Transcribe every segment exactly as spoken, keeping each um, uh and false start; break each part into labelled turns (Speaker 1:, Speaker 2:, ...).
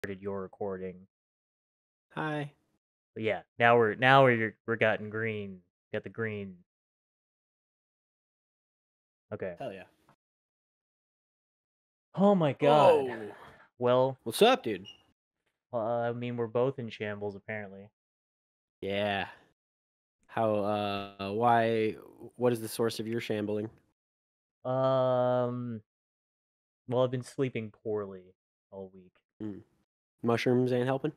Speaker 1: started your recording.
Speaker 2: Hi.
Speaker 1: But yeah, now we're now we're we're gotten green. Got the green. Okay.
Speaker 2: Hell yeah.
Speaker 1: Oh my god.
Speaker 2: Oh.
Speaker 1: Well,
Speaker 2: What's up, dude?
Speaker 1: uh, I mean we're both in shambles apparently.
Speaker 2: Yeah. How, uh, why, what is the source of your shambling?
Speaker 1: Um. Well, I've been sleeping poorly all week.
Speaker 2: Mm. Mushrooms ain't helping?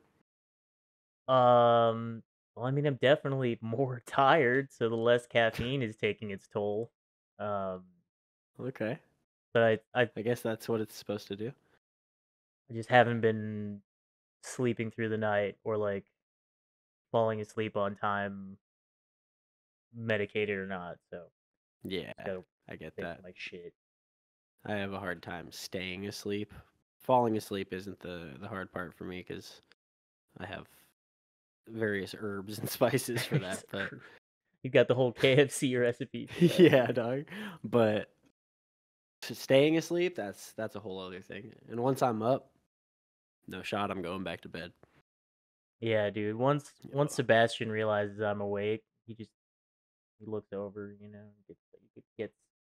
Speaker 1: Um. Well, I mean I'm definitely more tired, so the less caffeine is taking its toll. Um.
Speaker 2: Okay.
Speaker 1: But I I
Speaker 2: I guess that's what it's supposed to do.
Speaker 1: I just haven't been sleeping through the night or like falling asleep on time, medicated or not. So
Speaker 2: Yeah,
Speaker 1: just gotta
Speaker 2: I get
Speaker 1: think
Speaker 2: that.
Speaker 1: my shit.
Speaker 2: I have a hard time staying asleep. Falling asleep isn't the, the hard part for me because I have various herbs and spices for that. But
Speaker 1: You got the whole K F C recipe for that.
Speaker 2: yeah, dog. But staying asleep, that's that's a whole other thing. And once I'm up, no shot, I'm going back to bed.
Speaker 1: Yeah, dude. Once once
Speaker 2: Oh.
Speaker 1: Sebastian realizes I'm awake, he just he looks over, you know, gets gets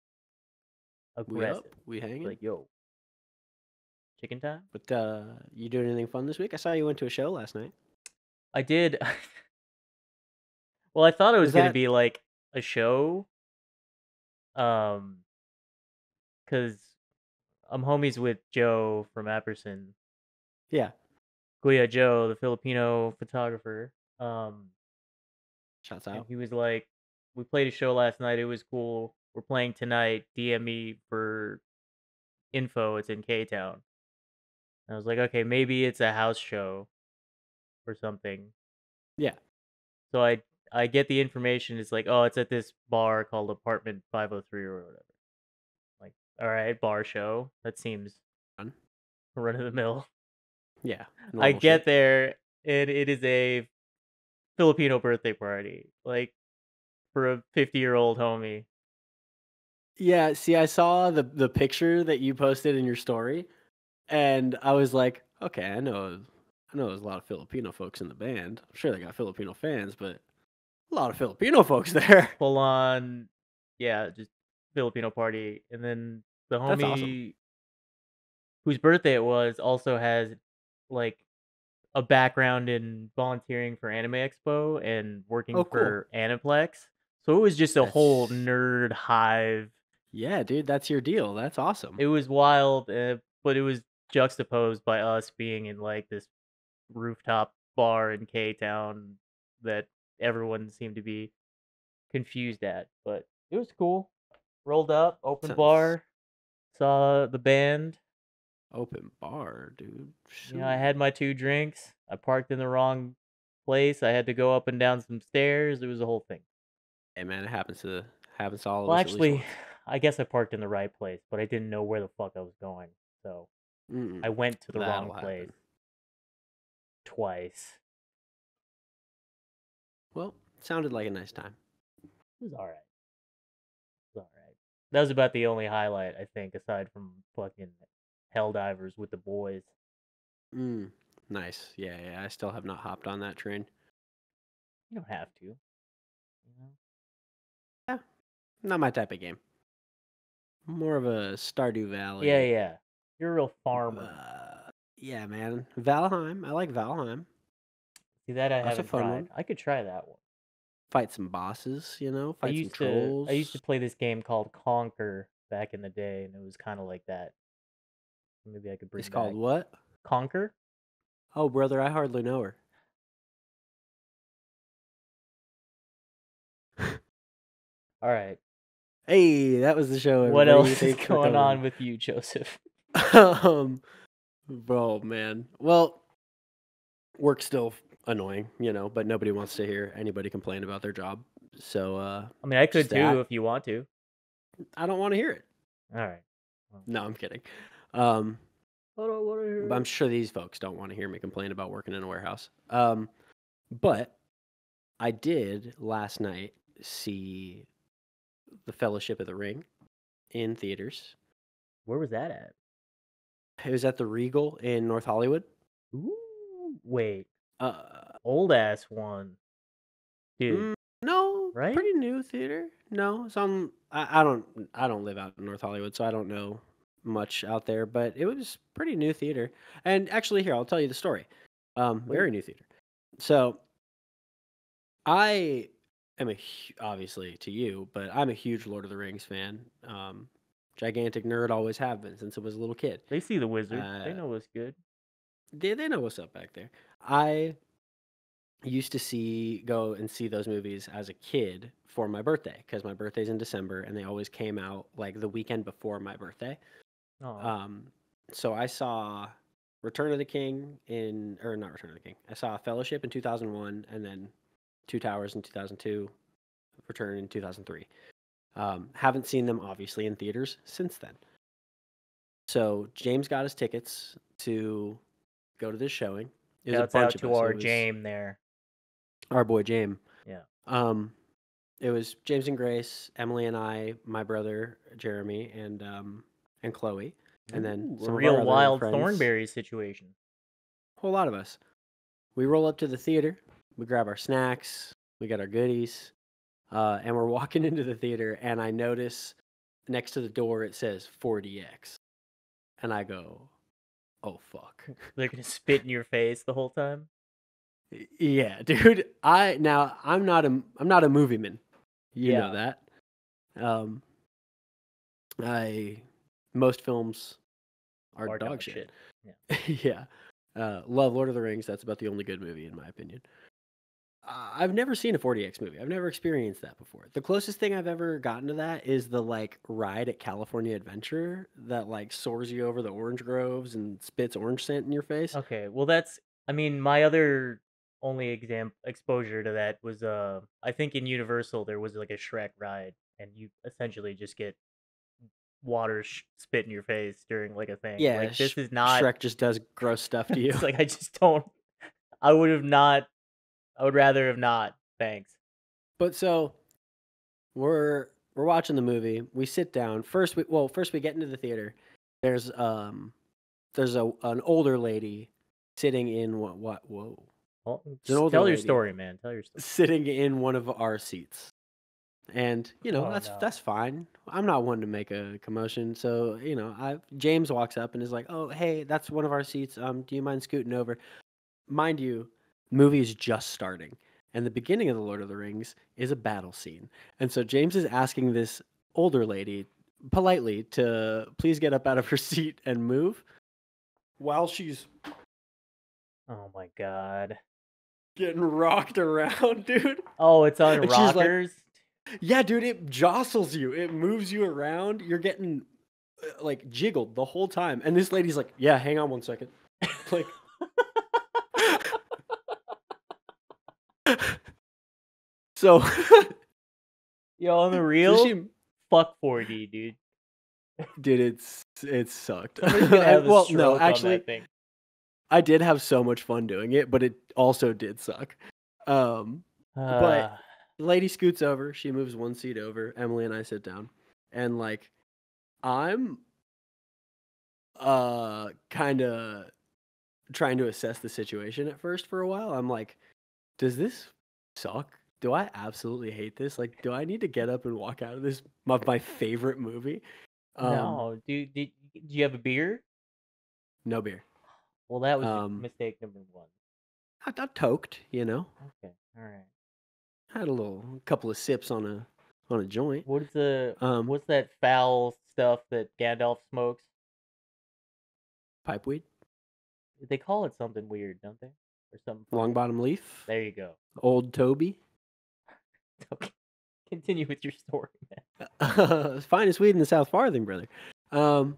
Speaker 2: We up?
Speaker 1: aggressive.
Speaker 2: We hanging?
Speaker 1: Like, yo, chicken time?
Speaker 2: But uh, you doing anything fun this week? I saw you went to a show last night.
Speaker 1: I did. Well, I thought it was
Speaker 2: Was
Speaker 1: gonna
Speaker 2: that?
Speaker 1: be like a show, um, cause I'm homies with Joe from Apperson,
Speaker 2: Yeah.
Speaker 1: Guya Joe, the Filipino photographer. Um,
Speaker 2: Shouts
Speaker 1: and
Speaker 2: out.
Speaker 1: he was like, "We played a show last night. It was cool. We're playing tonight. D M me for info. It's in K Town." I was like, "Okay, maybe it's a house show or something."
Speaker 2: Yeah.
Speaker 1: So I I get the information. It's like, "Oh, it's at this bar called Apartment five oh three or whatever." Like, all right, bar show. That seems
Speaker 2: Fun.
Speaker 1: run of the mill.
Speaker 2: Yeah.
Speaker 1: I
Speaker 2: Normal
Speaker 1: get
Speaker 2: shit.
Speaker 1: there and it is a Filipino birthday party, like for a fifty year old homie.
Speaker 2: Yeah. See, I saw the the picture that you posted in your story, and I was like, okay, I know, I know, there's a lot of Filipino folks in the band. I'm sure they got Filipino fans, but a lot of Filipino folks there.
Speaker 1: Full on, yeah, just Filipino party. And then the
Speaker 2: That's awesome.
Speaker 1: homie whose birthday it was also has like a background in volunteering for Anime Expo and
Speaker 2: Oh,
Speaker 1: working
Speaker 2: cool.
Speaker 1: for Aniplex. So it was just a whole
Speaker 2: That's
Speaker 1: nerd hive.
Speaker 2: yeah, dude. That's your deal. That's awesome.
Speaker 1: It was wild, uh, but it was juxtaposed by us being in like this rooftop bar in K Town that everyone seemed to be confused at. But it was cool. Rolled up, open
Speaker 2: Sounds
Speaker 1: bar, saw the band.
Speaker 2: open bar, dude.
Speaker 1: You know, I
Speaker 2: Shoot.
Speaker 1: had my two drinks. I parked in the wrong place. I had to go up and down some stairs. It was a whole thing.
Speaker 2: Hey man, it happens to happens to all of
Speaker 1: Well,
Speaker 2: us at least
Speaker 1: actually,
Speaker 2: once.
Speaker 1: I guess I parked in the right place, but I didn't know where the fuck I was going. So I
Speaker 2: Mm-mm.
Speaker 1: went to the wrong
Speaker 2: That'll
Speaker 1: place
Speaker 2: happen.
Speaker 1: twice.
Speaker 2: Well, sounded like a nice time.
Speaker 1: It was all right. It was all right. That was about the only highlight, I think, aside from fucking Helldivers with the boys.
Speaker 2: Mm. Nice. Yeah, yeah. I still have not hopped on that train.
Speaker 1: You don't have to, you know?
Speaker 2: Yeah, not my type of game. More of a Stardew
Speaker 1: Yeah,
Speaker 2: Valley.
Speaker 1: yeah. You're a real farmer.
Speaker 2: Uh, yeah, man. Valheim. I like Valheim.
Speaker 1: See, that I
Speaker 2: That's a
Speaker 1: haven't
Speaker 2: fun
Speaker 1: tried.
Speaker 2: one.
Speaker 1: I could try that one.
Speaker 2: Fight some bosses, you know.
Speaker 1: I
Speaker 2: Fight some
Speaker 1: used to I used to
Speaker 2: trolls.
Speaker 1: play this game called Conquer back in the day, and it was kind of like that. Maybe I could
Speaker 2: It's
Speaker 1: bring
Speaker 2: called
Speaker 1: back
Speaker 2: what?
Speaker 1: Conquer.
Speaker 2: Oh, brother, I hardly know her.
Speaker 1: All right.
Speaker 2: Hey, that was the show,
Speaker 1: What
Speaker 2: everybody.
Speaker 1: else is
Speaker 2: Thanks for
Speaker 1: going
Speaker 2: coming.
Speaker 1: on with you, Joseph?
Speaker 2: um, bro, man. Well, work's still annoying, you know, but nobody wants to hear anybody complain about their job. So, uh,
Speaker 1: I mean, I could
Speaker 2: just
Speaker 1: too
Speaker 2: that.
Speaker 1: if you want to.
Speaker 2: I don't want to hear it.
Speaker 1: All right. Well,
Speaker 2: No, I'm kidding. Um,
Speaker 1: I don't want to
Speaker 2: but
Speaker 1: hear
Speaker 2: I'm
Speaker 1: it.
Speaker 2: sure these folks don't want to hear me complain about working in a warehouse. Um, but I did last night see The Fellowship of the Ring in theaters.
Speaker 1: Where was that at?
Speaker 2: It was at the Regal in North Hollywood.
Speaker 1: Ooh, wait,
Speaker 2: Uh,
Speaker 1: old ass one, dude.
Speaker 2: mm, no,
Speaker 1: Right?
Speaker 2: pretty new theater. No, some I, I don't I don't live out in North Hollywood, so I don't know much out there. But it was pretty new theater. And actually, here I'll tell you the story. Um, very
Speaker 1: Please.
Speaker 2: new theater. So I am a hu- obviously to you, but I'm a huge Lord of the Rings fan. Um, gigantic nerd, always have been since I was a little kid.
Speaker 1: They see the wizard. They
Speaker 2: Uh,
Speaker 1: know what's good.
Speaker 2: they they know what's up back there. I used to see go and see those movies as a kid for my birthday because my birthday's in December and they always came out like the weekend before my birthday.
Speaker 1: Oh,
Speaker 2: Um, so I saw Return of the King in or not Return of the King. I saw Fellowship in two thousand one and then Two Towers in two thousand two, Return in two thousand three. Um, haven't seen them obviously in theaters since then. So James got us tickets to go to this showing. It was a
Speaker 1: shouts
Speaker 2: bunch
Speaker 1: out
Speaker 2: of
Speaker 1: to
Speaker 2: us.
Speaker 1: our
Speaker 2: It was
Speaker 1: Jame there.
Speaker 2: our boy James.
Speaker 1: Yeah.
Speaker 2: Um, it was James and Grace, Emily and I, my brother Jeremy, and um, and Chloe, and then
Speaker 1: Ooh, a
Speaker 2: some of
Speaker 1: real
Speaker 2: our other
Speaker 1: wild
Speaker 2: friends.
Speaker 1: Thornberry situation.
Speaker 2: A whole lot of us. We roll up to the theater. We grab our snacks. We get our goodies, uh, and we're walking into the theater. And I notice next to the door it says four D X, and I go, "Oh fuck."
Speaker 1: They're gonna spit in your face the whole time.
Speaker 2: Yeah, dude. I now I'm not a I'm not a movie man. You know
Speaker 1: Yeah.
Speaker 2: that. Um, I most films are
Speaker 1: Or
Speaker 2: dog
Speaker 1: dog
Speaker 2: shit.
Speaker 1: shit. Yeah.
Speaker 2: Yeah. Uh, love Lord of the Rings. That's about the only good movie in my opinion. Uh, I've never seen a forty X movie. I've never experienced that before. The closest thing I've ever gotten to that is the like ride at California Adventure that like soars you over the orange groves and spits orange scent in your face.
Speaker 1: Okay. Well, that's. I mean, my other only exam exposure to that was uh, I think in Universal there was like a Shrek ride, and you essentially just get water sh- spit in your face during like a thing.
Speaker 2: Yeah,
Speaker 1: Like this
Speaker 2: Sh-
Speaker 1: is not.
Speaker 2: Shrek just does gross stuff to you.
Speaker 1: It's like I just don't. I would have not. I would rather have not. Thanks.
Speaker 2: But so we're we're watching the movie. We sit down. First we well, first we get into the theater. There's um there's a an older lady sitting in what what whoa.
Speaker 1: Well,
Speaker 2: There's an
Speaker 1: just
Speaker 2: older
Speaker 1: tell your
Speaker 2: lady
Speaker 1: story, man. Tell your story.
Speaker 2: sitting in one of our seats. And you know,
Speaker 1: Oh
Speaker 2: that's
Speaker 1: no.
Speaker 2: that's fine. I'm not one to make a commotion. So, you know, I James walks up and is like, "Oh, hey, that's one of our seats. Um, do you mind scooting over?" Mind you, movie is just starting. And the beginning of The Lord of the Rings is a battle scene. And so James is asking this older lady politely to please get up out of her seat and move while she's
Speaker 1: Oh my god.
Speaker 2: getting rocked around, dude.
Speaker 1: Oh, it's on
Speaker 2: And she's like,
Speaker 1: rockers.
Speaker 2: "Yeah, dude, it jostles you. It moves you around. You're getting uh, like jiggled the whole time." And this lady's like, "Yeah, hang on one second." Like so
Speaker 1: Yo, on the
Speaker 2: so
Speaker 1: real,
Speaker 2: she
Speaker 1: fuck four D, dude.
Speaker 2: dude, it's it sucked.
Speaker 1: Somebody's gonna
Speaker 2: I-
Speaker 1: have a
Speaker 2: well, no,
Speaker 1: stroke on
Speaker 2: actually,
Speaker 1: that thing.
Speaker 2: I did have so much fun doing it, but it also did suck. Um, but
Speaker 1: Uh,
Speaker 2: the lady scoots over. She moves one seat over. Emily and I sit down, and like, I'm uh kind of trying to assess the situation at first for a while. I'm like, does this suck? Do I absolutely hate this? Like, do I need to get up and walk out of this my, my favorite movie? Um,
Speaker 1: no, dude. Did, do you have a beer?
Speaker 2: no beer.
Speaker 1: Well, that was your
Speaker 2: Um,
Speaker 1: mistake number one.
Speaker 2: I got toked, you know.
Speaker 1: Okay, all right.
Speaker 2: Had a little couple of sips on a on a joint.
Speaker 1: What is the
Speaker 2: Um,
Speaker 1: what's that foul stuff that Gandalf smokes?
Speaker 2: pipe weed,
Speaker 1: They call it something weird, don't they? Or something
Speaker 2: long
Speaker 1: funny.
Speaker 2: bottom leaf,
Speaker 1: There you go.
Speaker 2: old Toby.
Speaker 1: Okay. Continue with your story, man.
Speaker 2: Finest weed in the South Farthing, brother. Um,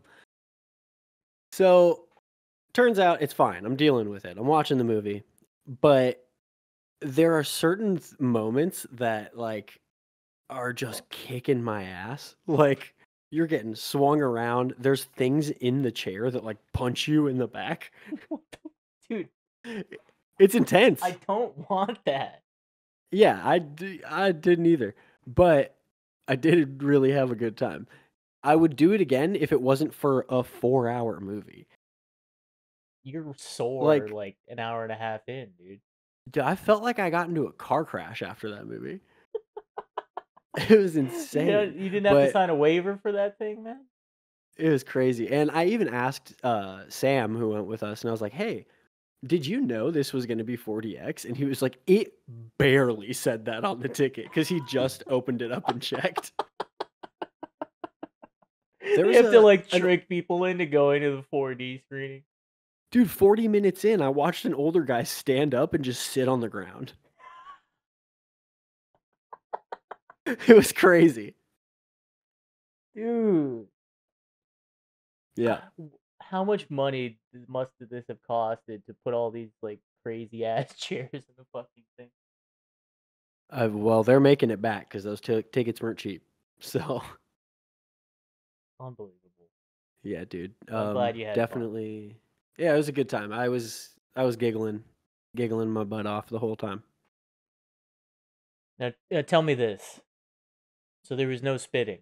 Speaker 2: so turns out it's fine. I'm dealing with it. I'm watching the movie, but there are certain th- moments that like are just kicking my ass. Like you're getting swung around. There's things in the chair that like punch you in the back.
Speaker 1: What the- Dude,
Speaker 2: It's intense.
Speaker 1: I don't want that.
Speaker 2: Yeah, I, d- I didn't either, but I did really have a good time. I would do it again if it wasn't for a four hour movie.
Speaker 1: you're sore
Speaker 2: Like,
Speaker 1: like an hour and a half in, dude.
Speaker 2: dude, I felt like I got into a car crash after that movie. It was
Speaker 1: You know,
Speaker 2: insane,
Speaker 1: you didn't have to
Speaker 2: but
Speaker 1: sign a waiver for that thing, man?
Speaker 2: it was crazy. And I even asked uh, Sam, who went with us, and I was like, "Hey, did you know this was going to be four D X?" And he was like, "It barely said that on the ticket because he just opened it up and checked." There
Speaker 1: They
Speaker 2: was
Speaker 1: have to
Speaker 2: a
Speaker 1: like
Speaker 2: an
Speaker 1: trick people into going to the four D screening.
Speaker 2: dude, forty minutes in, I watched an older guy stand up and just sit on the ground. It was crazy.
Speaker 1: Dude.
Speaker 2: Yeah.
Speaker 1: How much money must this have costed to put all these like crazy ass chairs in the fucking thing?
Speaker 2: Uh, well, they're making it back because those t- tickets weren't cheap. So,
Speaker 1: Unbelievable.
Speaker 2: yeah, dude.
Speaker 1: Well, I'm
Speaker 2: Um,
Speaker 1: glad you had fun.
Speaker 2: definitely. Yeah, it was a good time. I was I was giggling, giggling my butt off the whole time.
Speaker 1: Now, uh, tell me this. So there was no spitting.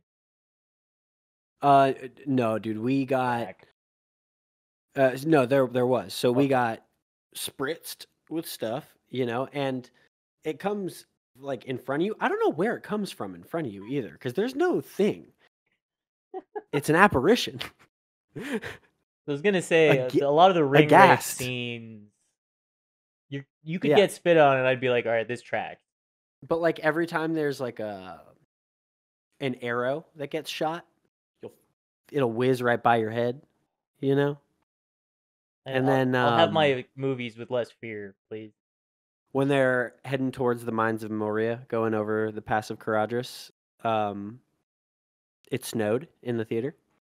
Speaker 2: Uh, no, dude. We got
Speaker 1: Whack.
Speaker 2: uh, no. There there was. So we
Speaker 1: Okay.
Speaker 2: got spritzed with stuff, you know, and it comes like in front of you. I don't know where it comes from in front of you either, because there's no thing. It's an apparition.
Speaker 1: I was gonna say uh,
Speaker 2: Aga-
Speaker 1: a lot of the ring race
Speaker 2: aghast.
Speaker 1: scenes. You you could
Speaker 2: Yeah.
Speaker 1: get spit on, and I'd be like, all right, this track.
Speaker 2: But like every time there's like a an arrow that gets shot, you'll it'll whiz right by your head, you know?
Speaker 1: And
Speaker 2: And
Speaker 1: I'll,
Speaker 2: then
Speaker 1: I'll have
Speaker 2: um
Speaker 1: my movies with less fear, please.
Speaker 2: when they're heading towards the mines of Moria, going over the Pass of Caradhras, um it snowed in the theater.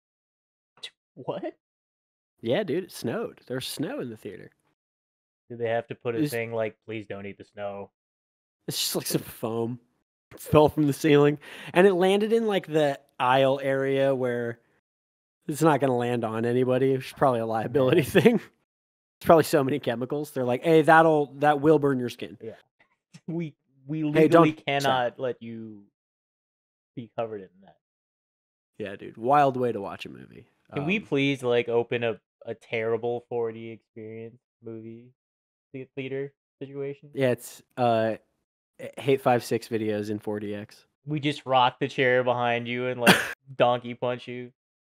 Speaker 1: What?
Speaker 2: Yeah, dude, it snowed. There's snow in the theater.
Speaker 1: Do they have to put a
Speaker 2: It's,
Speaker 1: thing like, please don't eat the snow?
Speaker 2: it's just like some foam fell from the ceiling, and it landed in like the aisle area where it's not going to land on anybody. It's probably a liability
Speaker 1: Man.
Speaker 2: thing. It's probably so many chemicals. They're like, "Hey, that'll that will burn your skin."
Speaker 1: Yeah. We we
Speaker 2: Hey,
Speaker 1: legally
Speaker 2: don't touch that.
Speaker 1: cannot let you be covered in that.
Speaker 2: Yeah, dude. Wild way to watch a movie.
Speaker 1: Can we
Speaker 2: Um,
Speaker 1: please like open a, a terrible four D experience movie the- theater situation?
Speaker 2: yeah, it's uh, Hate five six videos in four D X.
Speaker 1: We just rock the chair behind you and like donkey punch you.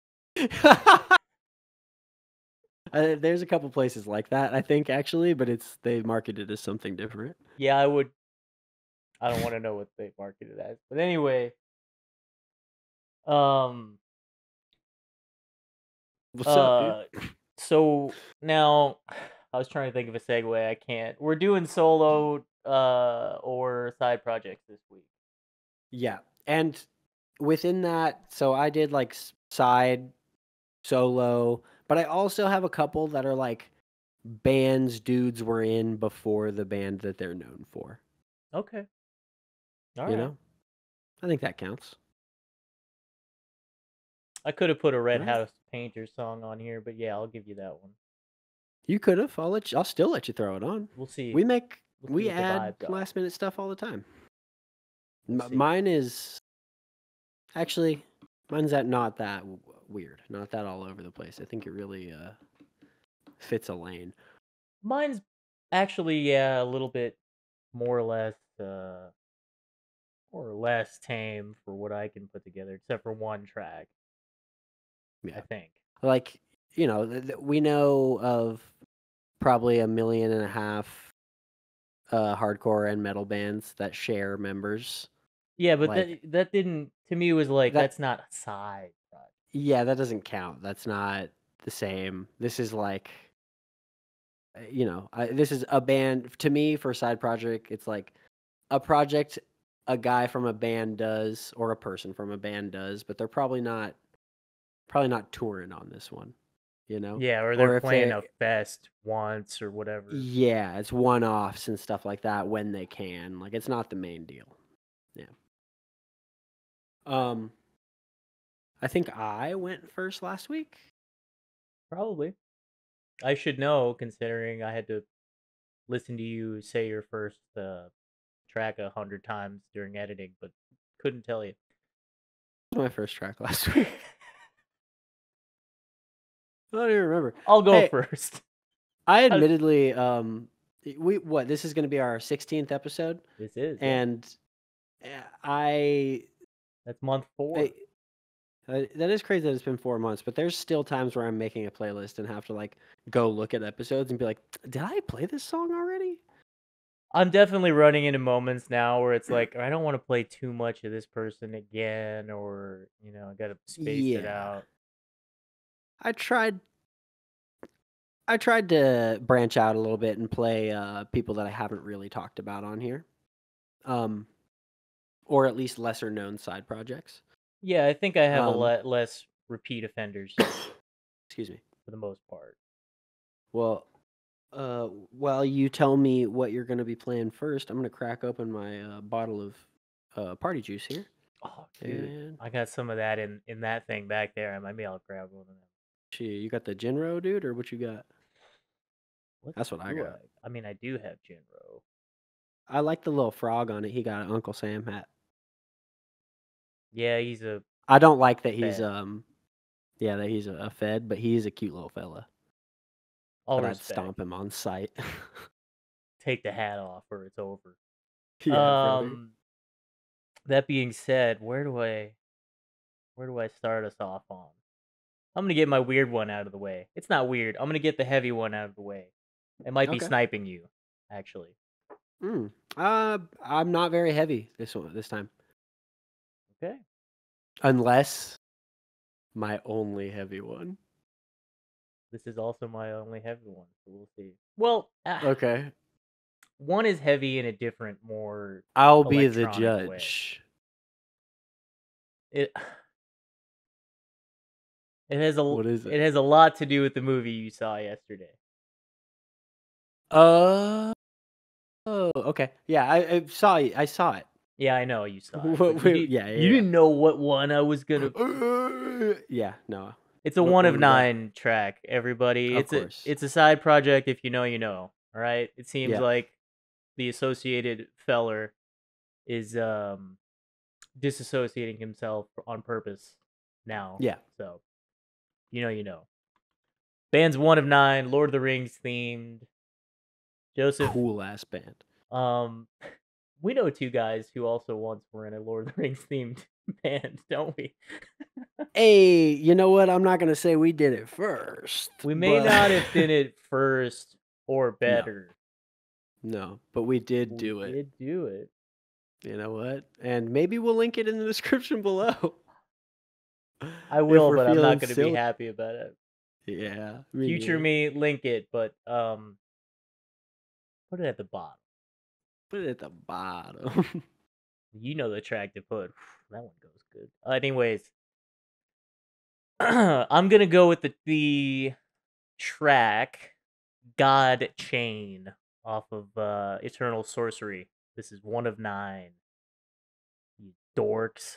Speaker 2: Uh, there's a couple places like that, I think, actually, but it's they marketed as something different.
Speaker 1: Yeah, I would. I don't want to know what they market it as, but anyway. Um.
Speaker 2: What's up, dude?
Speaker 1: Uh. So now, I was trying to think of a segue. I can't. We're doing solo uh or side projects this week.
Speaker 2: Yeah, and within that, so I did like s- side, solo, but I also have a couple that are like bands dudes were in before the band that they're known for.
Speaker 1: Okay. All
Speaker 2: You
Speaker 1: right.
Speaker 2: know, I think that counts.
Speaker 1: I could have put a Red
Speaker 2: All right.
Speaker 1: House Painter song on here, but yeah, I'll give you that one.
Speaker 2: You could have. I'll let you, I'll still let you throw it on.
Speaker 1: We'll see.
Speaker 2: We make
Speaker 1: We'll see
Speaker 2: we
Speaker 1: what the
Speaker 2: add
Speaker 1: vibes are.
Speaker 2: last minute stuff all the time.
Speaker 1: We'll
Speaker 2: M-
Speaker 1: see.
Speaker 2: mine is actually mine's that not that w- weird, not that all over the place. I think it really uh fits a lane.
Speaker 1: Mine's actually, yeah, a little bit more or less, uh, more or less tame for what I can put together, except for one track, I
Speaker 2: Yeah,
Speaker 1: think.
Speaker 2: like you know, th- th- we know of probably a million and a half uh hardcore and metal bands that share members.
Speaker 1: Yeah, but
Speaker 2: Like
Speaker 1: that that didn't to me it was like
Speaker 2: that.
Speaker 1: that's not a side project.
Speaker 2: Yeah, that doesn't count. That's not the same. This is like uh, you know, I, this is a band to me for a side project. It's like a project a guy from a band does or a person from a band does, but they're probably not probably not touring on this one, you know?
Speaker 1: Yeah, or they're
Speaker 2: Or if
Speaker 1: playing
Speaker 2: they
Speaker 1: a fest once or whatever.
Speaker 2: yeah, it's one-offs and stuff like that when they can. Like it's not the main deal. Yeah. Um I think I went first last week.
Speaker 1: Probably. I should know considering I had to listen to you say your first uh, track a hundred times during editing, but couldn't tell you.
Speaker 2: That was my first track last week. I don't even remember.
Speaker 1: I'll go
Speaker 2: Hey,
Speaker 1: first.
Speaker 2: I
Speaker 1: How-
Speaker 2: admittedly, um, we what this is going to be our sixteenth episode,
Speaker 1: This is yeah.
Speaker 2: and uh, I,
Speaker 1: That's month four.
Speaker 2: I uh, that is crazy that it's been four months. But there's still times where I'm making a playlist and have to like go look at episodes and be like, did I play this song already?
Speaker 1: I'm definitely running into moments now where it's like I don't want to play too much of this person again, or you know, I gotta space it
Speaker 2: Yeah,
Speaker 1: out.
Speaker 2: I tried. I tried to branch out a little bit and play uh, people that I haven't really talked about on here, um, or at least lesser known side projects.
Speaker 1: Yeah, I think I have a
Speaker 2: Um,
Speaker 1: lot less repeat offenders
Speaker 2: excuse me.
Speaker 1: for the most part.
Speaker 2: Well, uh, while you tell me what you're going to be playing first, I'm going to crack open my uh, bottle of uh, party juice here.
Speaker 1: Oh, dude,
Speaker 2: And
Speaker 1: I got some of that in in that thing back there. Maybe I'll grab one of them.
Speaker 2: gee, you got the Jinro, dude, or what you got?
Speaker 1: What
Speaker 2: That's what I
Speaker 1: do
Speaker 2: got.
Speaker 1: I? I mean, I do have Jinro.
Speaker 2: I like the little frog on it. He got an Uncle Sam hat.
Speaker 1: Yeah, he's a
Speaker 2: I don't like that he's
Speaker 1: Fed.
Speaker 2: um, yeah, that he's a, a Fed, but he's a cute little fella.
Speaker 1: all
Speaker 2: But I'd
Speaker 1: respect.
Speaker 2: stomp him on sight.
Speaker 1: Take the hat off, or it's over.
Speaker 2: Yeah, brother.
Speaker 1: um, that being said, where do I, where do I start us off on? I'm gonna get my weird one out of the way. It's not weird. I'm gonna get the heavy one out of the way. It might be
Speaker 2: Okay.
Speaker 1: sniping you, actually.
Speaker 2: Mm. Uh, I'm not very heavy this one this time,
Speaker 1: Okay.
Speaker 2: unless my only heavy one.
Speaker 1: This is also my only heavy one, so we'll see. Well, ah,
Speaker 2: Okay,
Speaker 1: one is heavy in a different, more
Speaker 2: I'll be the
Speaker 1: electronic way.
Speaker 2: judge.
Speaker 1: It it has a
Speaker 2: What is
Speaker 1: it
Speaker 2: it?
Speaker 1: has a lot to do with the movie you saw yesterday.
Speaker 2: Uh oh, okay. Yeah, I, I saw it. I saw it.
Speaker 1: Yeah, I know you saw it,
Speaker 2: What-
Speaker 1: but you,
Speaker 2: wait,
Speaker 1: did,
Speaker 2: yeah, yeah,
Speaker 1: you
Speaker 2: yeah.
Speaker 1: didn't know what one I was gonna.
Speaker 2: Uh, yeah, no.
Speaker 1: It's a
Speaker 2: What-
Speaker 1: one
Speaker 2: what
Speaker 1: of
Speaker 2: we got?
Speaker 1: nine track, everybody.
Speaker 2: Of
Speaker 1: It's a
Speaker 2: course.
Speaker 1: it's a side project. If you know, you know. All right. It seems
Speaker 2: Yeah.
Speaker 1: like the associated feller is um disassociating himself on purpose now.
Speaker 2: Yeah.
Speaker 1: So you know, you know. Band's one of nine, Lord of the Rings themed. Joseph,
Speaker 2: Cool ass band.
Speaker 1: um, we know two guys who also once were in a Lord of the Rings themed band, don't we?
Speaker 2: Hey, you know what? I'm not gonna say we did it first.
Speaker 1: We may
Speaker 2: but-
Speaker 1: not have done it first or better.
Speaker 2: No, but we did
Speaker 1: We
Speaker 2: do it.
Speaker 1: did do it.
Speaker 2: You know what? And maybe we'll link it in the description below.
Speaker 1: I
Speaker 2: If
Speaker 1: will,
Speaker 2: we're
Speaker 1: but I'm
Speaker 2: feeling
Speaker 1: not going to be
Speaker 2: silly.
Speaker 1: happy about it.
Speaker 2: Yeah. me
Speaker 1: Future
Speaker 2: neither.
Speaker 1: me, link it, but um, put it at the bottom.
Speaker 2: Put it at the bottom.
Speaker 1: You know the track to put. That one goes good. Uh, anyways, I'm gonna go with the the track God Chain off of uh, Eternal Sorcery. This is one of nine. You dorks.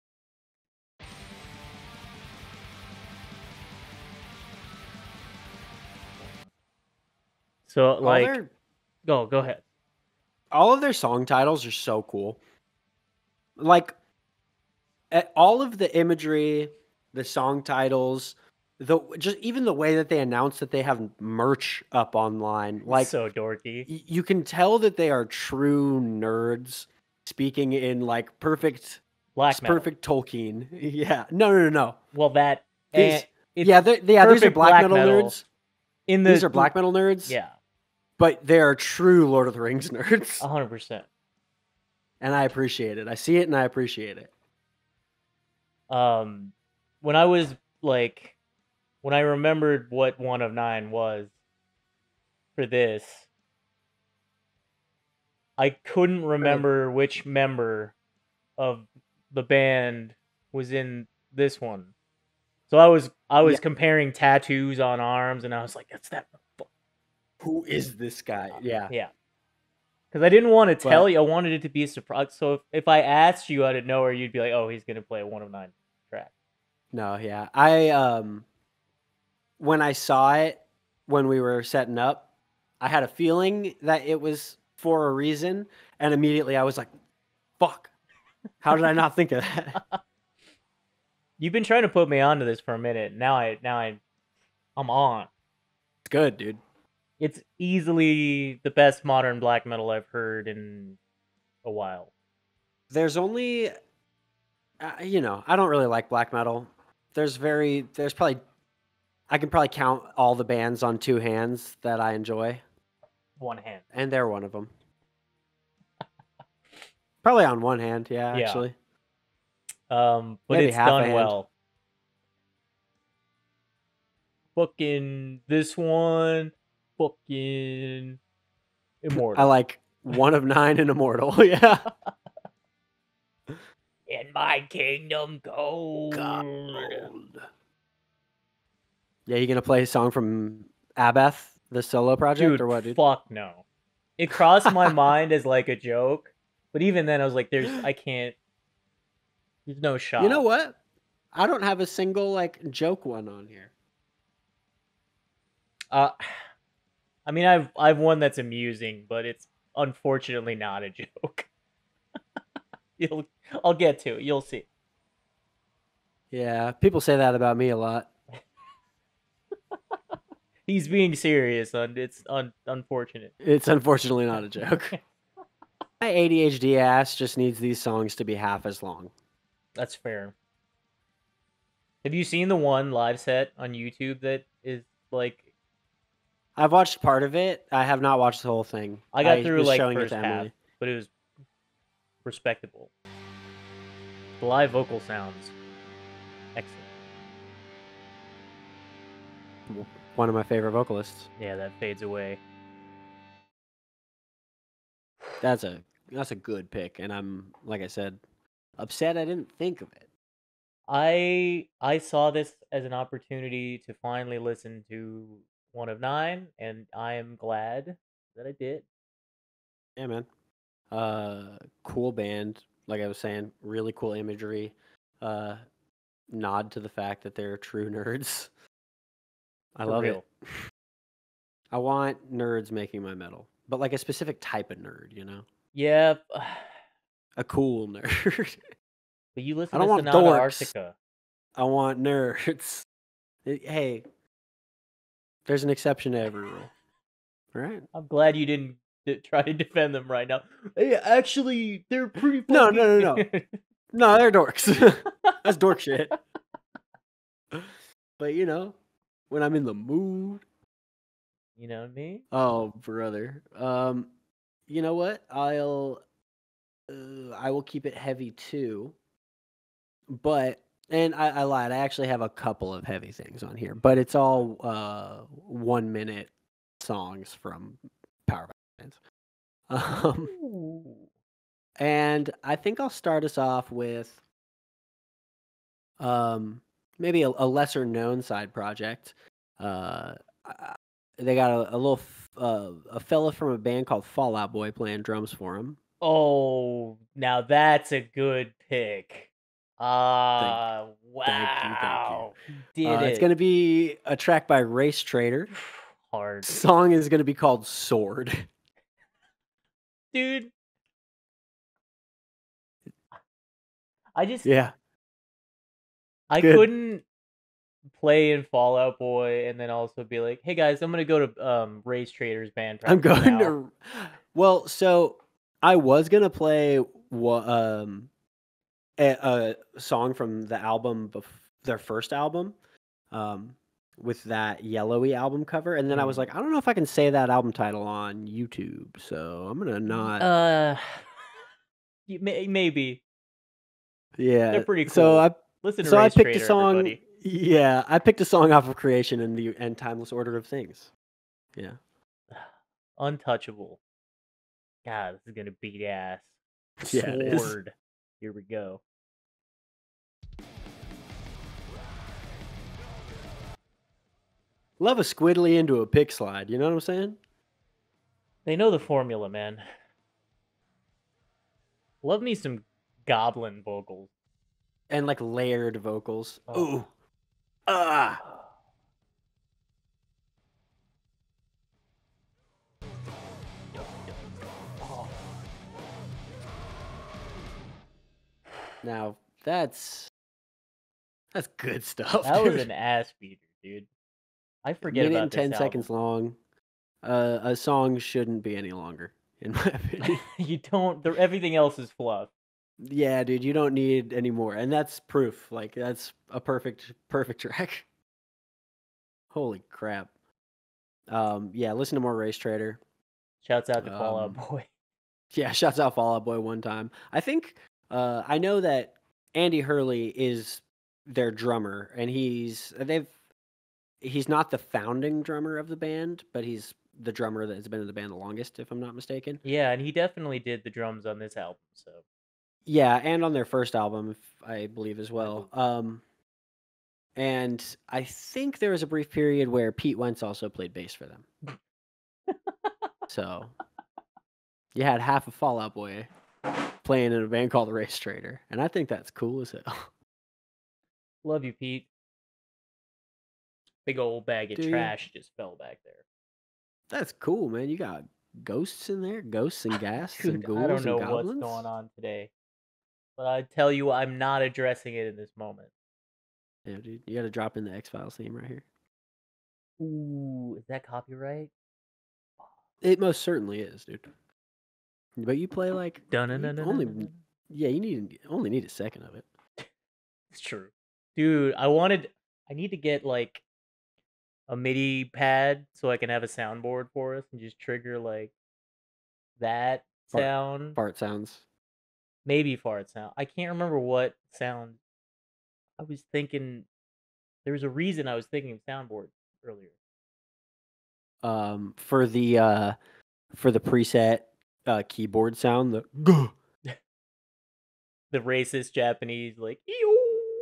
Speaker 1: So
Speaker 2: all
Speaker 1: like,
Speaker 2: their
Speaker 1: go go ahead.
Speaker 2: all of their song titles are so cool. Like eh, all of the imagery, the song titles, the just even the way that they announce that they have merch up online, like
Speaker 1: So dorky.
Speaker 2: y- you can tell that they are true nerds speaking in like perfect
Speaker 1: Black metal.
Speaker 2: perfect Tolkien. Yeah. No, no, no, no.
Speaker 1: Well, that
Speaker 2: These,
Speaker 1: and it's
Speaker 2: yeah, they're- yeah, these are
Speaker 1: perfect
Speaker 2: black,
Speaker 1: black
Speaker 2: metal,
Speaker 1: metal.
Speaker 2: nerds.
Speaker 1: in the
Speaker 2: These are black metal nerds.
Speaker 1: Yeah,
Speaker 2: But they are true Lord of the Rings nerds.
Speaker 1: a hundred percent.
Speaker 2: And I appreciate it. I see it and I appreciate it.
Speaker 1: Um, when I was like, when I remembered what one of nine was for this, I couldn't remember which member of the band was in this one. So I was I was
Speaker 2: Yeah.
Speaker 1: comparing tattoos on arms, and I was like, "That's that."
Speaker 2: Who is this guy? Yeah.
Speaker 1: Yeah. Because I didn't want to tell
Speaker 2: But-
Speaker 1: you. I wanted it to be a surprise. So if, if I asked you out of nowhere, you'd be like, "Oh, he's gonna play a one of nine track."
Speaker 2: No, yeah. I um when I saw it when we were setting up, I had a feeling that it was for a reason, and immediately I was like, fuck. How did I not think of that?
Speaker 1: You've been trying to put me onto this for a minute. Now I now I I'm on.
Speaker 2: It's good, dude.
Speaker 1: It's easily the best modern black metal I've heard in a while.
Speaker 2: There's only, uh, you know, I don't really like black metal. There's very, there's probably, I can probably count all the bands on two hands that I enjoy,
Speaker 1: One hand.
Speaker 2: and they're one of them. Probably on one hand, yeah,
Speaker 1: Yeah.
Speaker 2: actually.
Speaker 1: Um, but
Speaker 2: Maybe
Speaker 1: it's
Speaker 2: half a
Speaker 1: done
Speaker 2: hand.
Speaker 1: well. Fucking this one, fucking Immortal.
Speaker 2: I like One of Nine and Immortal, yeah.
Speaker 1: In my kingdom gold.
Speaker 2: Gold. Yeah, you gonna play a song from Abath, the solo project,
Speaker 1: Dude,
Speaker 2: or what, dude?
Speaker 1: fuck no. It crossed my mind as like a joke, but even then I was like, there's, I can't, there's no shot.
Speaker 2: You know what? I don't have a single, like, joke one on here.
Speaker 1: Uh, I mean, I've, I've one that's amusing, but it's unfortunately not a joke. You'll, I'll get to it. You'll see.
Speaker 2: Yeah, people say that about me a lot.
Speaker 1: He's being serious, and it's un- unfortunate.
Speaker 2: It's unfortunately not a joke. My A D H D ass just needs these songs to be half as long.
Speaker 1: That's fair. Have you seen the one live set on YouTube that is like?
Speaker 2: I've watched part of it. I have not watched the whole thing.
Speaker 1: I got
Speaker 2: I
Speaker 1: through
Speaker 2: was
Speaker 1: like
Speaker 2: showing it
Speaker 1: first
Speaker 2: to
Speaker 1: half,
Speaker 2: Emily.
Speaker 1: but it was respectable. The live vocal sounds excellent.
Speaker 2: One of my favorite vocalists.
Speaker 1: Yeah, that fades away.
Speaker 2: That's a that's a good pick, and I'm like I said, upset I didn't think of it.
Speaker 1: I I saw this as an opportunity to finally listen to One of Nine, and I am glad that I did.
Speaker 2: Yeah, man. Uh, cool band. Like I was saying, really cool imagery. Uh, nod to the fact that they're true nerds. I
Speaker 1: For
Speaker 2: love
Speaker 1: real.
Speaker 2: it. I want nerds making my metal, but like a specific type of nerd, you know,
Speaker 1: Yeah,
Speaker 2: a cool nerd.
Speaker 1: but you listen
Speaker 2: I don't
Speaker 1: to
Speaker 2: want
Speaker 1: Sonata
Speaker 2: dorks.
Speaker 1: Arctica.
Speaker 2: I want nerds. Hey, there's an exception to every rule. All right?
Speaker 1: I'm glad you didn't d- try to defend them right now. Hey, actually, they're pretty.
Speaker 2: No,
Speaker 1: Fucking...
Speaker 2: no, no, no. No, they're dorks. That's dork shit. But you know, when I'm in the mood.
Speaker 1: You know what I mean?
Speaker 2: Oh, brother. Um, you know what? I'll uh, I will keep it heavy too. But and I, I lied. I actually have a couple of heavy things on here, but it's all uh one minute songs from power bands. Um,
Speaker 1: Ooh.
Speaker 2: and I think I'll start us off with um maybe a, a lesser known side project. Uh, I- they got a, a little f- uh, a fella from a band called Fallout Boy playing drums for him.
Speaker 1: Oh, now that's a good pick. Ah, wow.
Speaker 2: Thank you, thank
Speaker 1: Did
Speaker 2: Uh,
Speaker 1: it.
Speaker 2: it's gonna be a track by Race Trader.
Speaker 1: Hard.
Speaker 2: Song is gonna be called Sword.
Speaker 1: Dude. I just
Speaker 2: Yeah.
Speaker 1: I
Speaker 2: good.
Speaker 1: couldn't play in Fallout Boy and then also be like, "Hey guys, I'm going to go to um Race Traders band
Speaker 2: I'm
Speaker 1: practice
Speaker 2: going
Speaker 1: now."
Speaker 2: to. Well, so I was gonna play what um a, a song from the album, bef- their first album, um, with that yellowy album cover, and then I was
Speaker 1: Hmm.
Speaker 2: like, I don't know if I can say that album title on YouTube, so I'm gonna not.
Speaker 1: Uh you may, maybe.
Speaker 2: Yeah,
Speaker 1: They're pretty cool.
Speaker 2: So I
Speaker 1: Listen to
Speaker 2: so I
Speaker 1: Race
Speaker 2: picked
Speaker 1: Trader,
Speaker 2: a song.
Speaker 1: everybody.
Speaker 2: Yeah, I picked a song off of Creation and the and Timeless Order of Things. Yeah.
Speaker 1: Untouchable. God, this is going to beat ass.
Speaker 2: Yeah, it is.
Speaker 1: Sword. Here we go.
Speaker 2: Love a squiddly into a pick slide. You know what I'm saying?
Speaker 1: They know the formula, man. Love me some goblin vocals.
Speaker 2: And like layered vocals.
Speaker 1: Oh.
Speaker 2: Ooh. Ah.
Speaker 1: Oh.
Speaker 2: Now that's that's good stuff.
Speaker 1: That was
Speaker 2: dude.
Speaker 1: an ass beater, dude. I forget
Speaker 2: Minute
Speaker 1: about
Speaker 2: and
Speaker 1: this
Speaker 2: ten
Speaker 1: album.
Speaker 2: seconds long. Uh, a song shouldn't be any longer, in my opinion.
Speaker 1: You don't. The, everything else is fluff.
Speaker 2: Yeah, dude, you don't need any more, and that's proof. Like that's a perfect, perfect track. Holy crap. Um, yeah, listen to more Race Trader.
Speaker 1: Shouts out to Fall Out
Speaker 2: Um,
Speaker 1: Boy.
Speaker 2: yeah, shouts out Fall Out Boy one time. I think uh, I know that Andy Hurley is their drummer, and he's they've he's not the founding drummer of the band, but he's the drummer that has been in the band the longest, if I'm not mistaken.
Speaker 1: Yeah, and he definitely did the drums on this album. So
Speaker 2: Yeah, and on their first album, if I believe as
Speaker 1: I
Speaker 2: well.
Speaker 1: believe.
Speaker 2: Um, and I think there was a brief period where Pete Wentz also played bass for them. So you had half of Fall Out Boy playing in a band called the Race Trader, and I think that's cool as hell.
Speaker 1: Love you, Pete. Big old bag of
Speaker 2: Do you?
Speaker 1: trash just fell back there.
Speaker 2: That's cool, man. You got ghosts in there, ghosts and ghasts
Speaker 1: Dude,
Speaker 2: and ghouls
Speaker 1: I don't know
Speaker 2: and
Speaker 1: what's
Speaker 2: goblins.
Speaker 1: going on today, but I tell you, I'm not addressing it in this moment.
Speaker 2: Yeah, dude, you got to drop in the X Files theme right here.
Speaker 1: Ooh, is that copyright?
Speaker 2: It most certainly is, dude. But you play like you only,
Speaker 1: Dun-dun-dun-dun-dun-dun.
Speaker 2: yeah, you need only need a second of it.
Speaker 1: It's true, dude. I wanted, I need to get like a MIDI pad so I can have a soundboard for us and just trigger like that
Speaker 2: Fart,
Speaker 1: sound.
Speaker 2: fart sounds.
Speaker 1: Maybe fart sound. I can't remember what sound. I was thinking there was a reason I was thinking of soundboard earlier.
Speaker 2: Um, for the uh, for the preset uh keyboard sound, the Gah!
Speaker 1: The racist Japanese like ew.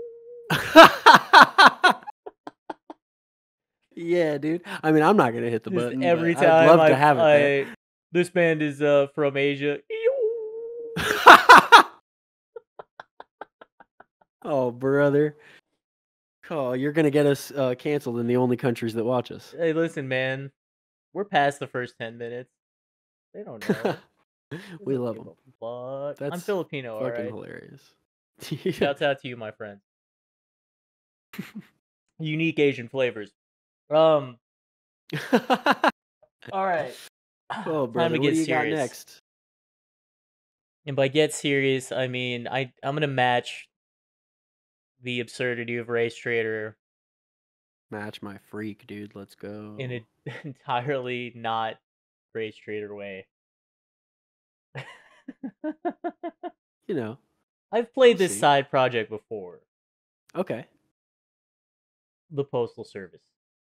Speaker 2: Yeah, dude. I mean, I'm not gonna hit the
Speaker 1: Just
Speaker 2: button,
Speaker 1: every
Speaker 2: but I'd
Speaker 1: time
Speaker 2: love
Speaker 1: I,
Speaker 2: to have it there.
Speaker 1: I this band is uh from Asia. Ew.
Speaker 2: Oh, brother. Oh, you're gonna get us uh, canceled in the only countries that watch us.
Speaker 1: Hey, listen, man. We're past the first ten minutes. They don't know. They
Speaker 2: We
Speaker 1: don't
Speaker 2: love
Speaker 1: give
Speaker 2: them.
Speaker 1: a fuck.
Speaker 2: That's
Speaker 1: I'm Filipino, all
Speaker 2: fucking
Speaker 1: right.
Speaker 2: hilarious.
Speaker 1: Shouts out to you, my friend. Unique Asian flavors. Um. All right.
Speaker 2: Oh,
Speaker 1: Time
Speaker 2: brother,
Speaker 1: to
Speaker 2: what
Speaker 1: get
Speaker 2: do you got
Speaker 1: serious.
Speaker 2: next?
Speaker 1: And by get serious, I mean I I'm gonna match the absurdity of Race Trader
Speaker 2: Match my freak, dude. Let's go.
Speaker 1: in an entirely not Race Trader way.
Speaker 2: You know.
Speaker 1: I've played
Speaker 2: We'll
Speaker 1: this
Speaker 2: see.
Speaker 1: side project before.
Speaker 2: Okay.
Speaker 1: The Postal Service.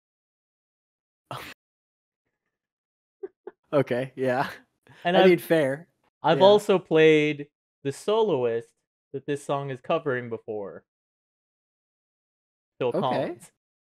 Speaker 2: Okay. Yeah.
Speaker 1: And
Speaker 2: I
Speaker 1: I've
Speaker 2: mean, fair.
Speaker 1: I've
Speaker 2: Yeah.
Speaker 1: also played the soloist that this song is covering before. Phil
Speaker 2: Okay.
Speaker 1: Collins.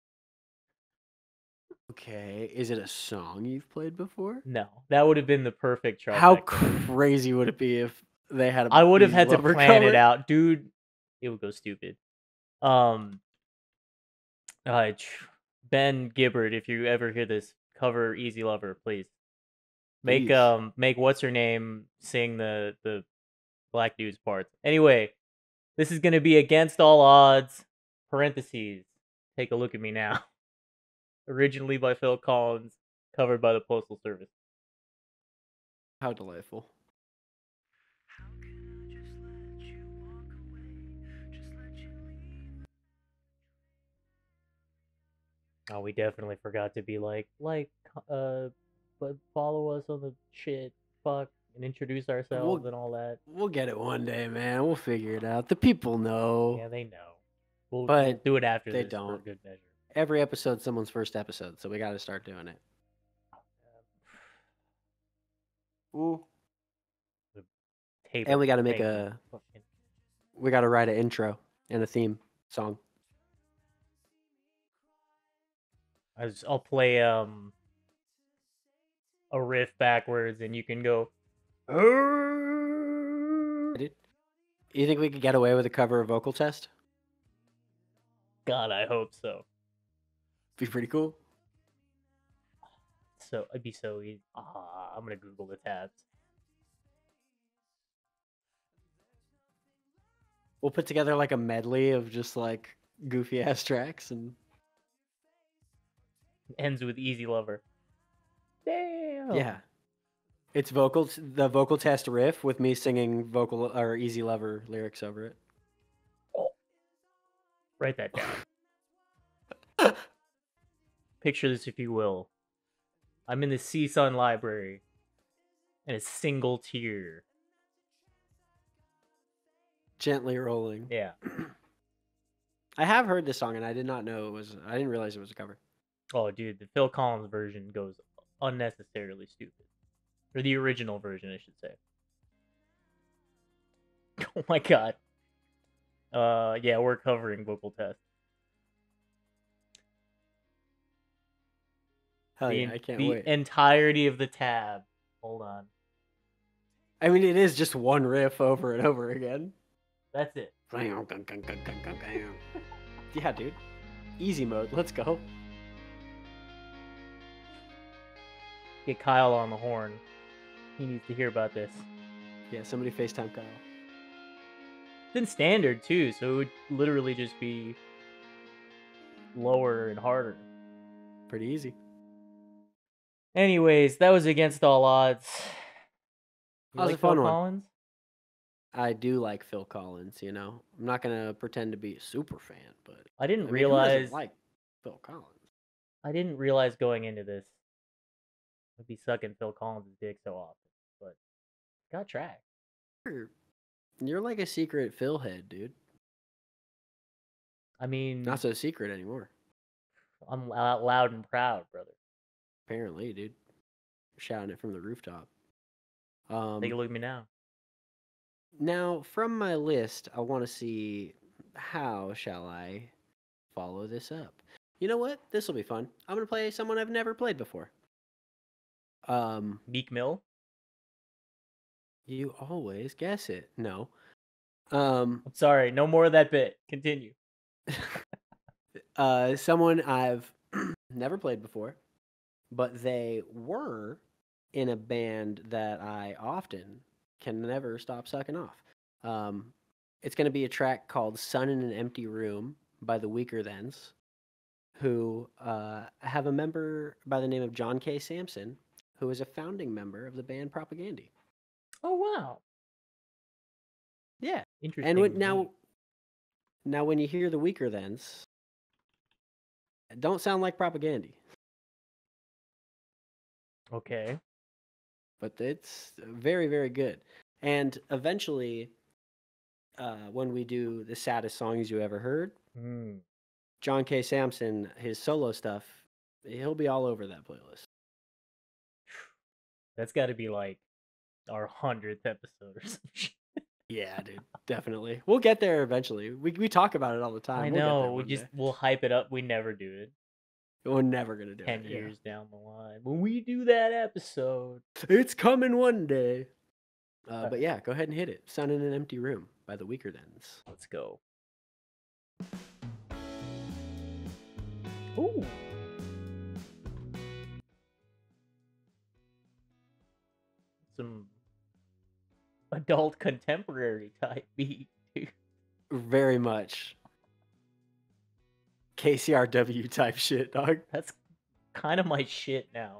Speaker 2: Okay. Is it a song you've played before?
Speaker 1: No, that would have been the perfect trifecta.
Speaker 2: How crazy would it be if they had a
Speaker 1: I would have
Speaker 2: Easy
Speaker 1: had to
Speaker 2: Lover
Speaker 1: plan
Speaker 2: cover?
Speaker 1: it out, dude. It would go stupid. Um, uh, tr- Ben Gibbard, if you ever hear this, cover Easy Lover, please. Make
Speaker 2: Please.
Speaker 1: um make what's her name sing the the black dude's parts. Anyway, this is gonna be Against All Odds. Parentheses. Take a look at me now. Originally by Phil Collins, covered by the Postal Service.
Speaker 2: How delightful.
Speaker 1: Oh, we definitely forgot to be like, like, uh, but follow us on the shit, fuck, and introduce ourselves
Speaker 2: We'll
Speaker 1: and all that.
Speaker 2: we'll get it one day, man. We'll figure it out. The people know.
Speaker 1: Yeah, they know. We'll,
Speaker 2: But
Speaker 1: we'll do it after
Speaker 2: they
Speaker 1: this for
Speaker 2: don't.
Speaker 1: good measure.
Speaker 2: Every episode's someone's first episode, so we got to start doing it. Ooh.
Speaker 1: The table
Speaker 2: And we got to make
Speaker 1: thing,
Speaker 2: a.
Speaker 1: fucking-
Speaker 2: We got to write an intro and a theme song.
Speaker 1: I was, I'll play um a riff backwards, and you can go.
Speaker 2: Dude, you think we could get away with a cover of Vocal Test?
Speaker 1: God, I hope so.
Speaker 2: Be pretty cool.
Speaker 1: So it'd be so easy. Ah, I'm gonna Google the tabs.
Speaker 2: We'll put together like a medley of just like goofy ass tracks and
Speaker 1: Ends with Easy Lover. Damn.
Speaker 2: Yeah. It's vocal the vocal test riff with me singing vocal or Easy Lover lyrics over it.
Speaker 1: Oh. Write that down. Picture this, if you will. I'm in the CSUN library, and a single tear.
Speaker 2: Gently rolling.
Speaker 1: Yeah.
Speaker 2: I have heard this song, and I did not know it was. I didn't realize it was a cover.
Speaker 1: Oh, dude, the Phil Collins version goes unnecessarily stupid. Or the original version, I should say. Oh my god. Uh, yeah, we're covering vocal test.
Speaker 2: Hell
Speaker 1: the
Speaker 2: yeah,
Speaker 1: en-
Speaker 2: I can't
Speaker 1: the
Speaker 2: wait.
Speaker 1: entirety of the tab. Hold on.
Speaker 2: I mean, it is just one riff over and over again.
Speaker 1: That's it.
Speaker 2: Yeah, dude. Easy mode. Let's go.
Speaker 1: Get Kyle on the horn. He needs to hear about this.
Speaker 2: Yeah, somebody FaceTime Kyle.
Speaker 1: It's in standard too, so it would literally just be lower and harder.
Speaker 2: Pretty easy.
Speaker 1: Anyways, that was Against All Odds. You
Speaker 2: That was
Speaker 1: like
Speaker 2: a fun
Speaker 1: Phil
Speaker 2: one.
Speaker 1: Collins?
Speaker 2: I do like Phil Collins, you know. I'm not gonna pretend to be a super fan, but
Speaker 1: I didn't
Speaker 2: I mean, who doesn't
Speaker 1: realize.
Speaker 2: like Phil Collins.
Speaker 1: I didn't realize going into this I'd be sucking Phil Collins' dick so often, but got track.
Speaker 2: You're, you're like a secret Phil head, dude.
Speaker 1: I mean,
Speaker 2: Not so secret anymore.
Speaker 1: I'm out loud and proud, brother.
Speaker 2: Apparently, dude. Shouting it from the rooftop. Um,
Speaker 1: Take a look at me now.
Speaker 2: Now, from my list, I want to see how shall I follow this up. You know what? This will be fun. I'm gonna play someone I've never played before. Um,
Speaker 1: Meek Mill.
Speaker 2: You always guess it. No. Um,
Speaker 1: I'm sorry, no more of that bit. Continue.
Speaker 2: uh, someone I've never played before, but they were in a band that I often can never stop sucking off. Um, it's going to be a track called Sun in an Empty Room by the Weaker Thens, who uh, have a member by the name of John K. Samson, who is a founding member of the band Propagandy.
Speaker 1: Oh, wow.
Speaker 2: Yeah.
Speaker 1: Interesting.
Speaker 2: And when, now, now when you hear the Weaker Thens, it don't sound like Propagandy.
Speaker 1: Okay.
Speaker 2: But it's very, very good. And eventually, uh, when we do the saddest songs you ever heard,
Speaker 1: Mm.
Speaker 2: John K. Samson, his solo stuff, he'll be all over that playlist.
Speaker 1: That's got to be like our hundredth episode or some shit.
Speaker 2: Yeah, dude, definitely. We'll get there eventually. We we talk about it all the time.
Speaker 1: I
Speaker 2: We'll get there
Speaker 1: know. We
Speaker 2: one
Speaker 1: just
Speaker 2: day.
Speaker 1: we'll hype it up. We never do it.
Speaker 2: We're never gonna do
Speaker 1: Ten
Speaker 2: it.
Speaker 1: years down the line, when we do that episode,
Speaker 2: Yeah. It's coming one day. Uh,
Speaker 1: Uh,
Speaker 2: but yeah, go ahead and hit it. Sun in an Empty Room by the Weaker Thens.
Speaker 1: let's go. Ooh. Some adult contemporary type beat, dude.
Speaker 2: Very much K C R W type shit, dog.
Speaker 1: That's kind of my shit now.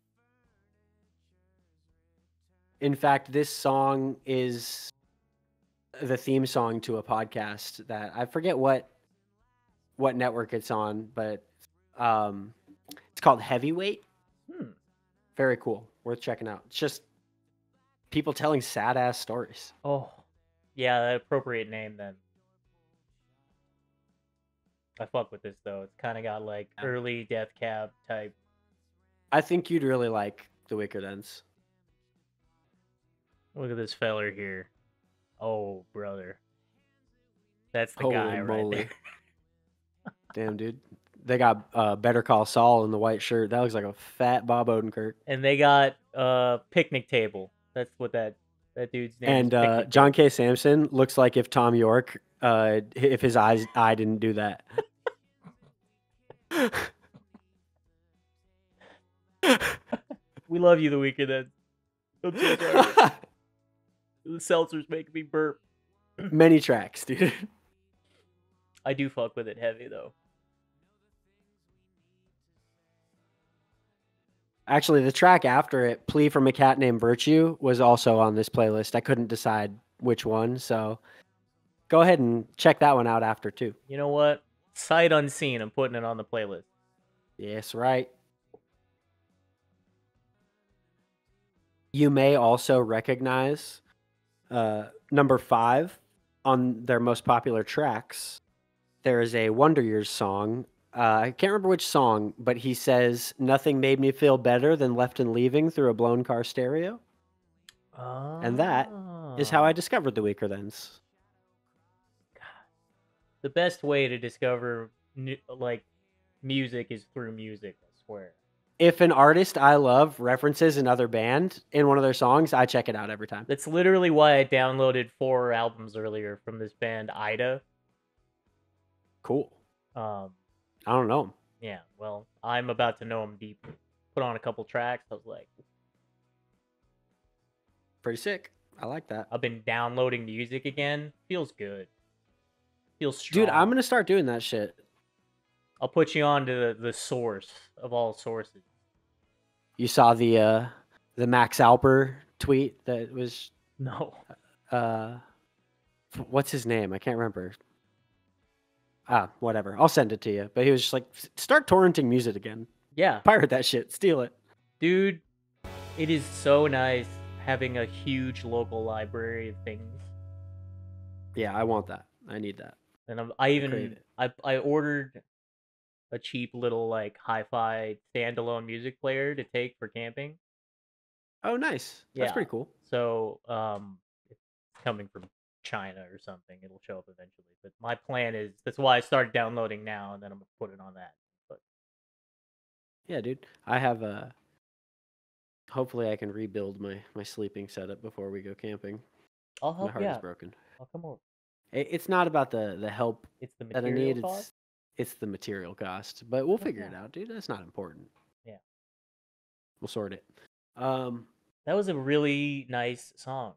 Speaker 2: In fact, this song is the theme song to a podcast that I forget what what network it's on, but um, it's called Heavyweight.
Speaker 1: Hmm.
Speaker 2: Very cool, worth checking out. It's just people telling sad ass stories.
Speaker 1: Oh, yeah, the appropriate name then. I fuck with this though. It's kind of got like
Speaker 2: Yeah.
Speaker 1: early Death Cab type.
Speaker 2: I think you'd really like the Weaker Thens.
Speaker 1: Look at this feller here. Oh, brother. That's the
Speaker 2: Holy
Speaker 1: guy right
Speaker 2: moly.
Speaker 1: there.
Speaker 2: Damn, dude. They got uh, Better Call Saul in the white shirt. That looks like a fat Bob Odenkirk.
Speaker 1: And they got uh picnic table. That's what that that dude's name
Speaker 2: And
Speaker 1: is.
Speaker 2: uh,
Speaker 1: Picnic
Speaker 2: John K. Sampson looks like if Tom York, uh, if his eyes eye didn't do that.
Speaker 1: We love you, the Weaker Thens. I'm so sorry. The seltzers make me burp.
Speaker 2: Many tracks, dude.
Speaker 1: I do fuck with it heavy though.
Speaker 2: Actually, the track after it, "Plea from a Cat Named Virtue," was also on this playlist. I couldn't decide which one, so go ahead and check that one out after too.
Speaker 1: You know what? Sight unseen, I'm putting it on the playlist.
Speaker 2: Yes, right. You may also recognize uh, number five on their most popular tracks. There is a Wonder Years song. Uh, I can't remember which song, but he says, "Nothing made me feel better than Left and Leaving through a blown car stereo." And that is how I
Speaker 1: Oh.
Speaker 2: discovered the Weaker Thans.
Speaker 1: The best way to discover new, like music is through music, I swear.
Speaker 2: If an artist I love references another band in one of their songs, I check it out every time.
Speaker 1: That's literally why I downloaded four albums earlier from this band Ida.
Speaker 2: Cool.
Speaker 1: Um,
Speaker 2: I don't know 'em.
Speaker 1: yeah, well, I'm about to know them deeply. Put on a couple tracks. I was like,
Speaker 2: Pretty sick. I like that.
Speaker 1: I've been downloading music again. Feels good. Feels strong.
Speaker 2: Dude, I'm going to start doing that shit.
Speaker 1: I'll put you on to the, the source of all sources.
Speaker 2: You saw the uh, the Max Alper tweet that was
Speaker 1: No.
Speaker 2: uh, what's his name? I can't remember. Ah, whatever. I'll send it to you. But he was just like, start torrenting music again.
Speaker 1: Yeah.
Speaker 2: Pirate that shit. Steal it.
Speaker 1: Dude, it is so nice having a huge local library of things.
Speaker 2: Yeah, I want that. I need that.
Speaker 1: And I'm, I even
Speaker 2: Crave it.
Speaker 1: I I ordered a cheap little like hi-fi standalone music player to take for camping.
Speaker 2: Oh, nice. That's
Speaker 1: Yeah.
Speaker 2: pretty cool.
Speaker 1: So, um, it's coming from China or something. It'll show up eventually. But my plan is that's why I started downloading now, and then I'm gonna put it on that. But
Speaker 2: Yeah, dude. I have a. Hopefully, I can rebuild my my sleeping setup before we go camping.
Speaker 1: I'll
Speaker 2: My
Speaker 1: help
Speaker 2: heart
Speaker 1: you
Speaker 2: is
Speaker 1: out.
Speaker 2: broken.
Speaker 1: I'll come over.
Speaker 2: It, it's not about the the help
Speaker 1: It's the
Speaker 2: that I
Speaker 1: material
Speaker 2: need.
Speaker 1: cost.
Speaker 2: It's it's the material cost. But we'll
Speaker 1: Oh,
Speaker 2: figure it
Speaker 1: yeah.
Speaker 2: out, dude. That's not important.
Speaker 1: Yeah.
Speaker 2: We'll sort it. Um,
Speaker 1: That was a really nice song.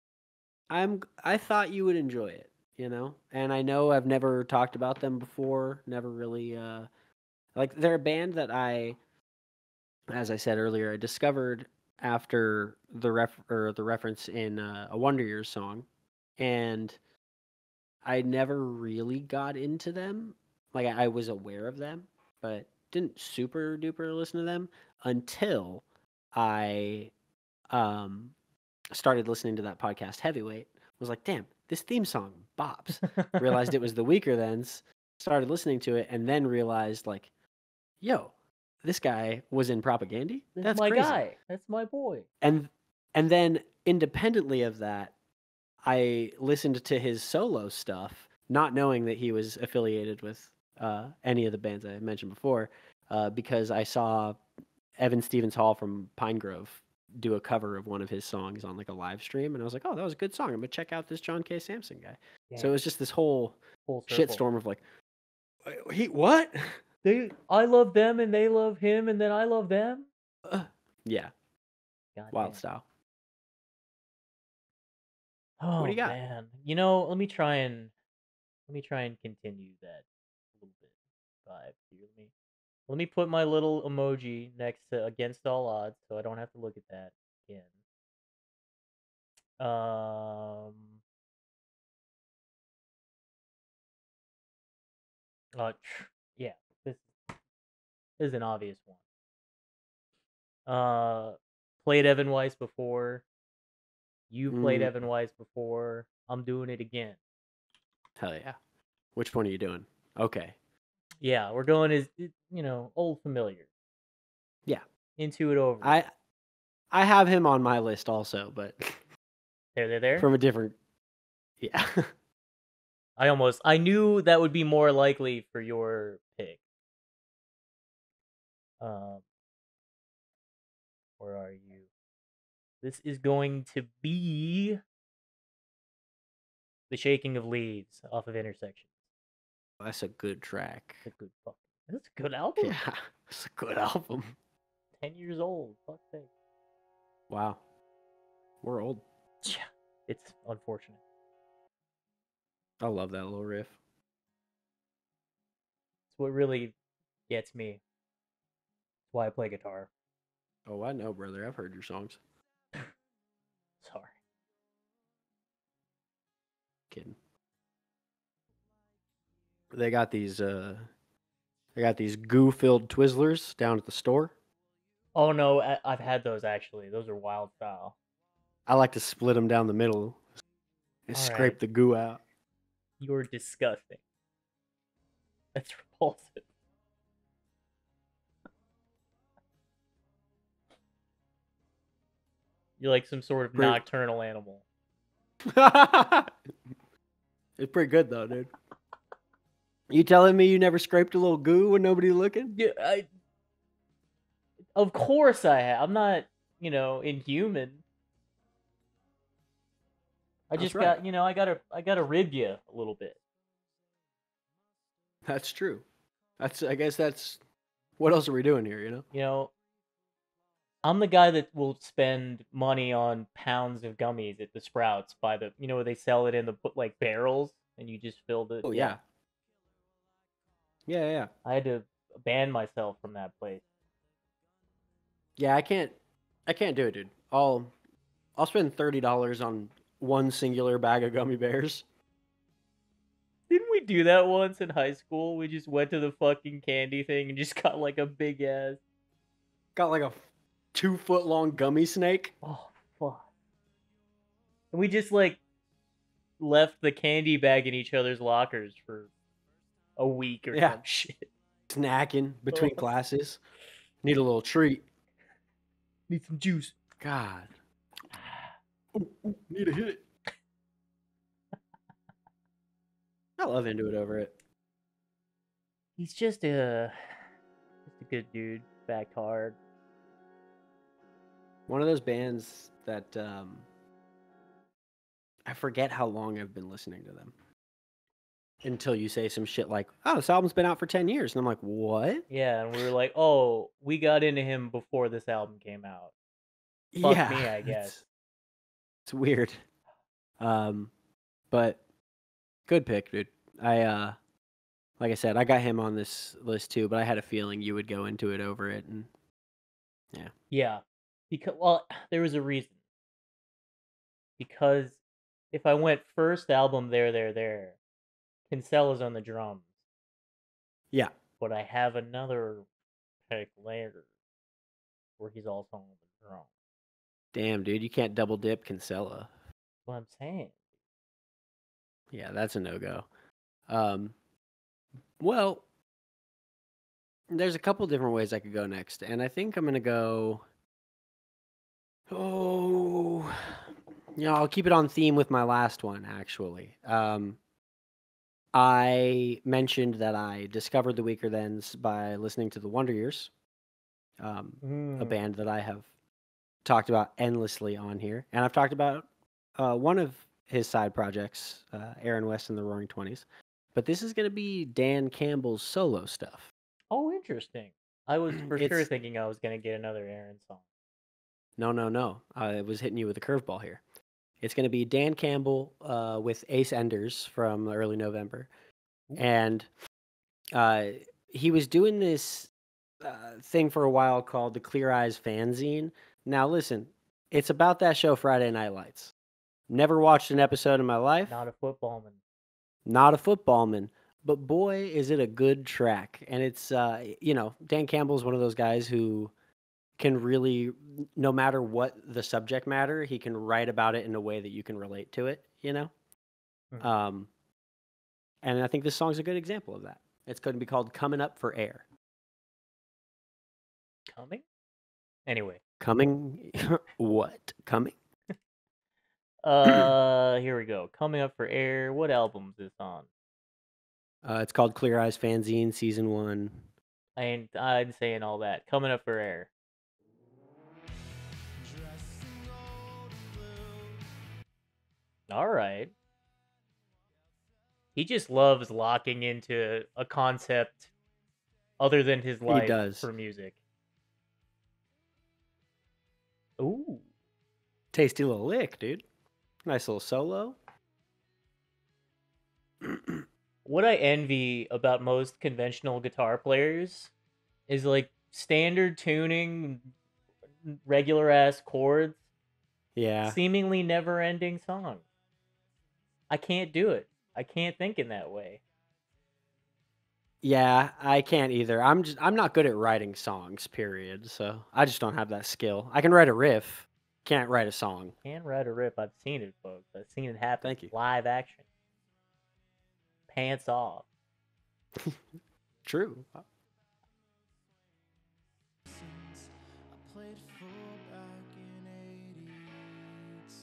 Speaker 2: I'm. I thought you would enjoy it. You know, and I know I've never talked about them before. Never really. Uh, like they're a band that I, as I said earlier, I discovered after the ref or the reference in uh, a Wonder Years song, and I never really got into them. Like I, I was aware of them, but didn't super duper listen to them until I um started listening to that podcast Heavyweight. Was like, damn, this theme song bops. Realized it was the Weaker Thans. Started listening to it, and then realized like, yo, this guy was in Propagandy.
Speaker 1: That's
Speaker 2: That's
Speaker 1: my
Speaker 2: crazy.
Speaker 1: guy. That's my boy.
Speaker 2: And and then independently of that, I listened to his solo stuff, not knowing that he was affiliated with uh, any of the bands I mentioned before, uh, because I saw Evan Stevens Hall from Pine Grove do a cover of one of his songs on like a live stream, and I was like, "Oh, that was a good song. I'm gonna check out this John K. Samson guy."
Speaker 1: Damn.
Speaker 2: So it was just this whole
Speaker 1: Full circle.
Speaker 2: shitstorm of like, "Wait, he what?"
Speaker 1: They, I love them, and they love him, and then I love them.
Speaker 2: Uh, yeah,
Speaker 1: God
Speaker 2: wild
Speaker 1: damn.
Speaker 2: style.
Speaker 1: Oh
Speaker 2: What do you got?
Speaker 1: man, you know, let me try and let me try and continue that little bit vibe here. Let me let me put my little emoji next to against all odds, so I don't have to look at that again. Um. Uh, tr- yeah, this, this is an obvious one. Uh, played Evan Weiss before. You played
Speaker 2: Mm,
Speaker 1: Evan Weiss before. I'm doing it again.
Speaker 2: hell yeah. Which one are you doing? Okay.
Speaker 1: Yeah, we're going as you know, old familiar.
Speaker 2: Yeah.
Speaker 1: Into it over.
Speaker 2: I I have him on my list also, but
Speaker 1: there, there, there.
Speaker 2: from a different. Yeah.
Speaker 1: I almost I knew that would be more likely for your pick. Um, where are you? This is going to be The Shaking of Leaves off of Intersections.
Speaker 2: That's a good track.
Speaker 1: That's a good fuck. That's a good album.
Speaker 2: Yeah, it's a good album.
Speaker 1: Ten years old. Fuck's sake.
Speaker 2: Wow. We're old.
Speaker 1: Yeah, it's unfortunate.
Speaker 2: I love that little riff.
Speaker 1: It's what really gets me. It's why I play guitar.
Speaker 2: Oh, I know, brother. I've heard your songs.
Speaker 1: Sorry.
Speaker 2: Kidding. They got these uh they got these goo-filled Twizzlers down at the store.
Speaker 1: Oh no, I, I've had those actually. Those are wild style.
Speaker 2: I like to split them down the middle and
Speaker 1: All
Speaker 2: scrape
Speaker 1: right,
Speaker 2: the goo out.
Speaker 1: you're disgusting. That's repulsive. You're like some sort of
Speaker 2: Pretty-
Speaker 1: nocturnal animal.
Speaker 2: It's pretty good though, dude. You telling me you never scraped a little goo when nobody's looking?
Speaker 1: Yeah, I. Of course I have. I'm not, you know, inhuman. I
Speaker 2: That's
Speaker 1: just
Speaker 2: right.
Speaker 1: got, you know, I gotta, I gotta rib you a little bit.
Speaker 2: That's true. That's I guess that's what else are we doing here, you know?
Speaker 1: You know, I'm the guy that will spend money on pounds of gummies at the Sprouts by the, you know, where they sell it in the like barrels and you just fill the.
Speaker 2: Oh yeah. Yeah, yeah. yeah.
Speaker 1: I had to ban myself from that place.
Speaker 2: Yeah, I can't I can't do it, dude. I'll I'll spend thirty dollars on one singular bag of gummy bears.
Speaker 1: Didn't we do that once in high school? We just went to the fucking candy thing and just got like a big ass.
Speaker 2: Got like a two foot long gummy snake.
Speaker 1: Oh fuck! And we just like left the candy bag in each other's lockers for a week or
Speaker 2: Yeah.
Speaker 1: some shit.
Speaker 2: Snacking between classes. Need a little treat.
Speaker 1: Need some juice.
Speaker 2: God. Ooh, ooh, need a hit. I love Into It Over It.
Speaker 1: He's just a, just a good dude. Backed hard.
Speaker 2: One of those bands that um, I forget how long I've been listening to them. Until you say some shit like, oh, this album's been out for ten years. And I'm like, what?
Speaker 1: Yeah, and we were like, oh, we got into him before this album came out. Fuck
Speaker 2: yeah,
Speaker 1: me, I guess.
Speaker 2: It's, it's weird. Um, but good pick, dude. I uh, like I said, I got him on this list too, but I had a feeling you would go Into It Over It, and yeah,
Speaker 1: Yeah, because well, there was a reason. Because if I went first album, there, there, there, Kinsella's on the drums,
Speaker 2: yeah.
Speaker 1: but I have another pick later where he's also on the drum.
Speaker 2: Damn, dude, you can't double dip Kinsella.
Speaker 1: What I'm saying.
Speaker 2: Yeah, that's a no go. Um, well, there's a couple different ways I could go next, and I think I'm gonna go. Oh, yeah, I'll keep it on theme with my last one. Actually, um, I mentioned that I discovered the Weaker Thans by listening to the Wonder Years, um, a
Speaker 1: Mm.
Speaker 2: band that I have talked about endlessly on here, and I've talked about uh, one of his side projects, uh, Aaron West and the Roaring Twenties. But this is going to be Dan Campbell's solo stuff.
Speaker 1: Oh, interesting. I was for sure
Speaker 2: It's
Speaker 1: thinking I was gonna get another Aaron song.
Speaker 2: no, no, no. I was hitting you with a curveball here. It's going to be Dan Campbell uh, with Ace Enders from early November,
Speaker 1: Ooh.
Speaker 2: and uh, he was doing this uh, thing for a while called the Clear Eyes Fanzine. Now, listen, it's about that show Friday Night Lights. Never watched an episode in my life.
Speaker 1: Not a footballman.
Speaker 2: Not a footballman, but boy, is it a good track. And it's, uh, you know, Dan Campbell's one of those guys who can really, no matter what the subject matter, he can write about it in a way that you can relate to it, you know?
Speaker 1: Mhm.
Speaker 2: Um, and I think this song's a good example of that. It's going to be called Coming Up for Air.
Speaker 1: Coming? Anyway.
Speaker 2: Coming? What? Coming?
Speaker 1: Uh, here we go. Coming Up for Air. What album is this on?
Speaker 2: Uh, it's called Clear Eyes Fanzine, Season one.
Speaker 1: I ain't, I ain't saying all that. Coming Up for Air. All right. He just loves locking into a concept other than his life
Speaker 2: does.
Speaker 1: for music. Ooh.
Speaker 2: Tasty little lick, dude. Nice little solo.
Speaker 1: What I envy about most conventional guitar players is like standard tuning, regular ass chords,
Speaker 2: Yeah.
Speaker 1: seemingly never ending songs. I can't do it. I can't think in that way.
Speaker 2: Yeah, I can't either. I'm just I'm not good at writing songs, period. So I just don't have that skill. I can write a riff, can't write a song.
Speaker 1: Can't write a rip. I've seen it, folks. I've seen it happen.
Speaker 2: Thank you.
Speaker 1: Live action. Pants off.
Speaker 2: True.
Speaker 3: I played fullback in eighty-six.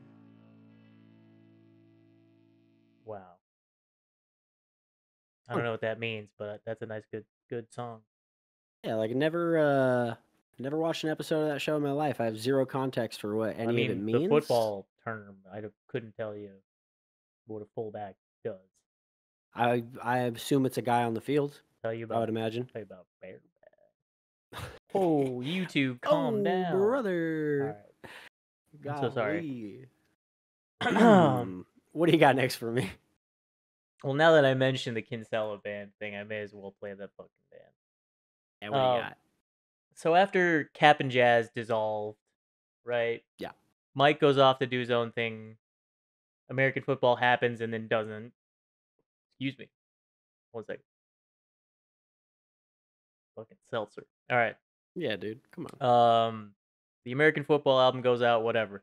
Speaker 1: Wow. I don't know what that means, but that's a nice, good, good song.
Speaker 2: Yeah, like never uh never watched an episode of that show in my life. I have zero context for what any
Speaker 1: I
Speaker 2: of it
Speaker 1: mean,
Speaker 2: means.
Speaker 1: the football term, I don't- couldn't tell you what a fullback does.
Speaker 2: I I assume it's a guy on the field.
Speaker 1: Tell you
Speaker 2: I
Speaker 1: about.
Speaker 2: would imagine.
Speaker 1: Tell you about bear bag. Oh, you two, calm
Speaker 2: oh,
Speaker 1: down. All
Speaker 2: brother.
Speaker 1: right. I'm so sorry.
Speaker 2: Hmm, what do you got next for me?
Speaker 1: Well, now that I mentioned the Kinsella band thing, I may as well play that fucking band.
Speaker 2: And what do you
Speaker 1: Um,
Speaker 2: got?
Speaker 1: So after Cap and Jazz dissolved, right?
Speaker 2: Yeah.
Speaker 1: Mike goes off to do his own thing. American football happens and then doesn't. Excuse me. One second. Fucking seltzer. All right.
Speaker 2: Yeah, dude. Come on.
Speaker 1: Um, the American football album goes out. Whatever.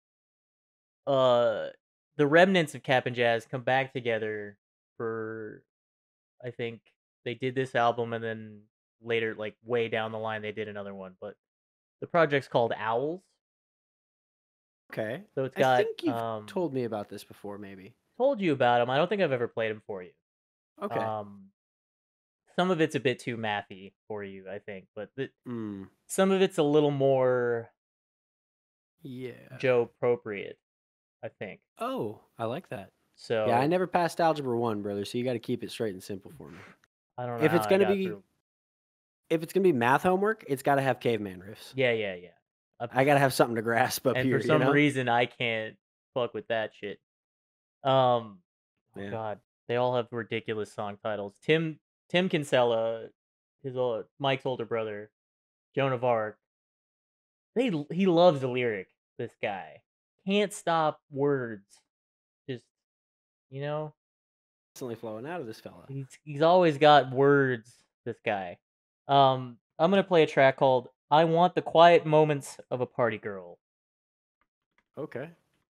Speaker 1: Uh, the remnants of Cap and Jazz come back together for, I think they did this album and then later, like way down the line, they did another one. But the project's called Owls.
Speaker 2: Okay.
Speaker 1: So it's
Speaker 2: I
Speaker 1: got.
Speaker 2: think you've
Speaker 1: um,
Speaker 2: told me about this before, maybe.
Speaker 1: told you about them. I don't think I've ever played them for you.
Speaker 2: Okay.
Speaker 1: Um, some of it's a bit too mathy for you, I think, but the,
Speaker 2: mm.
Speaker 1: some of it's a little more
Speaker 2: Yeah.
Speaker 1: Joe appropriate, I think.
Speaker 2: Oh, I like that.
Speaker 1: So
Speaker 2: Yeah, I never passed algebra one, brother. So you got to keep it straight and simple for me.
Speaker 1: I don't know
Speaker 2: If
Speaker 1: how
Speaker 2: it's
Speaker 1: I
Speaker 2: gonna
Speaker 1: got
Speaker 2: be,
Speaker 1: through.
Speaker 2: if it's gonna be math homework, it's got to have caveman riffs.
Speaker 1: Yeah, yeah, yeah. Uh,
Speaker 2: I got to have something to grasp up
Speaker 1: and
Speaker 2: here.
Speaker 1: for some
Speaker 2: you know?
Speaker 1: reason, I can't fuck with that shit. Um, oh
Speaker 2: Yeah.
Speaker 1: God, they all have ridiculous song titles. Tim Tim Kinsella, his old, Mike's older brother, Joan of Arc. They he loves the lyric. This guy can't stop words. Just you know,
Speaker 2: Constantly flowing out of this fella.
Speaker 1: he's he's always got words. This guy. Um, I'm gonna play a track called "I Want the Quiet Moments of a Party Girl."
Speaker 2: Okay.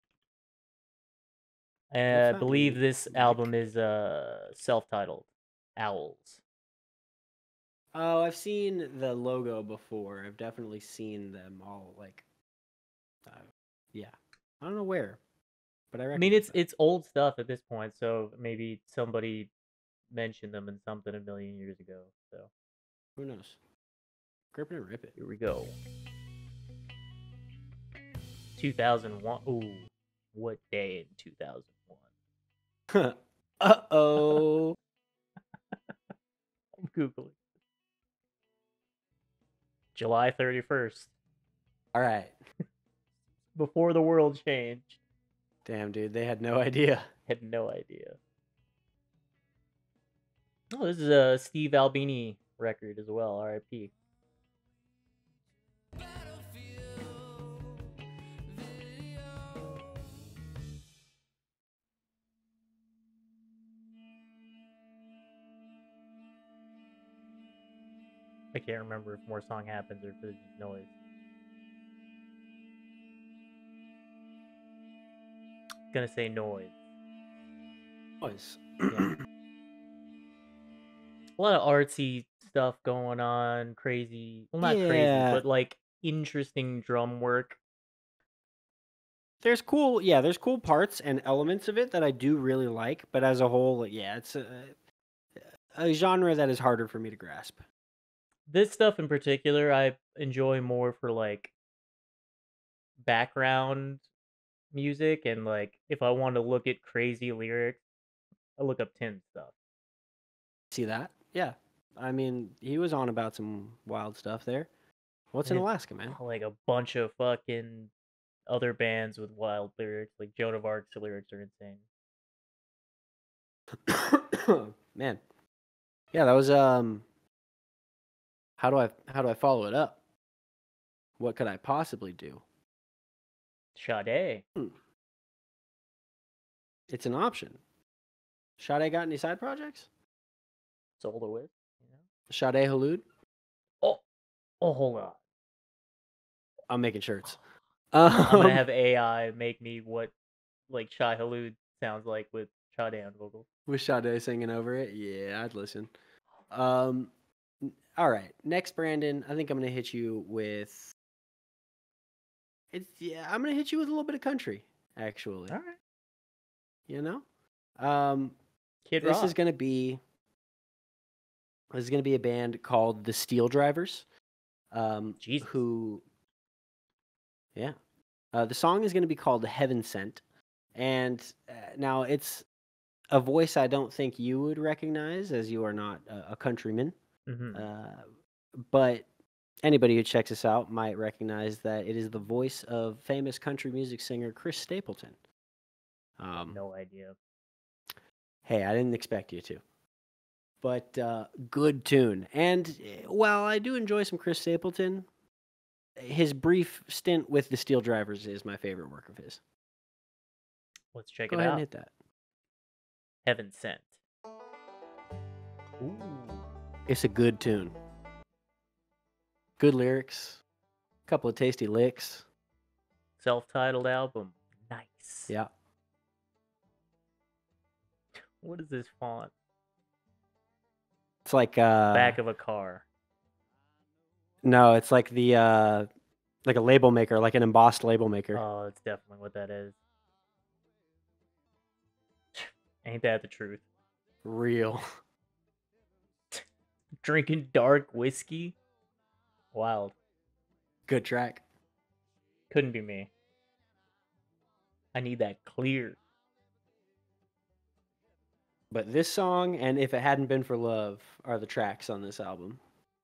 Speaker 1: And I
Speaker 2: not
Speaker 1: believe
Speaker 2: me,
Speaker 1: this
Speaker 2: Mike?
Speaker 1: album is uh self-titled Owls.
Speaker 2: Oh, I've seen the logo before. I've definitely seen them all. Like, uh, yeah. I don't know where, but I
Speaker 1: I
Speaker 2: recognize
Speaker 1: mean, it's
Speaker 2: them.
Speaker 1: it's old stuff at this point, so maybe somebody mentioned them in something a million years ago. So
Speaker 2: Who knows? Grip it and rip it.
Speaker 1: here we go. two thousand one. Ooh, what day in two thousand one?
Speaker 2: uh oh.
Speaker 1: I'm googling. July thirty-first,
Speaker 2: All right.
Speaker 1: before the world changed.
Speaker 2: Damn, dude, they had no idea.
Speaker 1: Had no idea. Oh, this is a Steve Albini record as well. R I P. I can't remember if more song happens or if it's just noise. Gonna say noise.
Speaker 2: Was.
Speaker 1: Yeah. A lot of artsy stuff going on, crazy. Well, not crazy,
Speaker 2: Yeah.
Speaker 1: but like interesting drum work.
Speaker 2: There's cool, yeah, there's cool parts and elements of it that I do really like, but as a whole, yeah, it's a, a genre that is harder for me to grasp.
Speaker 1: This stuff in particular, I enjoy more for like background music, and like if I want to look at crazy lyrics, I look up Tim's stuff.
Speaker 2: See that? Yeah. I mean, he was on about some wild stuff there. What's in
Speaker 1: And
Speaker 2: Alaska, man?
Speaker 1: like a bunch of fucking other bands with wild lyrics, like Joan of Arc's lyrics are insane.
Speaker 2: Man. Yeah, that was um how do I how do I follow it up? What could I possibly do?
Speaker 1: Sade.
Speaker 2: Hmm. It's an option. Sade got any side projects?
Speaker 1: Soloist. You know?
Speaker 2: Sade Halud?
Speaker 1: Oh, oh, hold on.
Speaker 2: I'm making shirts.
Speaker 1: I'm gonna
Speaker 2: Um,
Speaker 1: have A I make me what like Shai Halud sounds like with Sade on vocals.
Speaker 2: with Sade singing over it? Yeah, I'd listen. Um, n- all right. Next, Brandon, I think I'm gonna hit you with. It's yeah, I'm gonna hit you with a little bit of country, actually.
Speaker 1: All right.
Speaker 2: You know, um,
Speaker 1: Kid
Speaker 2: this
Speaker 1: Rock.
Speaker 2: is gonna be. This is gonna be a band called the Steel Drivers. Um,
Speaker 1: Jesus.
Speaker 2: who? Yeah, uh, the song is gonna be called "Heaven Sent," and uh, now it's a voice I don't think you would recognize, as you are not a, a countryman.
Speaker 1: hmm
Speaker 2: Uh, but anybody who checks us out might recognize that it is the voice of famous country music singer Chris Stapleton. Um,
Speaker 1: no idea.
Speaker 2: Hey, I didn't expect you to. But uh, good tune. And eh, while I do enjoy some Chris Stapleton, his brief stint with the Steel Drivers is my favorite work of his.
Speaker 1: Let's check
Speaker 2: Go
Speaker 1: it
Speaker 2: ahead
Speaker 1: out.
Speaker 2: and hit that.
Speaker 1: Heaven Sent. Ooh.
Speaker 2: It's a good tune. Good lyrics. Couple of tasty licks.
Speaker 1: Self-titled album. Nice.
Speaker 2: Yeah.
Speaker 1: What is this font?
Speaker 2: It's like uh
Speaker 1: Back of a car.
Speaker 2: no, it's like the uh like a label maker, like an embossed label maker.
Speaker 1: Oh, that's definitely what that is. Ain't that the truth?
Speaker 2: Real.
Speaker 1: Drinking dark whiskey? Wild.
Speaker 2: Good track.
Speaker 1: Couldn't be me. I need that clear.
Speaker 2: But this song and If It Hadn't Been for Love are the tracks on this album.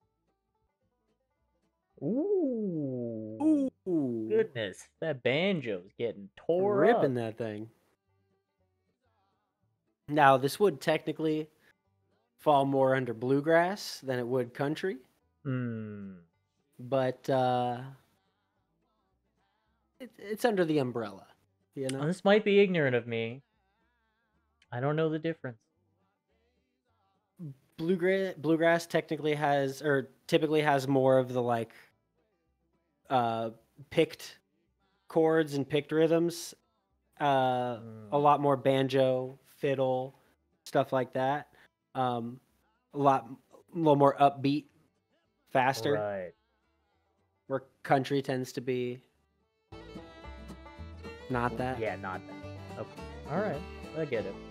Speaker 1: Ooh.
Speaker 2: Ooh.
Speaker 1: Goodness. That banjo's getting tore
Speaker 2: Ripping
Speaker 1: up.
Speaker 2: that thing. Now, this would technically fall more under bluegrass than it would country,
Speaker 1: Hmm.
Speaker 2: but uh, it, it's under the umbrella, you
Speaker 1: Well,
Speaker 2: know?
Speaker 1: this might be ignorant of me. I don't know the difference.
Speaker 2: Bluegrass, bluegrass technically has, or typically has more of the like uh, picked chords and picked rhythms. Uh,
Speaker 1: Mm.
Speaker 2: a lot more banjo, fiddle, stuff like that. Um, a lot, a little more upbeat, faster.
Speaker 1: Right.
Speaker 2: Where country tends to be not that.
Speaker 1: Yeah, not that. Okay. All right. I get it.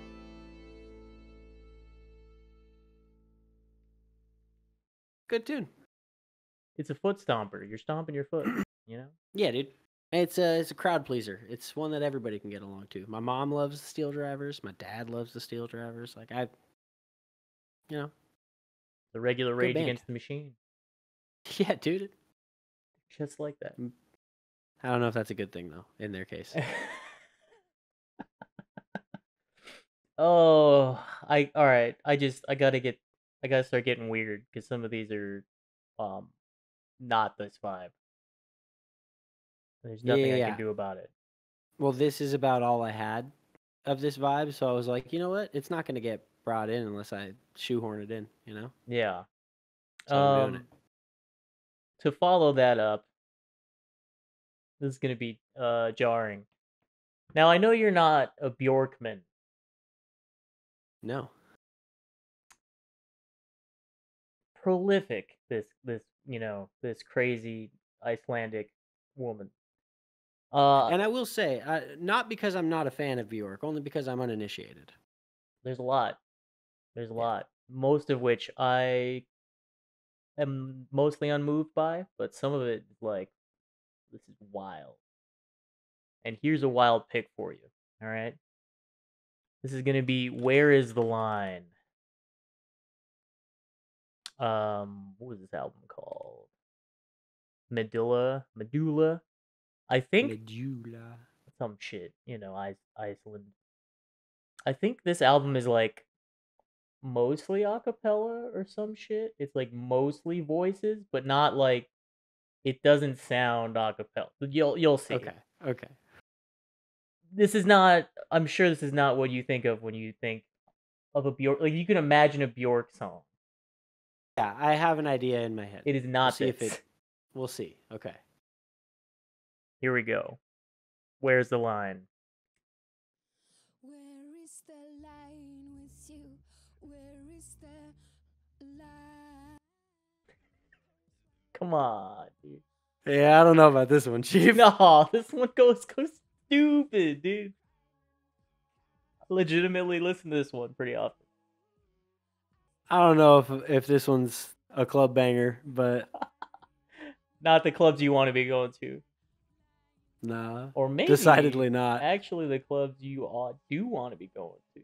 Speaker 2: Good tune.
Speaker 1: It's a foot stomper. You're stomping your foot, you know?
Speaker 2: Yeah, dude. It's a it's a crowd pleaser. It's one that everybody can get along to. My mom loves the Steel Drivers. My dad loves the Steel Drivers. Like I, you know,
Speaker 1: The regular Rage
Speaker 2: band.
Speaker 1: Against the Machine.
Speaker 2: yeah, dude.
Speaker 1: Just like that.
Speaker 2: I don't know if that's a good thing though. In their case,
Speaker 1: Oh, I all right. I just I gotta get I gotta start getting weird because some of these are um not this vibe. There's
Speaker 2: Yeah,
Speaker 1: nothing
Speaker 2: yeah,
Speaker 1: I
Speaker 2: yeah.
Speaker 1: can do about it.
Speaker 2: well, this is about all I had of this vibe. So I was like, you know what? It's not gonna get brought in unless I shoehorn it in. You know,
Speaker 1: Yeah.
Speaker 2: so I'm doing it.
Speaker 1: Um, to follow that up, this is gonna be uh jarring. Now I know you're not a Bjorkman.
Speaker 2: No,
Speaker 1: Prolific, this this you know this crazy Icelandic woman. Uh,
Speaker 2: and I will say, uh, not because I'm not a fan of Bjork, only because I'm uninitiated.
Speaker 1: there's a lot. There's a
Speaker 2: Yeah.
Speaker 1: lot. Most of which I am mostly unmoved by, but some of it is like, this is wild. And here's a wild pick for you. All right. This is gonna be Where Is the Line? Um, what was this album called? Medulla, Medulla. I think
Speaker 2: Medulla.
Speaker 1: some shit. You know, Ice Iceland. I think this album is like mostly a cappella or some shit. It's like mostly voices, but not like It doesn't sound acapella. You'll you'll see.
Speaker 2: Okay. Okay.
Speaker 1: This is not. I'm sure this is not what you think of when you think of a Bjork. Like you can imagine a Bjork song.
Speaker 2: Yeah, I have an idea in my head.
Speaker 1: It is
Speaker 2: We'll
Speaker 1: not
Speaker 2: see
Speaker 1: this.
Speaker 2: if it. We'll see. Okay.
Speaker 1: Here we go. Where's the line?
Speaker 4: Where is the line with you? Where is the line?
Speaker 1: Come on, dude.
Speaker 2: Yeah, I don't know about this one, Chief.
Speaker 1: No, this one goes goes stupid, dude. I legitimately listen to this one pretty often.
Speaker 2: I don't know if if this one's a club banger, but
Speaker 1: Not the clubs you want to be going to,
Speaker 2: nah,
Speaker 1: or maybe
Speaker 2: decidedly not.
Speaker 1: actually the clubs you ought, do want to be going to.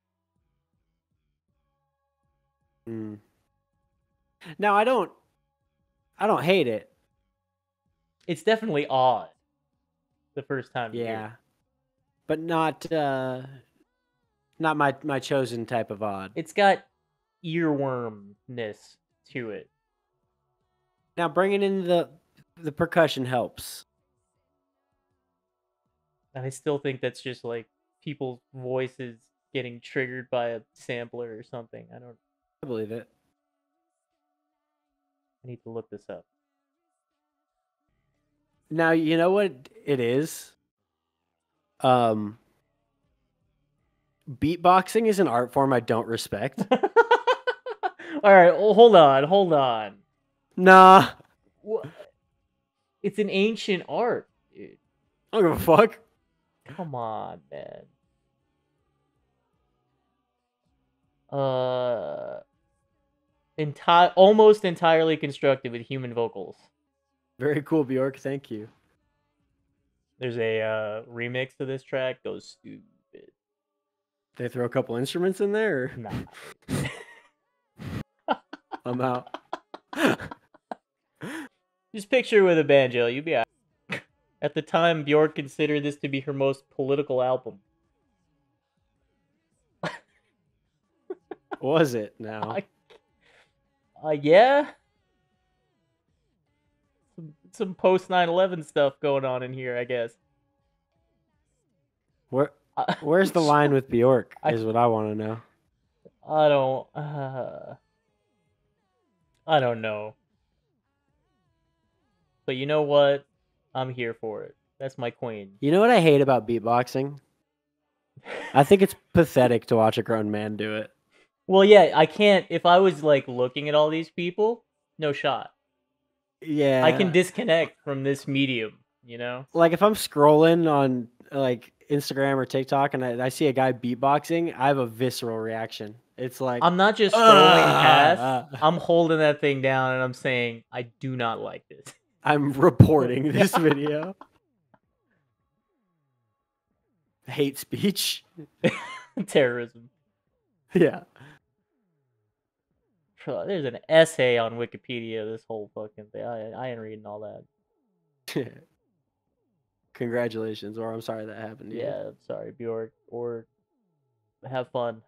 Speaker 2: Mm. Now I don't, I don't hate it.
Speaker 1: It's definitely odd. The first time, you hear
Speaker 2: Yeah,
Speaker 1: it.
Speaker 2: but not uh, not my my chosen type of odd.
Speaker 1: It's got earwormness to it.
Speaker 2: Now bringing in the the percussion helps.
Speaker 1: And I still think that's just like people's voices getting triggered by a sampler or something. I don't.
Speaker 2: I believe it.
Speaker 1: I need to look this up.
Speaker 2: Now you know what it is. Um, beatboxing is an art form I don't respect.
Speaker 1: All right, well, hold on, hold on.
Speaker 2: Nah,
Speaker 1: Wha- It's an ancient art, dude.
Speaker 2: I don't give a fuck.
Speaker 1: Come on, man. Uh, entire, almost entirely constructed with human vocals.
Speaker 2: Very cool, Bjork. Thank you.
Speaker 1: There's a uh, remix to this track. Goes stupid.
Speaker 2: They throw a couple instruments in there. Or?
Speaker 1: Nah.
Speaker 2: I'm out.
Speaker 1: Just picture with a banjo. You'd be. At the time, Bjork considered this to be her most political album.
Speaker 2: Was it now?
Speaker 1: I, uh, yeah. Some, some post nine eleven stuff going on in here, I guess.
Speaker 2: Where
Speaker 1: I,
Speaker 2: Where's the line with Bjork?
Speaker 1: I-
Speaker 2: Is what I want to know.
Speaker 1: I don't. Uh, I don't know. But you know what? I'm here for it. That's my queen.
Speaker 2: You know what I hate about beatboxing? I think it's pathetic to watch a grown man do it.
Speaker 1: Well, yeah, I can't. If I was like looking at all these people, no shot.
Speaker 2: Yeah.
Speaker 1: I can disconnect from this medium, you know?
Speaker 2: Like if I'm scrolling on like Instagram or TikTok and I, I see a guy beatboxing, I have a visceral reaction. It's like
Speaker 1: I'm not just scrolling
Speaker 2: "Ah,
Speaker 1: past,
Speaker 2: ah."
Speaker 1: I'm holding that thing down and I'm saying, I do not like this.
Speaker 2: I'm reporting this video. Hate speech.
Speaker 1: Terrorism.
Speaker 2: Yeah.
Speaker 1: There's an essay on Wikipedia, this whole fucking thing. I, I ain't reading all that.
Speaker 2: Congratulations, or I'm sorry that happened to you.
Speaker 1: Yeah, I'm sorry, Bjork. Or have fun.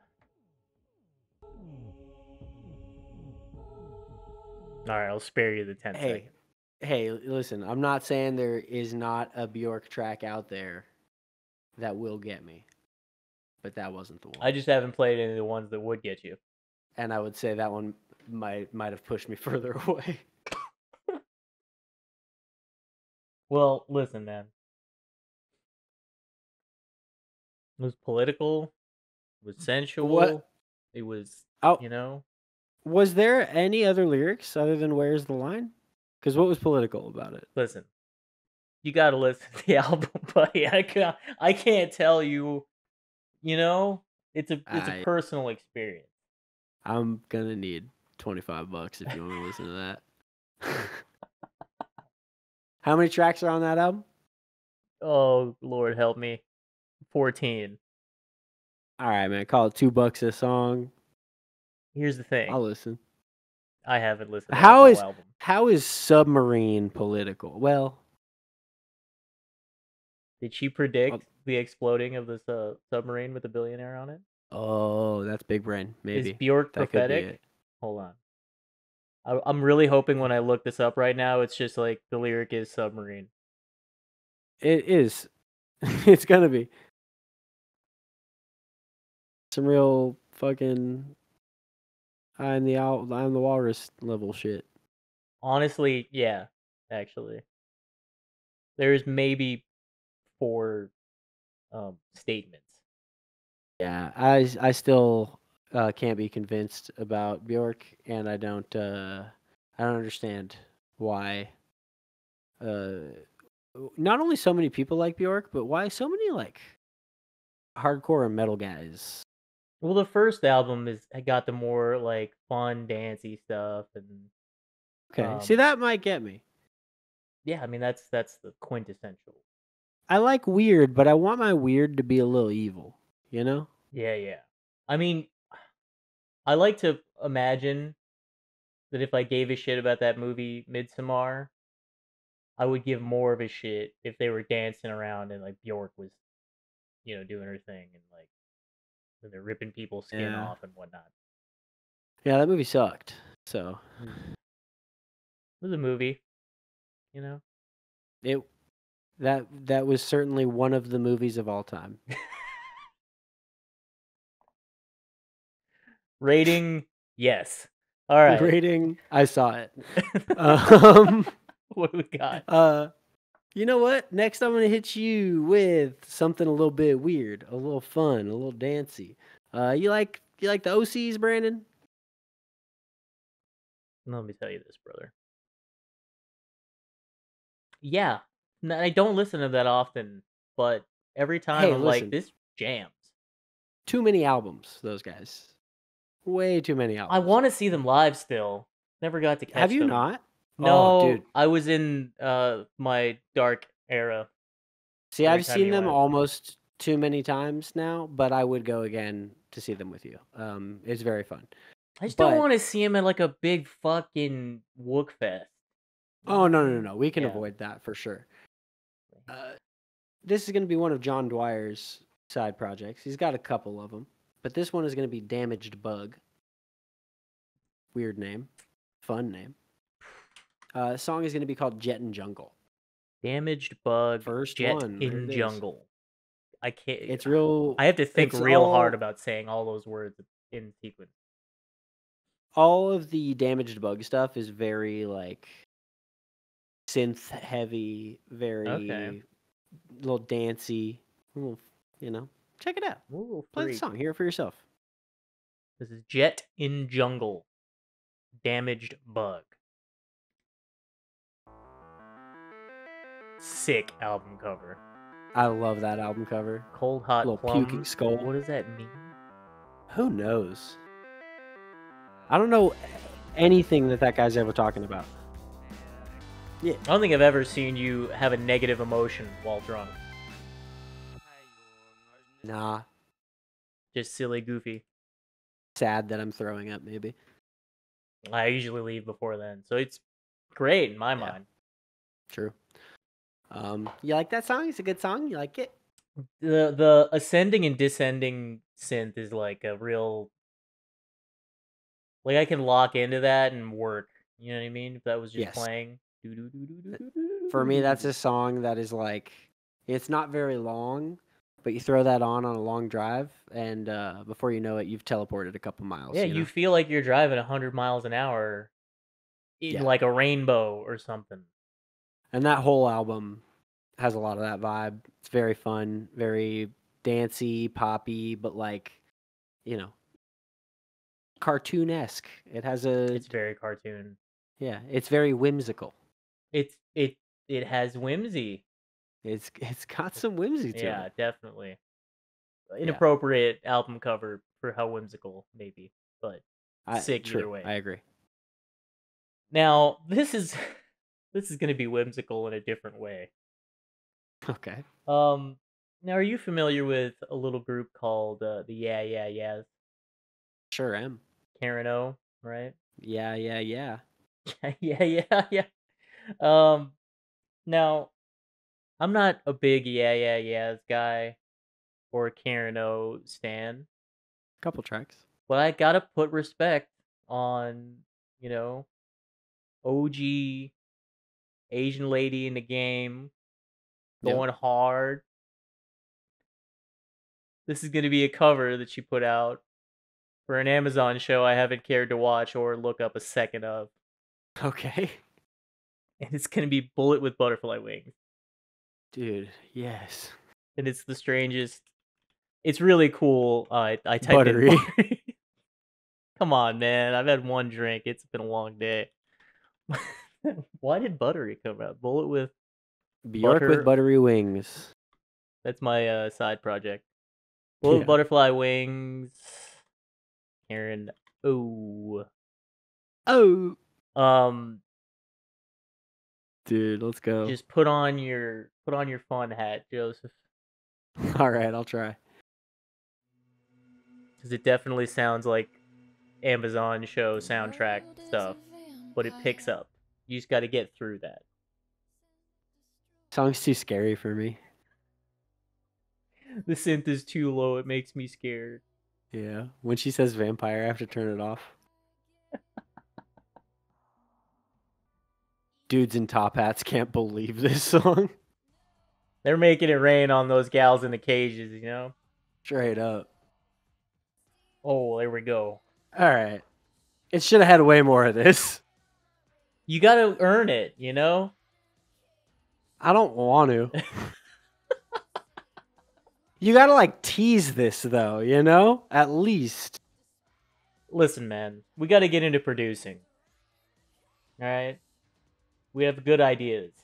Speaker 1: Alright, I'll spare you the ten
Speaker 2: Hey,
Speaker 1: seconds.
Speaker 2: hey, listen, I'm not saying there is not a Bjork track out there that will get me, but that wasn't the one.
Speaker 1: I just haven't played any of the ones that would get you.
Speaker 2: And I would say that one might might have pushed me further away.
Speaker 1: Well, listen, man. It was political. It was sensual.
Speaker 2: What?
Speaker 1: It was,
Speaker 2: Oh,
Speaker 1: you know.
Speaker 2: was there any other lyrics other than "Where's the line"? Because what was political about it?
Speaker 1: Listen, you gotta listen to the album, buddy. I can't, I can't tell you. You know, it's a it's a
Speaker 2: I-
Speaker 1: personal experience.
Speaker 2: I'm gonna need twenty-five bucks if you want to listen to that. How many tracks are on that album?
Speaker 1: Oh Lord, help me. Fourteen.
Speaker 2: All right, man. Call it two bucks a song.
Speaker 1: Here's the thing.
Speaker 2: I'll listen.
Speaker 1: I haven't listened to
Speaker 2: How
Speaker 1: the whole
Speaker 2: is-
Speaker 1: album.
Speaker 2: How is Submarine political? Well,
Speaker 1: Did she predict the exploding of this uh, submarine with a billionaire on it?
Speaker 2: oh, that's big brain. Maybe
Speaker 1: Is Bjork
Speaker 2: that could be
Speaker 1: prophetic?
Speaker 2: it.
Speaker 1: Hold on. I, I'm really hoping when I look this up right now, it's just like the lyric is submarine.
Speaker 2: It is. It's gonna be some real fucking eye in the out, eye in the walrus level shit.
Speaker 1: Honestly, yeah, actually, there's maybe four um statements.
Speaker 2: Yeah, I s- I still uh, can't be convinced about Bjork, and I don't uh, I don't understand why. Uh, not only so many people like Bjork, but why so many like hardcore and metal guys.
Speaker 1: Well, the first album is I got the more like fun, dancey stuff, and
Speaker 2: Okay, see
Speaker 1: um,
Speaker 2: that might get me.
Speaker 1: yeah, I mean that's that's the quintessential.
Speaker 2: I like weird, but I want my weird to be a little evil. You know?
Speaker 1: Yeah, yeah. I mean, I like to imagine that if I gave a shit about that movie Midsommar, I would give more of a shit if they were dancing around and like Bjork was, you know, doing her thing and like and they're ripping people's skin
Speaker 2: Yeah.
Speaker 1: off and whatnot.
Speaker 2: Yeah, that movie sucked. So
Speaker 1: It was a movie, you know.
Speaker 2: it that that was certainly one of the movies of all time.
Speaker 1: Rating, yes. All right.
Speaker 2: Rating, I saw it. Um,
Speaker 1: What do we got?
Speaker 2: uh, you know what? Next, I'm gonna hit you with something a little bit weird, a little fun, a little dancey. Uh, you like you like the O Cs, Brandon?
Speaker 1: Let me tell you this, brother. Yeah, n- I don't listen to that often, but every time
Speaker 2: Hey,
Speaker 1: I'm like,
Speaker 2: listen,
Speaker 1: this jams.
Speaker 2: too many albums. Those guys, way too many
Speaker 1: I
Speaker 2: albums.
Speaker 1: want to see them live still. Never got to catch
Speaker 2: Have you
Speaker 1: them.
Speaker 2: not? Oh,
Speaker 1: No,
Speaker 2: dude.
Speaker 1: I was in uh my dark era.
Speaker 2: See,
Speaker 1: Every
Speaker 2: I've
Speaker 1: time
Speaker 2: seen
Speaker 1: you
Speaker 2: them
Speaker 1: went.
Speaker 2: almost too many times now, but I would go again to see them with you. Um, it's very fun.
Speaker 1: I just don't
Speaker 2: But
Speaker 1: want to see him at like a big fucking Wook fest. You know
Speaker 2: oh
Speaker 1: what I
Speaker 2: no no no
Speaker 1: mean?
Speaker 2: no, we can
Speaker 1: Yeah.
Speaker 2: avoid that for sure. Uh, this is going to be one of John Dwyer's side projects. He's got a couple of them, but this one is going to be Damaged Bug. Weird name, fun name. Uh, song is going to be called Jet in Jungle.
Speaker 1: Damaged Bug,
Speaker 2: First
Speaker 1: Jet
Speaker 2: one, there
Speaker 1: in
Speaker 2: it is.
Speaker 1: Jungle. I can't.
Speaker 2: It's real.
Speaker 1: I have to think
Speaker 2: it's
Speaker 1: real hard
Speaker 2: all-
Speaker 1: about saying all those words in sequence.
Speaker 2: All of the Damaged Bug stuff is very like synth heavy, very
Speaker 1: Okay.
Speaker 2: little dancey. Little, you know, check it out.
Speaker 1: Ooh,
Speaker 2: Play the
Speaker 1: freak.
Speaker 2: song. Hear it for yourself.
Speaker 1: This is Jet in Jungle. Damaged Bug. Sick album cover.
Speaker 2: I love that album cover.
Speaker 1: Cold Hot
Speaker 2: Little
Speaker 1: Plum.
Speaker 2: puking skull.
Speaker 1: What does that mean?
Speaker 2: Who knows? I don't know anything that that guy's ever talking about.
Speaker 1: I don't think I've ever seen you have a negative emotion while drunk.
Speaker 2: Nah.
Speaker 1: Just silly, goofy.
Speaker 2: Sad that I'm throwing up, maybe.
Speaker 1: I usually leave before then, so it's great in my
Speaker 2: Yeah.
Speaker 1: mind.
Speaker 2: True. Um, you like that song? It's a good song. You like it?
Speaker 1: The the ascending and descending synth is like a real like I can lock into that and work. You know what I mean? If that was just
Speaker 2: Yes.
Speaker 1: playing.
Speaker 2: For me, that's a song that is like, it's not very long, but you throw that on on a long drive, and uh, before you know it, you've teleported a couple miles.
Speaker 1: Yeah,
Speaker 2: you,
Speaker 1: you
Speaker 2: know?
Speaker 1: feel like you're driving a hundred miles an hour in
Speaker 2: Yeah.
Speaker 1: like a rainbow or something.
Speaker 2: And that whole album has a lot of that vibe. It's very fun, very dancey, poppy, but like, you know, cartoon-esque. It has a
Speaker 1: It's very cartoon.
Speaker 2: yeah, it's very whimsical.
Speaker 1: It's it it has whimsy.
Speaker 2: It's it's got some whimsy to
Speaker 1: Yeah,
Speaker 2: it.
Speaker 1: definitely. Inappropriate album cover for how whimsical maybe, but
Speaker 2: I,
Speaker 1: sick
Speaker 2: true,
Speaker 1: either way.
Speaker 2: I agree.
Speaker 1: Now, this is this is going to be whimsical in a different way.
Speaker 2: Okay.
Speaker 1: Um now are you familiar with a little group called uh, the Yeah Yeah Yeahs?
Speaker 2: Sure am.
Speaker 1: Karen O, right?
Speaker 2: Yeah, yeah, yeah.
Speaker 1: yeah, yeah, yeah. Um now I'm not a big Yeah Yeah Yeahs guy or Karen O stan,
Speaker 2: Couple tracks.
Speaker 1: but I got to put respect on, you know, O G Asian lady in the game,
Speaker 2: Yep.
Speaker 1: going hard. This is going to be a cover that she put out for an Amazon show I haven't cared to watch or look up a second of.
Speaker 2: Okay.
Speaker 1: And it's going to be Bullet with Butterfly Wings.
Speaker 2: Dude, yes.
Speaker 1: And it's the strangest. It's really cool. Uh, I, I typed
Speaker 2: Buttery.
Speaker 1: in buttery. Come on, man. I've had one drink. It's been a long day. Why did Buttery come out? Bullet with...
Speaker 2: Bjork
Speaker 1: Butter-
Speaker 2: with buttery wings.
Speaker 1: That's my uh, side project. Bullet
Speaker 2: Yeah.
Speaker 1: with Butterfly Wings. Karen. Oh.
Speaker 2: Oh,
Speaker 1: Um...
Speaker 2: dude, let's go.
Speaker 1: Just put on your put on your fun hat, Joseph,
Speaker 2: All right, I'll try.
Speaker 1: because it definitely sounds like Amazon show soundtrack stuff, but it picks up. You just got to get through that.
Speaker 2: Song's too scary for me.
Speaker 1: The synth is too low; it makes me scared.
Speaker 2: Yeah. When she says vampire, I have to turn it off. Dudes in top hats can't believe this song.
Speaker 1: They're making it rain on those gals in the cages, you know.
Speaker 2: Straight up.
Speaker 1: Oh, there we go.
Speaker 2: All right. It should have had way more of this.
Speaker 1: You got to earn it, you know.
Speaker 2: I don't want to. You gotta like tease this though, you know? At least.
Speaker 1: Listen, man, we got to get into producing. All right, we have good ideas.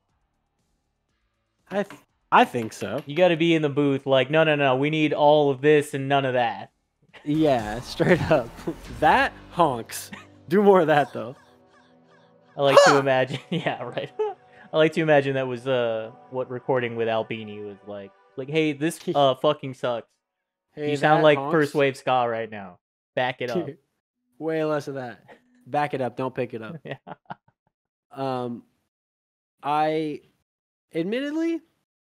Speaker 2: I th- I think so.
Speaker 1: You got to be in the booth, like, no, no, no, we need all of this and none of that.
Speaker 2: Yeah, straight up. That honks. Do more of that though.
Speaker 1: I like to imagine, yeah, right. I like to imagine that was uh what recording with Albini was like. Like, hey, this uh fucking sucks.
Speaker 2: Hey,
Speaker 1: You sound
Speaker 2: that
Speaker 1: like
Speaker 2: honks.
Speaker 1: first wave ska right now. Back it up.
Speaker 2: Way less of that. Back it up. Don't pick it up.
Speaker 1: Yeah.
Speaker 2: Um, I admittedly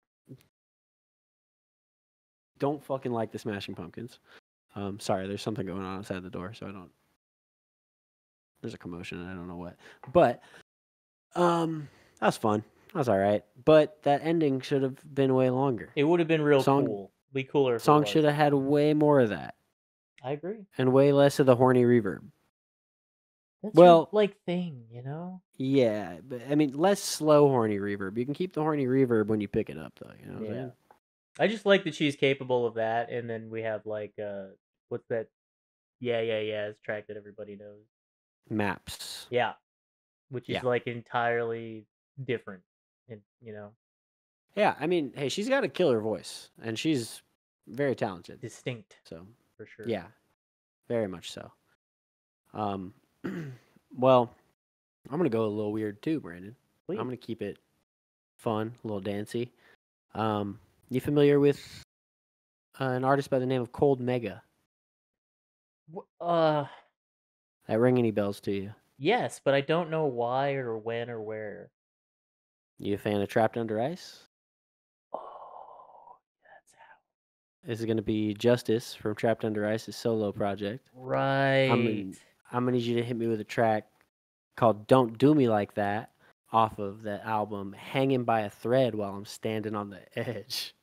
Speaker 2: don't fucking like the Smashing Pumpkins. Um, sorry, there's something going on outside the door, so I don't. There's a commotion, and I don't know what. But, um, that was fun. That was all right. But that ending should have been way longer.
Speaker 1: It would have been real
Speaker 2: Song-
Speaker 1: cool. Be cooler. if it
Speaker 2: Song
Speaker 1: was.
Speaker 2: should have had way more of that,
Speaker 1: I agree.
Speaker 2: and way less of the horny reverb.
Speaker 1: That's
Speaker 2: Well-
Speaker 1: your, like thing, you know.
Speaker 2: Yeah, but I mean, less slow horny reverb. You can keep the horny reverb when you pick it up, though. You know what I'm
Speaker 1: Yeah.
Speaker 2: saying?
Speaker 1: I just like that she's capable of that, and then we have like uh, what's that? Yeah, yeah, yeah. It's track that everybody knows.
Speaker 2: Maps.
Speaker 1: Yeah, which is
Speaker 2: Yeah.
Speaker 1: like entirely different, and you know,
Speaker 2: Yeah, I mean, hey, she's got a killer voice, and she's very talented.
Speaker 1: distinct
Speaker 2: So,
Speaker 1: for sure.
Speaker 2: yeah, very much so. Um, well, I'm gonna go a little weird too, Brandon.
Speaker 1: Please.
Speaker 2: I'm gonna keep it fun, a little dancey. Um, you familiar with uh, an artist by the name of Cold Mega?
Speaker 1: Wh- Uh,
Speaker 2: That ring any bells to you?
Speaker 1: yes, but I don't know why or when or where.
Speaker 2: You a fan of Trapped Under Ice?
Speaker 1: Oh, that's how.
Speaker 2: This is gonna be Justice from Trapped Under Ice's solo project.
Speaker 1: Right.
Speaker 2: I'm gonna need you to hit me with a track called "Don't Do Me Like That" off of the album "Hanging by a Thread While I'm Standing on the Edge."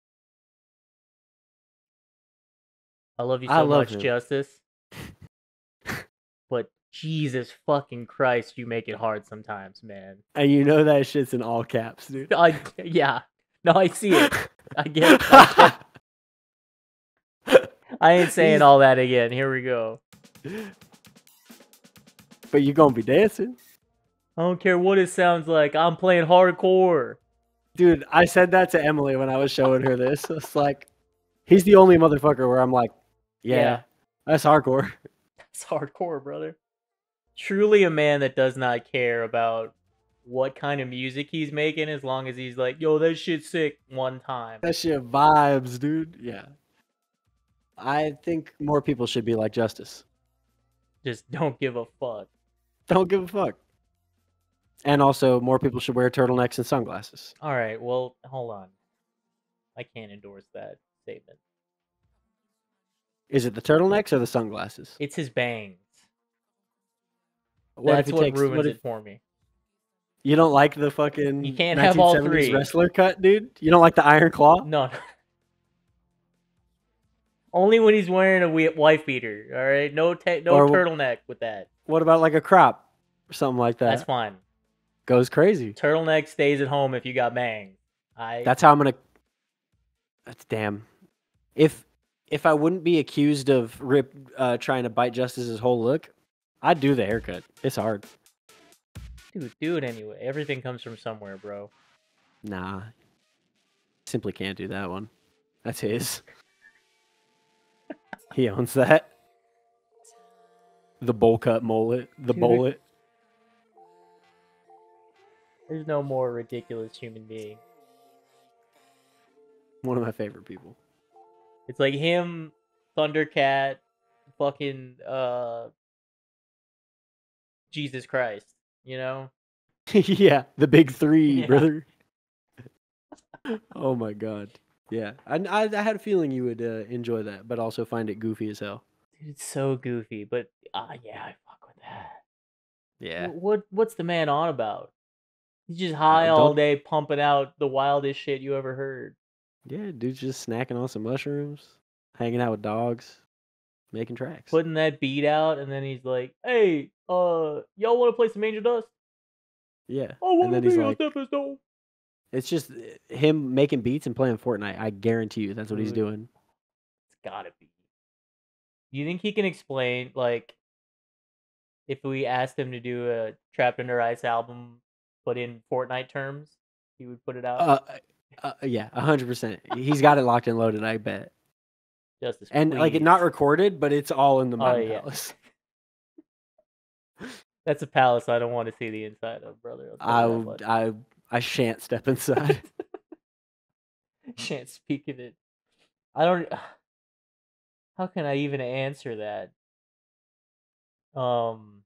Speaker 1: I love you so
Speaker 2: I love
Speaker 1: much,
Speaker 2: him.
Speaker 1: Justice. But Jesus fucking Christ, you make it hard sometimes, man.
Speaker 2: And you know that shit's in all caps, dude.
Speaker 1: I yeah. No, I see it. I get it. I, get- I ain't saying
Speaker 2: He's-
Speaker 1: all that again. Here we go.
Speaker 2: But you gonna be dancing,
Speaker 1: I don't care what it sounds like. I'm playing hardcore.
Speaker 2: dude. I said that to Emily when I was showing her this. It's like he's the only motherfucker where I'm like, yeah,
Speaker 1: Yeah.
Speaker 2: that's hardcore.
Speaker 1: It's hardcore, brother. Truly a man that does not care about what kind of music he's making as long as he's like, yo, that shit's sick one time.
Speaker 2: That shit vibes, dude. Yeah. I think more people should be like Justice.
Speaker 1: Just don't give a fuck.
Speaker 2: Don't give a fuck. And also, more people should wear turtlenecks and sunglasses.
Speaker 1: All right, well, hold on. I can't endorse that statement.
Speaker 2: Is it the turtlenecks or the sunglasses?
Speaker 1: It's his bangs.
Speaker 2: What
Speaker 1: That's
Speaker 2: if he
Speaker 1: what
Speaker 2: takes,
Speaker 1: ruins
Speaker 2: what if,
Speaker 1: it for me.
Speaker 2: You don't like the fucking
Speaker 1: You can't have all
Speaker 2: nineteen seventies
Speaker 1: three.
Speaker 2: wrestler cut, dude? You don't like the Iron Claw?
Speaker 1: No. Only when he's wearing a wi- wife beater. All right, no ta- no
Speaker 2: Or-
Speaker 1: turtleneck with that.
Speaker 2: What about like a crop or something like that?
Speaker 1: That's fine.
Speaker 2: Goes crazy.
Speaker 1: Turtleneck stays at home if you got bangs. I
Speaker 2: That's how I'm gonna. That's damn. If if I wouldn't be accused of Rip uh, trying to bite Justice's whole look, I'd do the haircut. It's hard.
Speaker 1: dude, do it anyway. Everything comes from somewhere, bro.
Speaker 2: Nah, simply can't do that one. That's his. He owns that. The bowl cut mullet. The
Speaker 1: Dude.
Speaker 2: bullet.
Speaker 1: There's no more ridiculous human being.
Speaker 2: One of my favorite people.
Speaker 1: It's like him, Thundercat, fucking uh Jesus Christ, you know?
Speaker 2: Yeah, the big three,
Speaker 1: Yeah.
Speaker 2: brother. Oh my god. Yeah, I, I, I had a feeling you would uh, enjoy that, but also find it goofy as hell.
Speaker 1: Dude, it's so goofy, but ah, yeah, I fuck with that.
Speaker 2: Yeah.
Speaker 1: Wh- What what's the man on about? He's just high all
Speaker 2: Uh, don't-
Speaker 1: day, pumping out the wildest shit you ever heard.
Speaker 2: Yeah, dude's just snacking on some mushrooms, hanging out with dogs, making tracks.
Speaker 1: Putting that beat out, and then he's like, "Hey, uh, y'all want to play some Angel Dust?
Speaker 2: yeah.
Speaker 1: I want
Speaker 2: And then
Speaker 1: to
Speaker 2: he's
Speaker 1: be
Speaker 2: like,
Speaker 1: a stepstone."
Speaker 2: it's just uh, him making beats and playing Fortnite. I guarantee you that's what he's
Speaker 1: Dude.
Speaker 2: doing.
Speaker 1: It's gotta be. Do you think he can explain, like, if we asked him to do a Trapped Under Ice album, but in Fortnite terms, he would put it out?
Speaker 2: Uh, uh, yeah, a hundred percent. He's got it locked and loaded. I bet.
Speaker 1: Justice,
Speaker 2: And like it
Speaker 1: please.
Speaker 2: not recorded, but it's all in the
Speaker 1: Oh,
Speaker 2: Mountain
Speaker 1: yeah.
Speaker 2: Palace.
Speaker 1: That's a palace I don't want to see the inside of, brother.
Speaker 2: I,
Speaker 1: I'll tell you
Speaker 2: w-
Speaker 1: that
Speaker 2: I I shan't step inside.
Speaker 1: much. Can't speak of it. I don't. How can I even answer that? Um,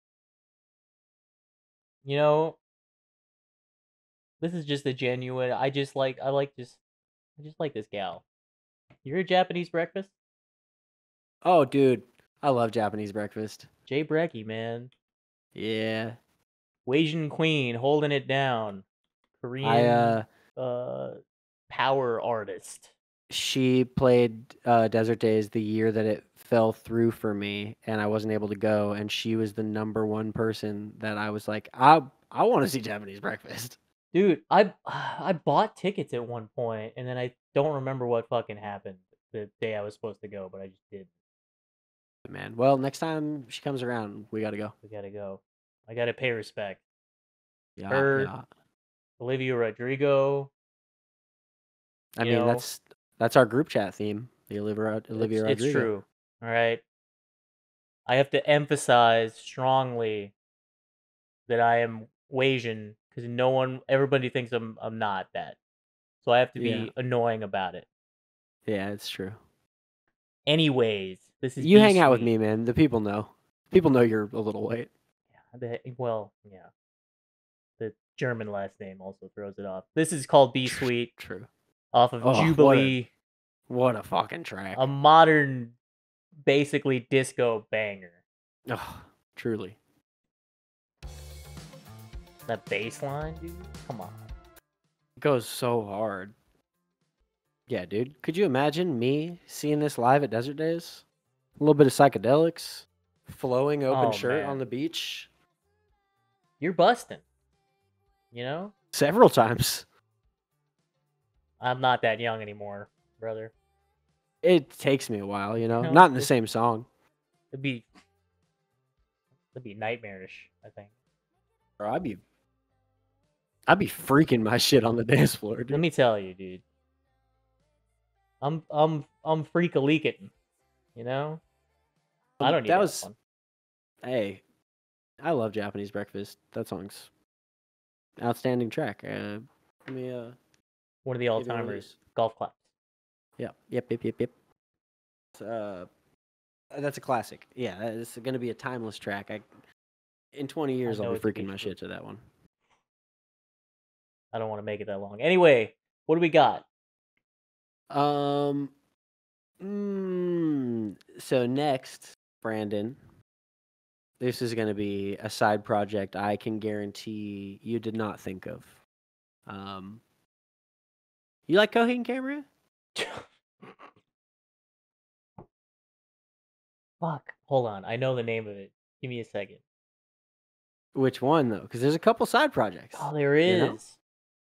Speaker 1: you know, this is just a genuine. I just like. I like just. I just like this gal. You're a Japanese breakfast,
Speaker 2: Oh, dude, I love Japanese breakfast.
Speaker 1: Jay Brecky, man.
Speaker 2: Yeah,
Speaker 1: Asian queen holding it down. Korean
Speaker 2: I uh,
Speaker 1: uh power artist.
Speaker 2: she played uh, Desert Days the year that it fell through for me, and I wasn't able to go. And she was the number one person that I was like, I I want to see Japanese breakfast.
Speaker 1: Dude, I I bought tickets at one point, and then I don't remember what fucking happened the day I was supposed to go, but I just did.
Speaker 2: Man, well, next time she comes around, we gotta go.
Speaker 1: We gotta go. I gotta pay respect.
Speaker 2: Yeah,
Speaker 1: Her-
Speaker 2: yeah.
Speaker 1: Olivia Rodrigo.
Speaker 2: I
Speaker 1: you
Speaker 2: mean,
Speaker 1: know,
Speaker 2: that's that's our group chat theme. The Olivia Olivia
Speaker 1: it's,
Speaker 2: Rodrigo.
Speaker 1: it's true. All right. I have to emphasize strongly that I am Asian because no one, everybody thinks I'm I'm not that. So I have to be
Speaker 2: Yeah.
Speaker 1: annoying about it.
Speaker 2: Yeah, it's true.
Speaker 1: Anyways, this is
Speaker 2: You hang out with
Speaker 1: B-Suite.
Speaker 2: me, man. The people know. People know you're a little white.
Speaker 1: Yeah, the, well, yeah. The German last name also throws it off. This is called B Suite
Speaker 2: True.
Speaker 1: off of
Speaker 2: Oh, what a-
Speaker 1: Jubilee,
Speaker 2: What a fucking track.
Speaker 1: a modern, basically disco banger.
Speaker 2: Oh, truly.
Speaker 1: That bass line, dude. Come on.
Speaker 2: It goes so hard. Yeah, dude. Could you imagine me seeing this live at Desert Days? A little bit of psychedelics, flowing open
Speaker 1: Oh,
Speaker 2: shirt
Speaker 1: man.
Speaker 2: on the beach.
Speaker 1: You're busting. You know?
Speaker 2: Several times.
Speaker 1: I'm not that young anymore, brother.
Speaker 2: It takes me a while, you know?
Speaker 1: No,
Speaker 2: Not in the
Speaker 1: it's-
Speaker 2: same song.
Speaker 1: It'd be it'd be nightmarish, I think.
Speaker 2: Bro, I'd be I'd be freaking my shit on the dance floor,
Speaker 1: Let
Speaker 2: dude.
Speaker 1: me tell you, dude. I'm I'm I'm freak a leaking. You know? I don't need
Speaker 2: that
Speaker 1: that
Speaker 2: was
Speaker 1: one.
Speaker 2: Hey, I love Japanese breakfast. That song's outstanding track. Uh, let me uh
Speaker 1: One of the
Speaker 2: give
Speaker 1: all
Speaker 2: you one of
Speaker 1: timers.
Speaker 2: these.
Speaker 1: Golf claps.
Speaker 2: Yeah, yep, yep, yep, yep. Uh, that's a classic. Yeah, it's gonna be a timeless track. I, in twenty years,
Speaker 1: know
Speaker 2: I'll be
Speaker 1: it to be
Speaker 2: freaking my
Speaker 1: true.
Speaker 2: shit to that one.
Speaker 1: I don't want to make it that long. Anyway, what do we got?
Speaker 2: Um, mm, so next, Brandon, This is going to be a side project I can guarantee you did not think of. Um, you like Coheed and Cambria?
Speaker 1: Fuck. Hold on. I know the name of it. Give me a second.
Speaker 2: Which one though? Because there's a couple side projects.
Speaker 1: Oh, there
Speaker 2: you know?
Speaker 1: is.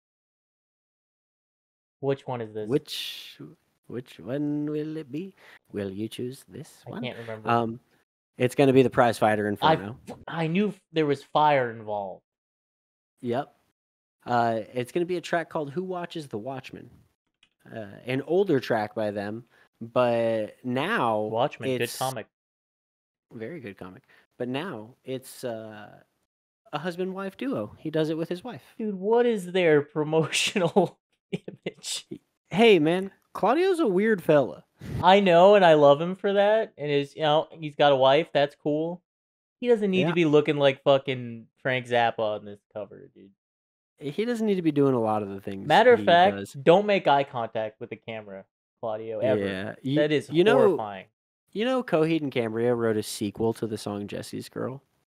Speaker 1: Which one is this?
Speaker 2: Which which one will it be? Will you choose this
Speaker 1: I
Speaker 2: one?
Speaker 1: can't remember.
Speaker 2: Um, it's going to be the Prize Fighter
Speaker 1: I
Speaker 2: Inferno.
Speaker 1: I knew f- there was fire involved.
Speaker 2: Yep. Uh, it's going to be a track called "Who Watches the Watchmen," uh, an older track by them, but now
Speaker 1: Watchmen, good
Speaker 2: it's
Speaker 1: comic.
Speaker 2: very good comic. But now it's uh, a husband-wife duo. He does it with his wife.
Speaker 1: Dude, what is their promotional image?
Speaker 2: Hey, man, Claudio's a weird fella.
Speaker 1: I know, and I love him for that. And his, you know, he's got a wife. That's cool. He doesn't need
Speaker 2: Yeah.
Speaker 1: to be looking like fucking Frank Zappa on this cover, dude.
Speaker 2: He doesn't need to be doing a lot of the things.
Speaker 1: Matter of
Speaker 2: he
Speaker 1: fact,
Speaker 2: does.
Speaker 1: don't make eye contact with the camera, Claudio, ever.
Speaker 2: Yeah, you,
Speaker 1: That is
Speaker 2: you know,
Speaker 1: horrifying.
Speaker 2: you know, Coheed and Cambria wrote a sequel to the song "Jesse's Girl."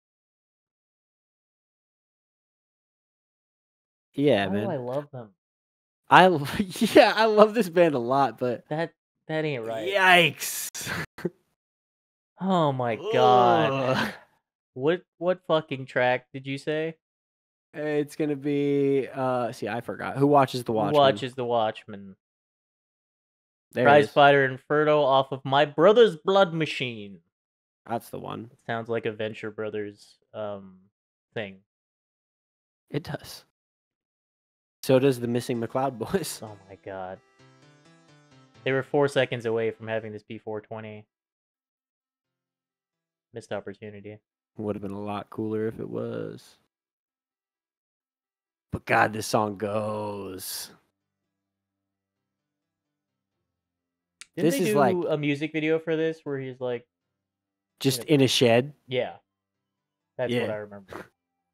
Speaker 2: Yeah,
Speaker 1: Why
Speaker 2: man.
Speaker 1: do I love them?
Speaker 2: I l- yeah, I love this band a lot, but
Speaker 1: That that ain't right.
Speaker 2: yikes!
Speaker 1: Oh my god.
Speaker 2: Ugh.
Speaker 1: What what fucking track did you say?
Speaker 2: It's gonna be uh see, I forgot. Who watches the
Speaker 1: Who
Speaker 2: Watchmen?
Speaker 1: Watches the Watchmen?
Speaker 2: There it
Speaker 1: Prize
Speaker 2: is.
Speaker 1: Fighter Inferno off of My Brother's Blood Machine.
Speaker 2: That's the one.
Speaker 1: It sounds like a Venture Brothers um thing.
Speaker 2: It does. So does the Missing McLeod Boys.
Speaker 1: Oh my god. They were four seconds away from having this be four twenty. Missed opportunity.
Speaker 2: Would have been a lot cooler if it was. But God, this song goes.
Speaker 1: Didn't
Speaker 2: This
Speaker 1: they
Speaker 2: is
Speaker 1: do
Speaker 2: like-
Speaker 1: a music video for this where he's like,
Speaker 2: Just
Speaker 1: Yeah.
Speaker 2: in a shed.
Speaker 1: yeah. That's what
Speaker 2: Yeah.
Speaker 1: I remember.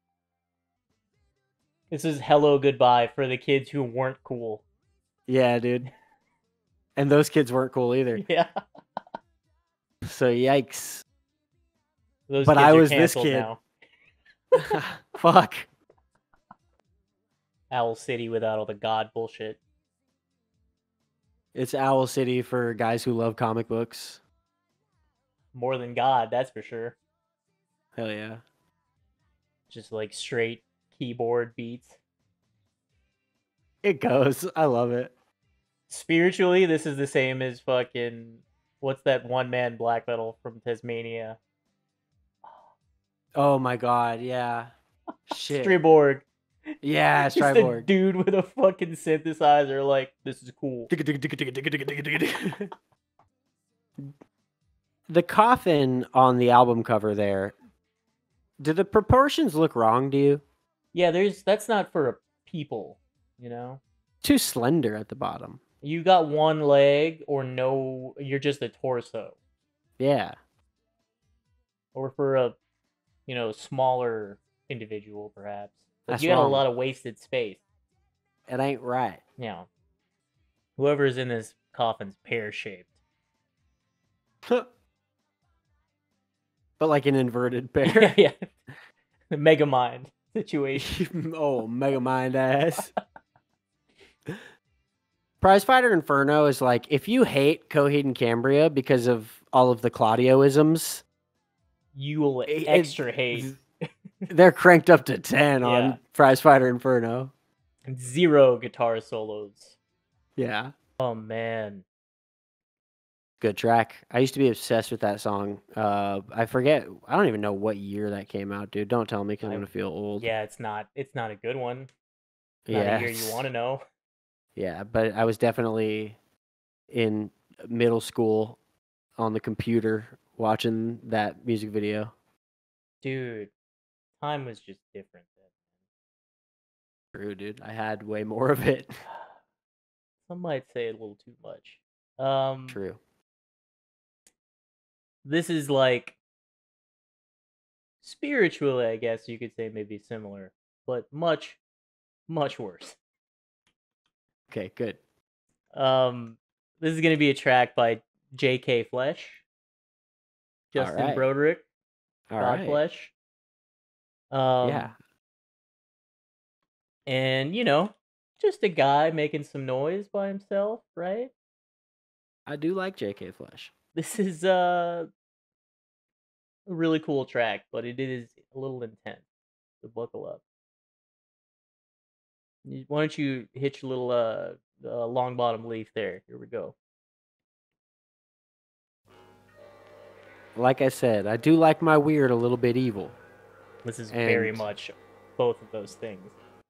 Speaker 1: This is hello goodbye for the kids who weren't cool.
Speaker 2: Yeah, dude. And those kids weren't cool either.
Speaker 1: Yeah.
Speaker 2: So yikes.
Speaker 1: Those
Speaker 2: But
Speaker 1: kids
Speaker 2: I
Speaker 1: are
Speaker 2: was this
Speaker 1: canceled
Speaker 2: kid.
Speaker 1: now.
Speaker 2: Fuck.
Speaker 1: Owl City without all the god bullshit.
Speaker 2: It's Owl City for guys who love comic books.
Speaker 1: More than God, that's for sure.
Speaker 2: Hell yeah.
Speaker 1: Just like straight keyboard beats.
Speaker 2: It goes. I love it.
Speaker 1: Spiritually, this is the same as fucking what's that one man black metal from Tasmania?
Speaker 2: Oh my god, yeah. Shit.
Speaker 1: Striborg.
Speaker 2: Yeah,
Speaker 1: Just a
Speaker 2: Striborg.
Speaker 1: dude with a fucking synthesizer, like, this is cool.
Speaker 2: The coffin on the album cover there. Do the proportions look wrong to you?
Speaker 1: Yeah, there's that's not for a people, you know?
Speaker 2: Too slender at the bottom.
Speaker 1: You got one leg or no you're just a torso.
Speaker 2: Yeah.
Speaker 1: Or for a you know, smaller individual perhaps. But
Speaker 2: That's
Speaker 1: you got a
Speaker 2: wrong.
Speaker 1: lot of wasted space.
Speaker 2: It ain't right.
Speaker 1: You know. Whoever's in this coffin's pear shaped.
Speaker 2: But like an inverted pear.
Speaker 1: yeah, yeah. The Mega Mind situation.
Speaker 2: Oh, Mega Mind ass. Prize Fighter Inferno is like, if you hate Coheed and Cambria because of all of the Claudioisms,
Speaker 1: You will
Speaker 2: It- it-
Speaker 1: extra hate.
Speaker 2: they're cranked up to ten
Speaker 1: Yeah.
Speaker 2: on Prize Fighter Inferno.
Speaker 1: Zero guitar solos.
Speaker 2: Yeah.
Speaker 1: Oh man.
Speaker 2: Good track. I used to be obsessed with that song. Uh, I forget. I don't even know what year that came out, dude. Don't tell me because I'm
Speaker 1: I-
Speaker 2: gonna feel old.
Speaker 1: Yeah, it's not it's not a good one. Not
Speaker 2: yeah.
Speaker 1: a year you want to know.
Speaker 2: Yeah, but I was definitely in middle school on the computer watching that music video.
Speaker 1: Dude, time was just different then.
Speaker 2: True, dude. I had way more of it.
Speaker 1: Some might say a little too much. Um
Speaker 2: True.
Speaker 1: This is like spiritually, I guess you could say maybe similar, but much much worse.
Speaker 2: Okay, good.
Speaker 1: Um this is going to be a track by J K Flesh. Justin
Speaker 2: Alright.
Speaker 1: Broderick.
Speaker 2: All right.
Speaker 1: Godflesh. Um,
Speaker 2: Yeah.
Speaker 1: And, you know, just a guy making some noise by himself, right?
Speaker 2: I do like J K Flesh.
Speaker 1: This is uh, a really cool track, but it is a little intense. So buckle up. You- Why don't you hitch a little uh, uh long bottom leaf there? Here we go.
Speaker 2: Like I said, I do like my weird a little bit evil.
Speaker 1: This is very
Speaker 2: And-
Speaker 1: much both of those things.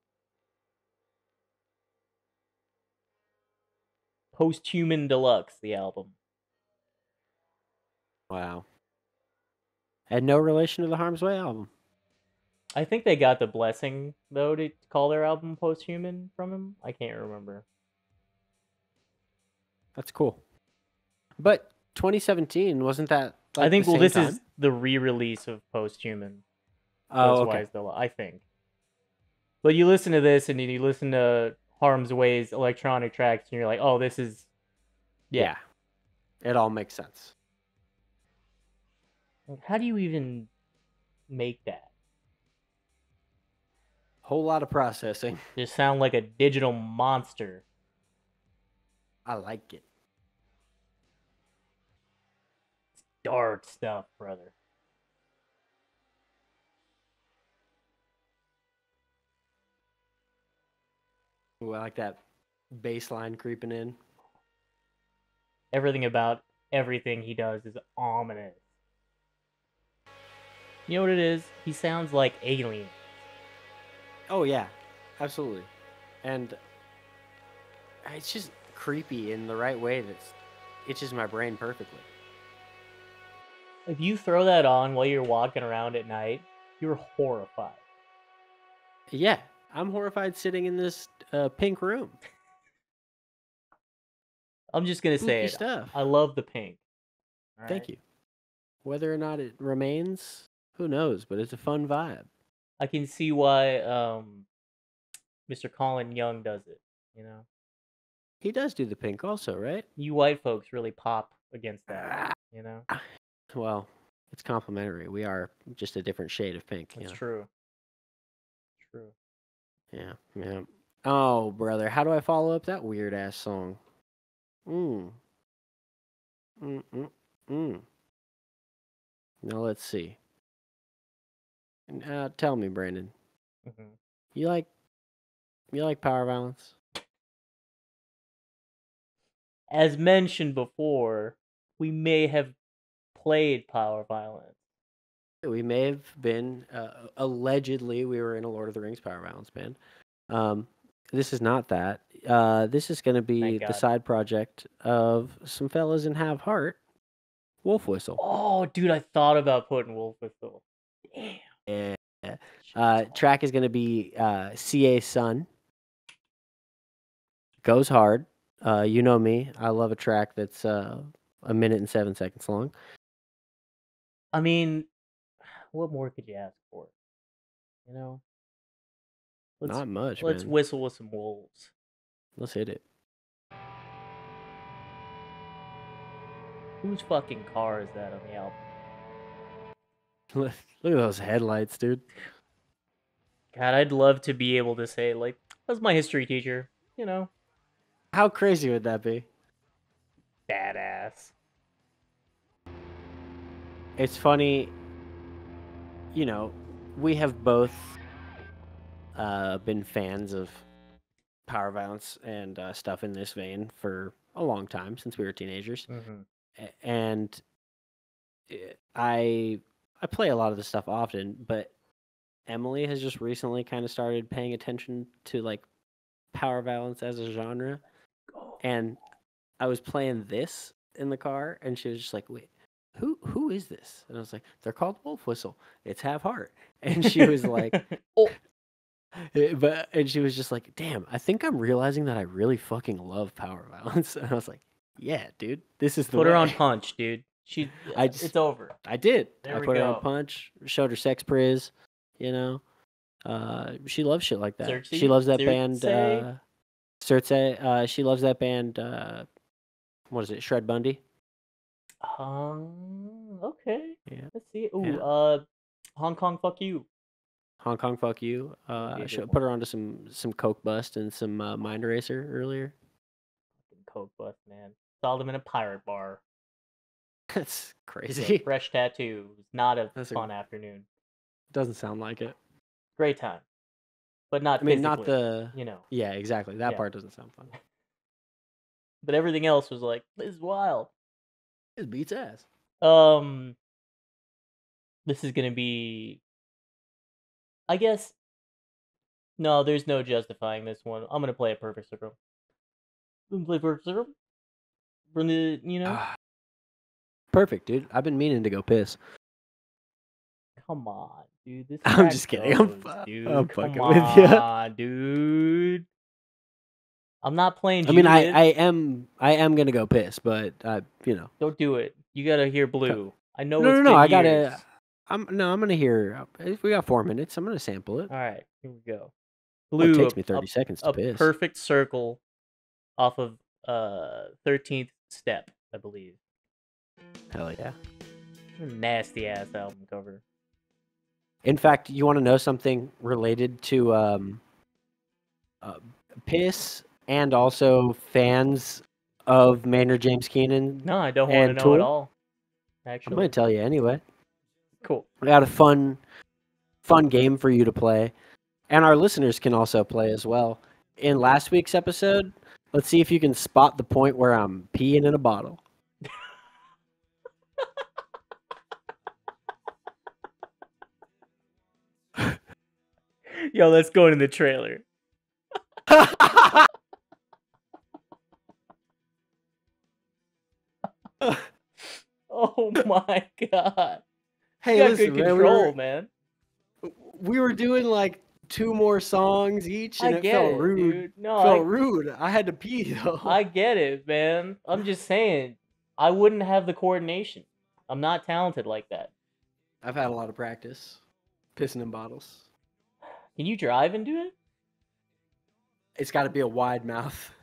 Speaker 1: Posthuman Deluxe, the album.
Speaker 2: Wow. Had no relation to the Harm's Way album.
Speaker 1: I think they got the blessing though to call their album Posthuman from him. I can't remember.
Speaker 2: That's cool. But twenty seventeen, wasn't that like
Speaker 1: I think
Speaker 2: the
Speaker 1: well
Speaker 2: same
Speaker 1: this
Speaker 2: time?
Speaker 1: is the re-release of Posthuman.
Speaker 2: Oh,
Speaker 1: That's
Speaker 2: okay.
Speaker 1: why it's the I think. But you listen to this and then you listen to Harm's Way's electronic tracks and you're like, oh, this is yeah.
Speaker 2: Yeah. It all makes sense.
Speaker 1: Like, how do you even make that?
Speaker 2: Whole lot of processing.
Speaker 1: Just sound like a digital monster.
Speaker 2: I like it.
Speaker 1: Dark stuff, brother.
Speaker 2: Ooh, I like that bass line creeping in.
Speaker 1: Everything about everything he does is ominous. You know what it is? He sounds like Alien.
Speaker 2: Oh yeah, absolutely. And it's just creepy in the right way that itches my brain perfectly.
Speaker 1: If you throw that on while you're walking around at night, you're horrified.
Speaker 2: Yeah, I'm horrified sitting in this uh, pink room.
Speaker 1: I'm just gonna say
Speaker 2: Spooky
Speaker 1: it.
Speaker 2: stuff.
Speaker 1: I love the pink.
Speaker 2: Thank you. Whether or not it remains, who knows? But it's a fun vibe.
Speaker 1: I can see why um, Mister Colin Young does it. You know,
Speaker 2: He does do the pink also, right?
Speaker 1: you white folks really pop against that. You know,
Speaker 2: Well, it's complimentary. We are just a different shade of pink.
Speaker 1: that's
Speaker 2: Yeah.
Speaker 1: true. True.
Speaker 2: Yeah, yeah. Oh, brother, how do I follow up that weird ass song? Mm. Mm mm mm. Now let's see. Uh, tell me, Brandon,
Speaker 1: hmm
Speaker 2: you like you like Power Violence?
Speaker 1: As mentioned before, we may have played Power Violence.
Speaker 2: We may have been uh, allegedly we were in a Lord of the Rings Power Violence band. Um, this is not that. Uh, this is going to be
Speaker 1: Thank
Speaker 2: the
Speaker 1: God.
Speaker 2: side project of some fellas in Have Heart, Wolf Whistle.
Speaker 1: Oh, dude, I thought about putting Wolf Whistle. Damn.
Speaker 2: Yeah.
Speaker 1: shit
Speaker 2: Uh,
Speaker 1: is hard.
Speaker 2: track is going to be uh, C A Sun. Goes hard. Uh, you know me. I love a track that's uh, a minute and seven seconds long.
Speaker 1: I mean, what more could you ask for? You know, let's
Speaker 2: Not much,
Speaker 1: let's
Speaker 2: man.
Speaker 1: whistle with some wolves.
Speaker 2: Let's hit it.
Speaker 1: Whose fucking car is that on the album?
Speaker 2: Look at those headlights, dude.
Speaker 1: God, I'd love to be able to say like, that was my history teacher. You know,
Speaker 2: How crazy would that be?
Speaker 1: badass.
Speaker 2: It's funny, you know, we have both uh, been fans of Power Violence and uh, stuff in this vein for a long time, since we were teenagers.
Speaker 1: Mm-hmm.
Speaker 2: A- And eh, I I play a lot of this stuff often, but Emily has just recently kind of started paying attention to like Power Violence as a genre.
Speaker 1: Oh,
Speaker 2: And I was playing this in the car, and she was just like, "Wait, who who is this?" And I was like, "They're called Wolf Whistle. It's Have Heart." And she was like,
Speaker 1: oh,
Speaker 2: eh, "But," and she was just like, "Damn, I think I'm realizing that I really fucking love Power Violence." And I was like, "Yeah, dude, this is the
Speaker 1: put her
Speaker 2: way."
Speaker 1: on Punch, dude. She,
Speaker 2: I just-
Speaker 1: it's over.
Speaker 2: I did.
Speaker 1: There
Speaker 2: I
Speaker 1: we
Speaker 2: put her
Speaker 1: go.
Speaker 2: on Punch, showed her Sex Priz, you know. Uh, she loves shit like that. She
Speaker 1: Cersei?
Speaker 2: loves that band.
Speaker 1: Cersei?
Speaker 2: Uh, Cersei. Uh, she loves that band. Uh, what is it? Shred Bundy.
Speaker 1: Um. Okay.
Speaker 2: Yeah.
Speaker 1: Let's see. Ooh,
Speaker 2: Yeah.
Speaker 1: uh, Hong Kong, fuck you.
Speaker 2: Hong Kong, fuck you. Uh,
Speaker 1: be a
Speaker 2: I
Speaker 1: good
Speaker 2: should
Speaker 1: one.
Speaker 2: put her onto some some Coke Bust and some uh, Mind Eraser earlier.
Speaker 1: Fucking Coke bust, man. Saw them in a pirate bar.
Speaker 2: That's
Speaker 1: Get
Speaker 2: crazy.
Speaker 1: fresh tattoo. It was not a
Speaker 2: That's a-
Speaker 1: fun afternoon.
Speaker 2: Doesn't sound like it.
Speaker 1: Great time, but not
Speaker 2: I mean, not
Speaker 1: physically,
Speaker 2: the.
Speaker 1: you know.
Speaker 2: Yeah, exactly. That
Speaker 1: Yeah.
Speaker 2: part doesn't sound fun.
Speaker 1: But everything else was like, this is wild.
Speaker 2: It beats ass.
Speaker 1: Um, this is gonna be. I guess. No, there's no justifying this one. I'm gonna play a perfect circle. I'm gonna play perfect circle. From the, you know,
Speaker 2: Ah. Perfect, dude. I've been meaning to go piss.
Speaker 1: come on, dude. This
Speaker 2: I'm
Speaker 1: track
Speaker 2: just kidding. I'm
Speaker 1: goes,
Speaker 2: fu-
Speaker 1: dude.
Speaker 2: I'm
Speaker 1: come
Speaker 2: fucking with ya.
Speaker 1: on, dude. I'm not playing.
Speaker 2: I mean, I,
Speaker 1: Juliet.
Speaker 2: I am I am gonna go piss, but uh, you know.
Speaker 1: Don't do it. You gotta hear Blue. I know
Speaker 2: No,
Speaker 1: it's
Speaker 2: no, no.
Speaker 1: been
Speaker 2: I
Speaker 1: years.
Speaker 2: gotta. I'm no. I'm gonna hear. If we got four minutes, I'm gonna sample it.
Speaker 1: All right, here we go.
Speaker 2: Oh,
Speaker 1: Blue.
Speaker 2: it takes
Speaker 1: a-
Speaker 2: me thirty
Speaker 1: a,
Speaker 2: seconds to
Speaker 1: a
Speaker 2: piss.
Speaker 1: perfect circle off of uh thirteenth Step, I believe.
Speaker 2: Hell yeah.
Speaker 1: Nasty ass album cover.
Speaker 2: In fact, you want to know something related to um, uh, piss and also fans of Maynard James Keenan?
Speaker 1: No, I don't want to
Speaker 2: And
Speaker 1: know at
Speaker 2: Tool?
Speaker 1: all.
Speaker 2: I'm
Speaker 1: Actually,
Speaker 2: gonna tell you anyway.
Speaker 1: cool.
Speaker 2: We got a fun, fun game for you to play, and our listeners can also play as well. In last week's episode, let's see if you can spot the point where I'm peeing in a bottle.
Speaker 1: Yo, let's go into the trailer. Oh my god.
Speaker 2: Hey,
Speaker 1: You got
Speaker 2: listen,
Speaker 1: good
Speaker 2: man, we
Speaker 1: control,
Speaker 2: were,
Speaker 1: man.
Speaker 2: we were doing like two more songs each, and
Speaker 1: I
Speaker 2: it
Speaker 1: get
Speaker 2: felt
Speaker 1: it,
Speaker 2: rude.
Speaker 1: dude. No,
Speaker 2: felt
Speaker 1: I,
Speaker 2: rude. I had to pee though.
Speaker 1: I get it, man. I'm just saying, I wouldn't have the coordination. I'm not talented like that.
Speaker 2: I've had a lot of practice pissing in bottles.
Speaker 1: Can you drive and do it?
Speaker 2: It's got to be a wide mouth.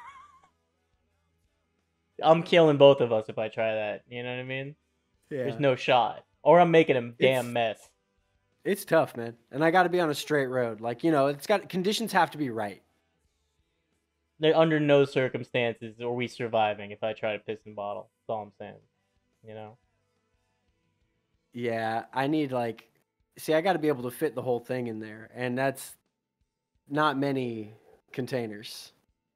Speaker 1: I'm killing both of us if I try that. You know what I mean?
Speaker 2: Yeah,
Speaker 1: There's no shot. Or I'm making a damn
Speaker 2: It's-
Speaker 1: mess.
Speaker 2: it's tough, man. And I got to be on a straight road. Like you know, it's got conditions have to be right.
Speaker 1: They're under no circumstances are we surviving if I try to piss in bottle. That's all I'm saying. You know?
Speaker 2: Yeah, I need like, see, I got to be able to fit the whole thing in there, and that's not many containers.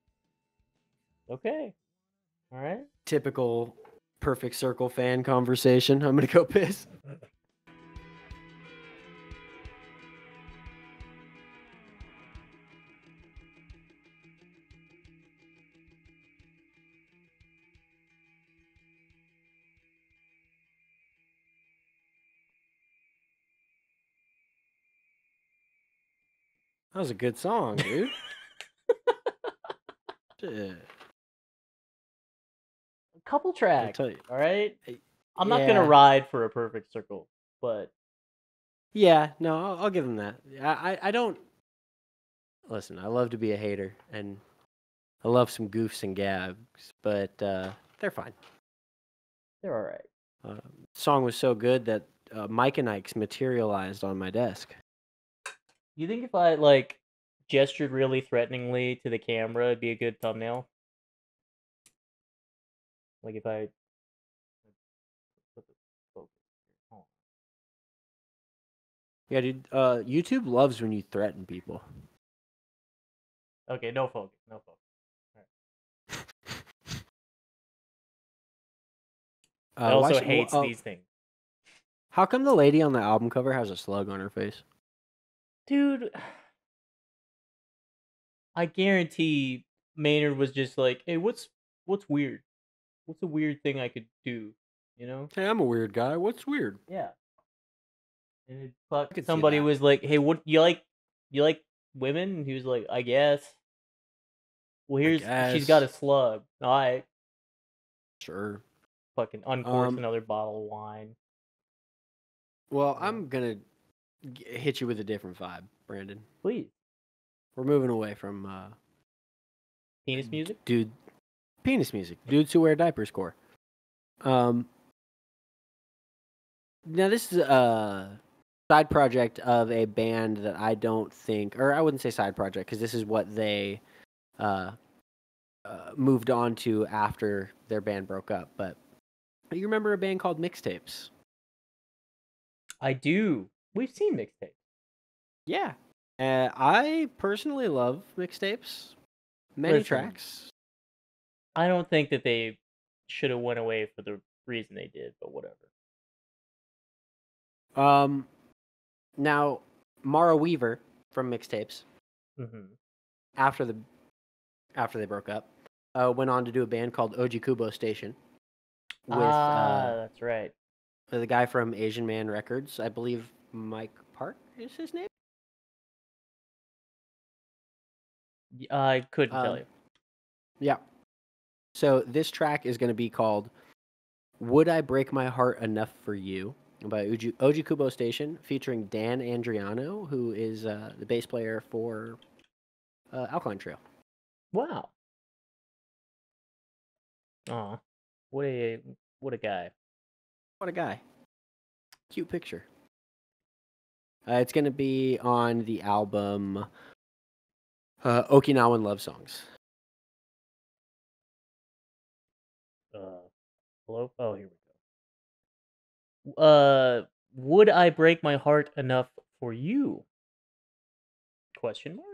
Speaker 1: Okay. All right.
Speaker 2: Typical perfect circle fan conversation. I'm gonna go piss. That was a good song, dude. Shit.
Speaker 1: A couple
Speaker 2: I'll
Speaker 1: tracks.
Speaker 2: tell you.
Speaker 1: All right.
Speaker 2: Hey,
Speaker 1: I'm not
Speaker 2: yeah.
Speaker 1: gonna ride for a perfect circle, but
Speaker 2: Yeah, no, I'll, I'll give them that. I, I, I don't. Listen, I love to be a hater, and I love some goofs and gabs, but uh, they're fine.
Speaker 1: they're all right.
Speaker 2: Uh, song was so good that uh, Mike and Ike's materialized on my desk.
Speaker 1: You think if I like gestured really threateningly to the camera, it'd be a good thumbnail? Like if I put the focus here. Hold
Speaker 2: Yeah, dude. Uh, YouTube loves when you threaten people.
Speaker 1: on. Okay, no focus, no focus.
Speaker 2: Uh,
Speaker 1: It
Speaker 2: why
Speaker 1: also
Speaker 2: should- well,
Speaker 1: hates
Speaker 2: uh,
Speaker 1: these things.
Speaker 2: How come the lady on the album cover has a slug on her face?
Speaker 1: Dude, I guarantee Maynard was just like, "Hey, what's what's weird? What's a weird thing I could do?" You know?
Speaker 2: Hey, I'm a weird guy. What's weird?
Speaker 1: Yeah. And it, fuck,
Speaker 2: could see
Speaker 1: somebody
Speaker 2: that.
Speaker 1: was like, "Hey, what you like? You like women?" And he was like, "I guess." Well, here's she's got a
Speaker 2: guess.
Speaker 1: slug. All right,
Speaker 2: Sure.
Speaker 1: fucking uncorks
Speaker 2: Um,
Speaker 1: another bottle of wine.
Speaker 2: Well,
Speaker 1: Yeah.
Speaker 2: I'm gonna g- hit you with a different vibe, Brandon.
Speaker 1: Please,
Speaker 2: We're moving away from uh,
Speaker 1: penis music.
Speaker 2: dude penis music. Dudes who wear diapers core. Um, Now this is a side project of a band that I don't think, or I wouldn't say side project, because this is what they uh, uh, moved on to after their band broke up. But you remember a band called Mixtapes?
Speaker 1: I do. We've seen mixtape.
Speaker 2: Yeah. Uh, I personally love Mixtapes. Many
Speaker 1: Listen.
Speaker 2: tracks.
Speaker 1: I don't think that they should have went away for the reason they did, but whatever.
Speaker 2: Um, now Mara Weaver from Mixtapes,
Speaker 1: hmm
Speaker 2: after the after they broke up, uh, went on to do a band called Ojikubo Station with
Speaker 1: ah,
Speaker 2: uh,
Speaker 1: that's right.
Speaker 2: the guy from Asian Man Records. I believe Mike Park is his name.
Speaker 1: Y- I couldn't tell
Speaker 2: Um,
Speaker 1: you.
Speaker 2: Yeah. So this track is going to be called "Would I Break My Heart Enough for You" by Uji, Ojikubo Station, featuring Dan Andriano, who is uh, the bass player for uh, Alkaline Trio.
Speaker 1: Wow. Aw, what a what a guy.
Speaker 2: What a guy. Cute picture. Uh, it's going to be on the album uh, Okinawan Love Songs.
Speaker 1: Uh, hello. Oh, here we go. Uh, would I break my heart enough for you? Question mark.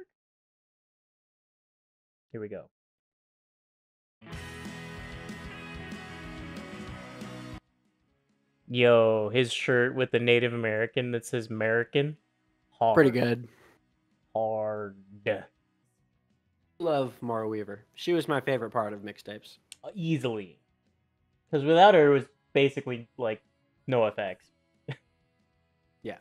Speaker 1: Here we go. Yo, his shirt with the Native American that says American. Hard.
Speaker 2: Pretty good.
Speaker 1: Hard.
Speaker 2: Love Mara Weaver. She was my favorite part of Mixtapes.
Speaker 1: Easily. Because without her, it was basically like no effects.
Speaker 2: Yeah.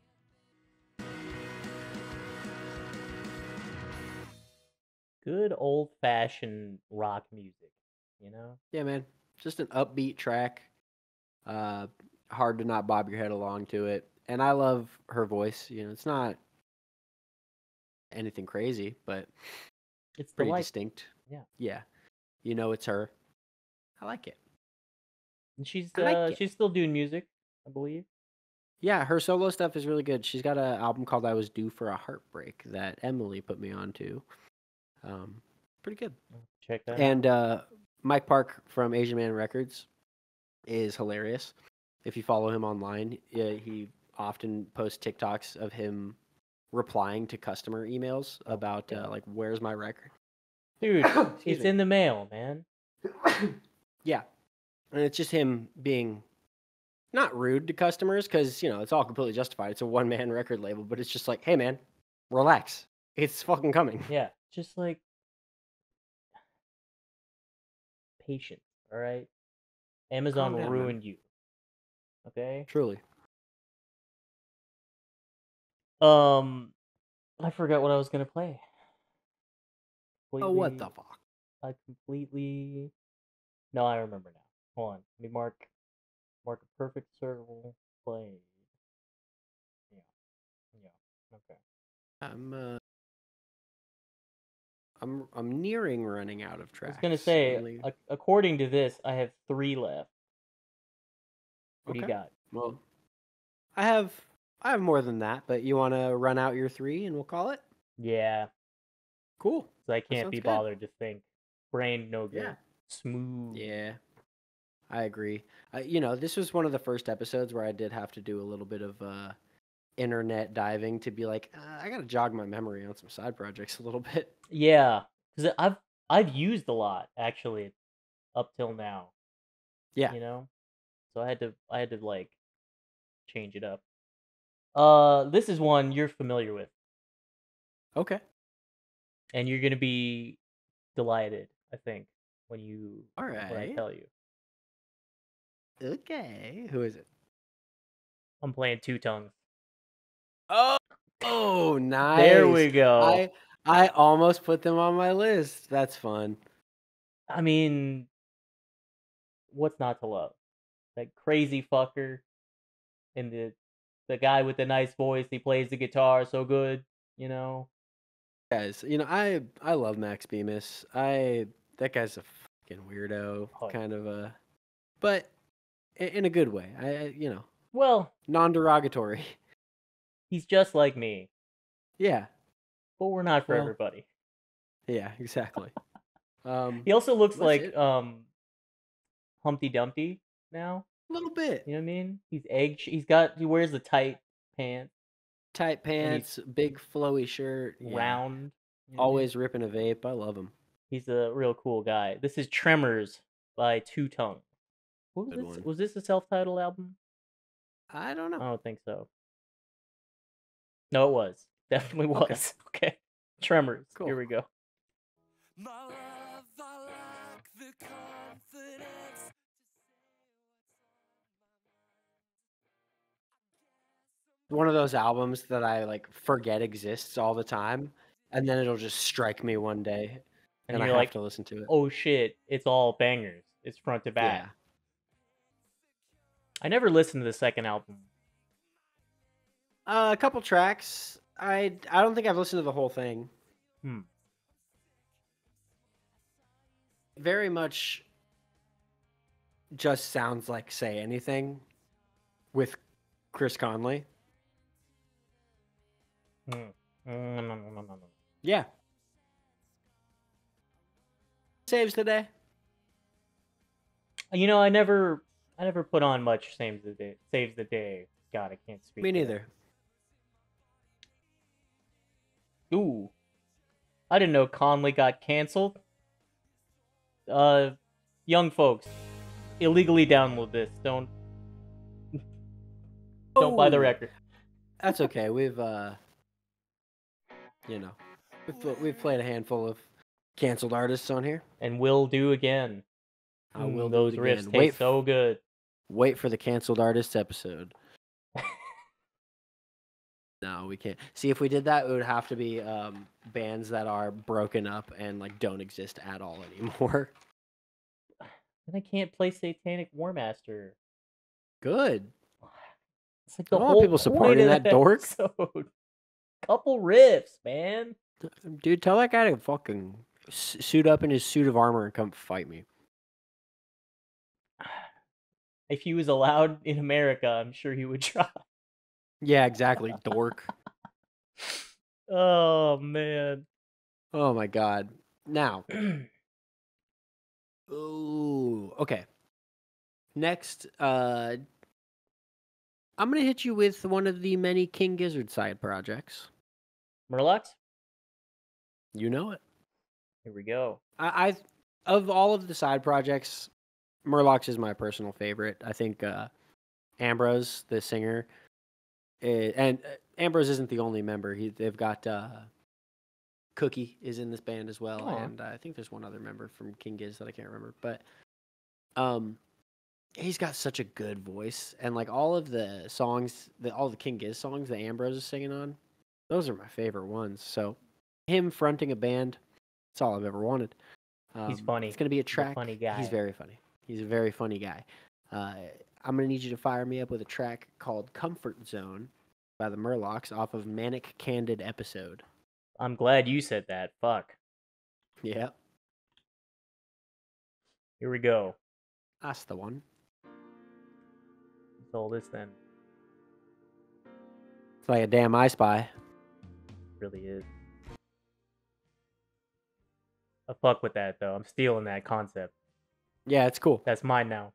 Speaker 1: Good old fashioned rock music, you know?
Speaker 2: Yeah, man. Just an upbeat track. Uh, hard to not bob your head along to it. And I love her voice. You know, it's not anything crazy, but
Speaker 1: It's
Speaker 2: pretty
Speaker 1: delightful.
Speaker 2: distinct.
Speaker 1: Yeah.
Speaker 2: Yeah. You know it's her. I like it.
Speaker 1: And she's
Speaker 2: I like
Speaker 1: uh
Speaker 2: it.
Speaker 1: she's still doing music, I believe.
Speaker 2: Yeah, her solo stuff is really good. She's got an album called I Was Due for a Heartbreak that Emily put me on to. Um, pretty good.
Speaker 1: Check that out.
Speaker 2: And uh, Mike Park from Asian Man Records is hilarious. If you follow him online, yeah, he often posts TikToks of him replying to customer emails
Speaker 1: Oh,
Speaker 2: about
Speaker 1: yeah.
Speaker 2: uh, like, "Where's my record?"
Speaker 1: Dude,
Speaker 2: Excuse
Speaker 1: it's
Speaker 2: me.
Speaker 1: in the mail, man.
Speaker 2: Yeah, and it's just him being not rude to customers because you know it's all completely justified. It's a one man record label, but it's just like, hey man, relax. It's fucking coming.
Speaker 1: Yeah, just like patience, all right? Amazon
Speaker 2: Calm
Speaker 1: will
Speaker 2: down, man.
Speaker 1: ruin you. Okay?
Speaker 2: Truly.
Speaker 1: Um I forgot what I was gonna play.
Speaker 2: Oh, what
Speaker 1: Completely
Speaker 2: the fuck?
Speaker 1: I completely No, I remember now. Hold on. Let me mark mark a perfect circle played. Yeah. Yeah. Okay.
Speaker 2: I'm uh, I'm I'm nearing running out of
Speaker 1: I
Speaker 2: tracks.
Speaker 1: was gonna say,
Speaker 2: Only-
Speaker 1: ac- according to this, I have three left. What do you
Speaker 2: Okay.
Speaker 1: got?
Speaker 2: Well, I have I have more than that, but you want to run out your three and we'll call it?
Speaker 1: Yeah,
Speaker 2: Cool.
Speaker 1: so I can't
Speaker 2: sounds
Speaker 1: be
Speaker 2: good.
Speaker 1: bothered to think. Brain no good.
Speaker 2: Yeah.
Speaker 1: Smooth.
Speaker 2: Yeah. I agree. Uh, you know, this was one of the first episodes where I did have to do a little bit of uh, internet diving to be like, uh, I got to jog my memory on some side projects a little bit.
Speaker 1: Yeah, because I've I've used a lot actually up till now.
Speaker 2: Yeah.
Speaker 1: You know, so I had to I had to like change it up. Uh, this is one you're familiar with,
Speaker 2: Okay.
Speaker 1: and you're gonna be delighted. I think when you
Speaker 2: All
Speaker 1: when I
Speaker 2: right.
Speaker 1: tell you.
Speaker 2: Okay. Who is it?
Speaker 1: I'm playing Two Tongues.
Speaker 2: Oh, oh, nice.
Speaker 1: There we go.
Speaker 2: I I almost put them on my list. That's fun.
Speaker 1: I mean, what's not to love? That crazy fucker and the the guy with the nice voice. He plays the guitar so good, you know.
Speaker 2: Guys, you know, I I love Max Bemis. I that guy's a fucking weirdo,
Speaker 1: Oh, yeah.
Speaker 2: kind of a, but in, in a good way. I, I you know,
Speaker 1: Well,
Speaker 2: Non-derogatory.
Speaker 1: he's just like me,
Speaker 2: Yeah.
Speaker 1: but we're not for
Speaker 2: Well,
Speaker 1: everybody.
Speaker 2: Yeah, exactly. Um,
Speaker 1: He also looks
Speaker 2: that's
Speaker 1: like
Speaker 2: it.
Speaker 1: um Humpty Dumpty now.
Speaker 2: A little bit.
Speaker 1: You know what I mean? He's egg. He's got. He wears the tight pants
Speaker 2: Tight
Speaker 1: and he's
Speaker 2: pants, big flowy shirt. Yeah.
Speaker 1: round. You know what I mean?
Speaker 2: Always ripping a vape. I love him.
Speaker 1: He's a real cool guy. This is Tremors by Two Tongue. What was
Speaker 2: Good
Speaker 1: this?
Speaker 2: one.
Speaker 1: Was this a self-titled album?
Speaker 2: I don't
Speaker 1: I
Speaker 2: know.
Speaker 1: don't think so. No, it was. Definitely
Speaker 2: Okay.
Speaker 1: was. Okay. Tremors.
Speaker 2: Cool.
Speaker 1: Here we go.
Speaker 3: My love, I lack the confidence.
Speaker 2: One of those albums that I like forget exists all the time, and then it'll just strike me one day,
Speaker 1: And
Speaker 2: and I
Speaker 1: you're
Speaker 2: have
Speaker 1: like,
Speaker 2: to listen to it.
Speaker 1: oh shit, it's all bangers. It's front to back.
Speaker 2: Yeah.
Speaker 1: I never listened to the second album.
Speaker 2: Uh, a couple tracks. I I don't think I've listened to the whole thing.
Speaker 1: Hmm.
Speaker 2: Very much just sounds like Say Anything with Chris Conley.
Speaker 1: Hmm. Mm, no, no, no, no, no.
Speaker 2: Yeah. Saves the day.
Speaker 1: You know, I never, I never put on much saves the day. Saves the day. God, I can't speak.
Speaker 2: Me
Speaker 1: to that.
Speaker 2: neither.
Speaker 1: Ooh, I didn't know Conley got canceled. Uh, young folks, illegally download this. Don't, don't buy the
Speaker 2: Oh.
Speaker 1: record.
Speaker 2: That's okay. We've uh you know, we've pl- we've played a handful of canceled artists on here.
Speaker 1: And will do again.
Speaker 2: I
Speaker 1: Mm,
Speaker 2: will do
Speaker 1: those
Speaker 2: it
Speaker 1: riffs
Speaker 2: again.
Speaker 1: taste
Speaker 2: Wait f-
Speaker 1: so good.
Speaker 2: Wait for the canceled artists episode. No, we can't. See, if we did that, it would have to be um, bands that are broken up and like don't exist at all anymore.
Speaker 1: And I can't play Satanic War Master.
Speaker 2: Good.
Speaker 1: It's like the
Speaker 2: I want
Speaker 1: whole
Speaker 2: people
Speaker 1: point
Speaker 2: supporting
Speaker 1: of
Speaker 2: that
Speaker 1: the
Speaker 2: dork.
Speaker 1: episode. Couple riffs, man.
Speaker 2: Dude, tell that guy to fucking s- suit up in his suit of armor and come fight me.
Speaker 1: If he was allowed in America, I'm sure he would try.
Speaker 2: Yeah, exactly, dork.
Speaker 1: Oh man.
Speaker 2: Oh my god. Now, ooh, okay. Next, uh, I'm gonna hit you with one of the many King Gizzard side projects.
Speaker 1: Murlocs?
Speaker 2: You know it.
Speaker 1: Here we go.
Speaker 2: I, I of all of the side projects, Murlocs is my personal favorite. I think uh, Ambrose, the singer, eh, and uh, Ambrose isn't the only member. He they've got uh, Cookie is in this band as well,
Speaker 1: Aw.
Speaker 2: and I think there's one other member from King Giz that I can't remember, but um. He's got such a good voice, and like all of the songs, the all the King Giz songs that Ambrose is singing on, those are my favorite ones. So, him fronting a band, that's all I've ever wanted.
Speaker 1: He's
Speaker 2: Um,
Speaker 1: funny.
Speaker 2: It's gonna be a
Speaker 1: He's a
Speaker 2: track.
Speaker 1: funny guy.
Speaker 2: He's very funny. He's a very funny guy. Uh, I'm gonna need you to fire me up with a track called "Comfort Zone" by the Murlocs off of Manic Candid Episode.
Speaker 1: I'm glad you said that. Fuck.
Speaker 2: Yep,
Speaker 1: Here we go.
Speaker 2: that's the one.
Speaker 1: What's all this then?
Speaker 2: It's like a damn I Spy.
Speaker 1: Really is. I fuck with that though. I'm stealing that concept.
Speaker 2: Yeah, it's cool.
Speaker 1: That's mine now.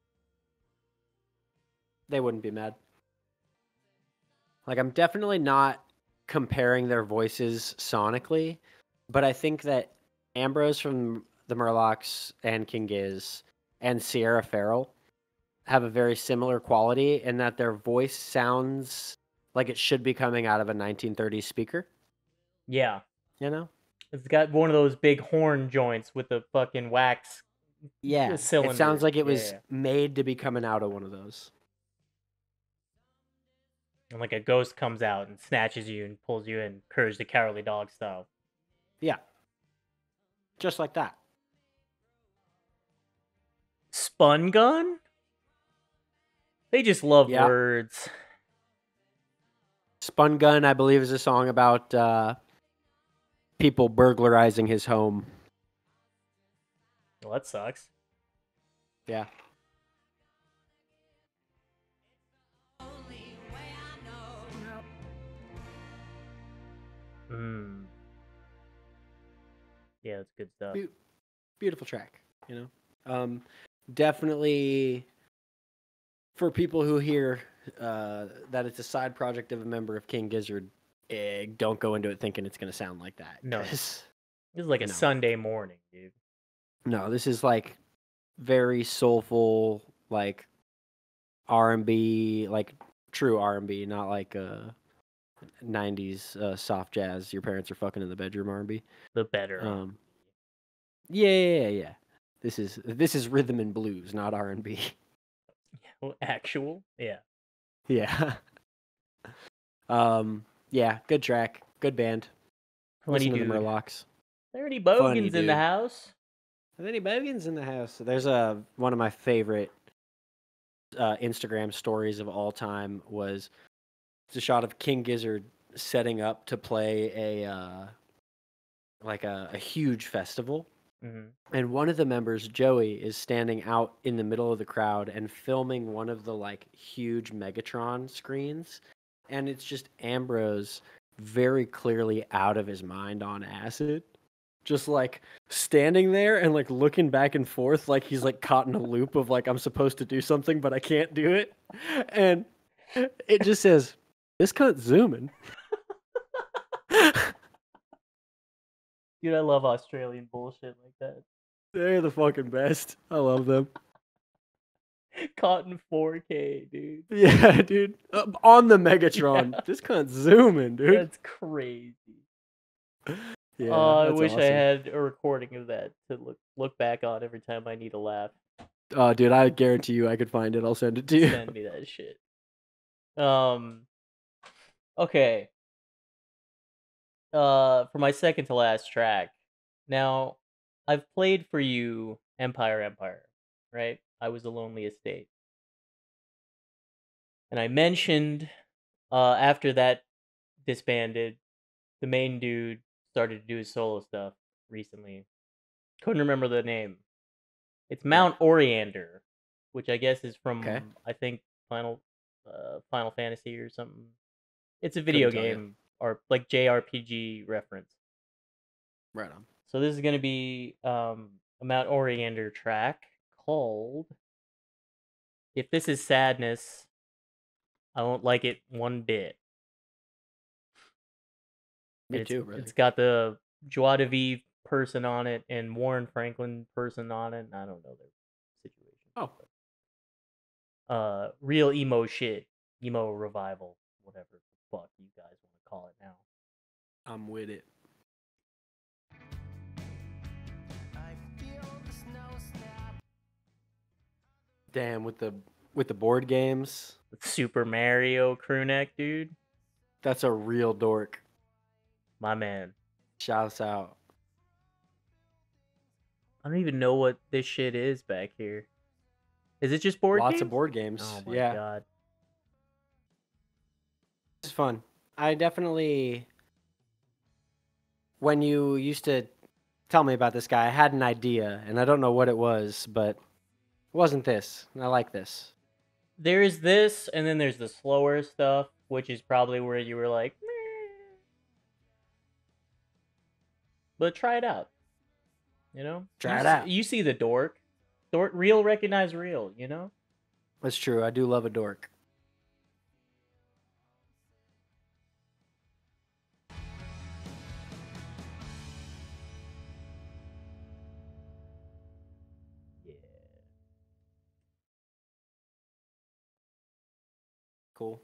Speaker 2: They wouldn't be mad. Like, I'm definitely not comparing their voices sonically, but I think that Ambrose from the Murlocs and King Giz and Sierra Farrell have a very similar quality in that their voice sounds like it should be coming out of a nineteen thirties speaker,
Speaker 1: Yeah.
Speaker 2: you know?
Speaker 1: It's got one of those big horn joints with the fucking wax.
Speaker 2: Yeah. It
Speaker 1: cylinder.
Speaker 2: sounds like it was
Speaker 1: Yeah.
Speaker 2: made to be coming out of one of those.
Speaker 1: And like a ghost comes out and snatches you and pulls you in, Courage the Cowardly Dog style.
Speaker 2: Yeah. Just like that.
Speaker 1: Spun gun? They just love
Speaker 2: Yeah.
Speaker 1: words.
Speaker 2: Spun Gun, I believe, is a song about uh, people burglarizing his home.
Speaker 1: Well, that sucks.
Speaker 2: Yeah.
Speaker 1: Mm. Yeah, that's good stuff.
Speaker 2: Be- beautiful track, you know. Um, definitely for people who hear uh, that it's a side project of a member of King Gizzard, eh, don't go into it thinking it's going to sound like that.
Speaker 1: No.
Speaker 2: 'cause-
Speaker 1: This is like a
Speaker 2: No.
Speaker 1: Sunday morning, dude.
Speaker 2: No, this is like very soulful, like R and B, like true R and B, not like uh nineties uh, soft jazz. Your parents are fucking in the bedroom R and B.
Speaker 1: The better.
Speaker 2: Um, yeah, yeah, yeah, yeah. This is this is rhythm and blues, not R and B.
Speaker 1: Well, actual, yeah.
Speaker 2: Yeah. um. Yeah. Good track. Good band.
Speaker 1: Funny
Speaker 2: Listen to the
Speaker 1: dude.
Speaker 2: Murlocs.
Speaker 1: Thirty bogans
Speaker 2: Funny
Speaker 1: in the
Speaker 2: dude.
Speaker 1: house.
Speaker 2: Are there any bogans in the house? There's a one of my favorite uh, Instagram stories of all time was it's a shot of King Gizzard setting up to play a uh, like a, a huge festival.
Speaker 1: Mm-hmm.
Speaker 2: And one of the members, Joey, is standing out in the middle of the crowd and filming one of the like huge Megatron screens. And it's just Ambrose very clearly out of his mind on acid. Just like standing there and like looking back and forth like he's like caught in a loop of like I'm supposed to do something but I can't do it. And it just says, this cunt's zooming.
Speaker 1: Dude, I love Australian bullshit like that.
Speaker 2: They're the fucking best. I love them.
Speaker 1: Caught in four K, dude.
Speaker 2: Yeah, dude. Uh, on the Megatron.
Speaker 1: Yeah.
Speaker 2: This cunt's zooming, dude.
Speaker 1: That's crazy.
Speaker 2: Yeah,
Speaker 1: Oh, I
Speaker 2: that's
Speaker 1: wish I
Speaker 2: awesome.
Speaker 1: had a recording of that to look look back on every time I need a laugh.
Speaker 2: Oh, dude, I guarantee you I could find it. I'll send it to you.
Speaker 1: Send me that shit. Um. Okay. Uh, for my second to last track. Now, I've played for you Empire Empire, right? I Was the Lonely Estate. And I mentioned uh after that disbanded, the main dude started to do his solo stuff recently. Couldn't remember the name. It's Mount Oriander, which I guess is from
Speaker 2: Okay.
Speaker 1: I think Final uh, Final Fantasy or something. It's a video
Speaker 2: tell you.
Speaker 1: game or like J R P G reference.
Speaker 2: Right on.
Speaker 1: So this is gonna be um, a Mount Oriander track called "If This Is Sadness." I won't like it one bit.
Speaker 2: Me
Speaker 1: it's,
Speaker 2: too, brother.
Speaker 1: It's got the Joie de Vivre person on it and Warren Franklin person on it. I don't know their situation.
Speaker 2: Oh.
Speaker 1: Uh, real emo shit, emo revival, whatever the fuck you guys want to call it now.
Speaker 2: I'm with it. Damn, with the with the board games,
Speaker 1: Super Mario crewneck, dude.
Speaker 2: that's a real dork.
Speaker 1: My man.
Speaker 2: Shouts out.
Speaker 1: I don't even know what this shit is back here. Is it just board
Speaker 2: Lots
Speaker 1: games?
Speaker 2: of board games.
Speaker 1: Oh my
Speaker 2: yeah.
Speaker 1: god.
Speaker 2: It's fun. I definitely, when you used to tell me about this guy, I had an idea, and I don't know what it was, but it wasn't this. I like this.
Speaker 1: There's this, and then there's the slower stuff, which is probably where you were like, meh. But try it out. You know?
Speaker 2: Try
Speaker 1: you
Speaker 2: it
Speaker 1: s-
Speaker 2: out.
Speaker 1: You see the dork. Dork, real recognize real, you know?
Speaker 2: That's true. I do love a dork.
Speaker 1: Yeah.
Speaker 2: Cool.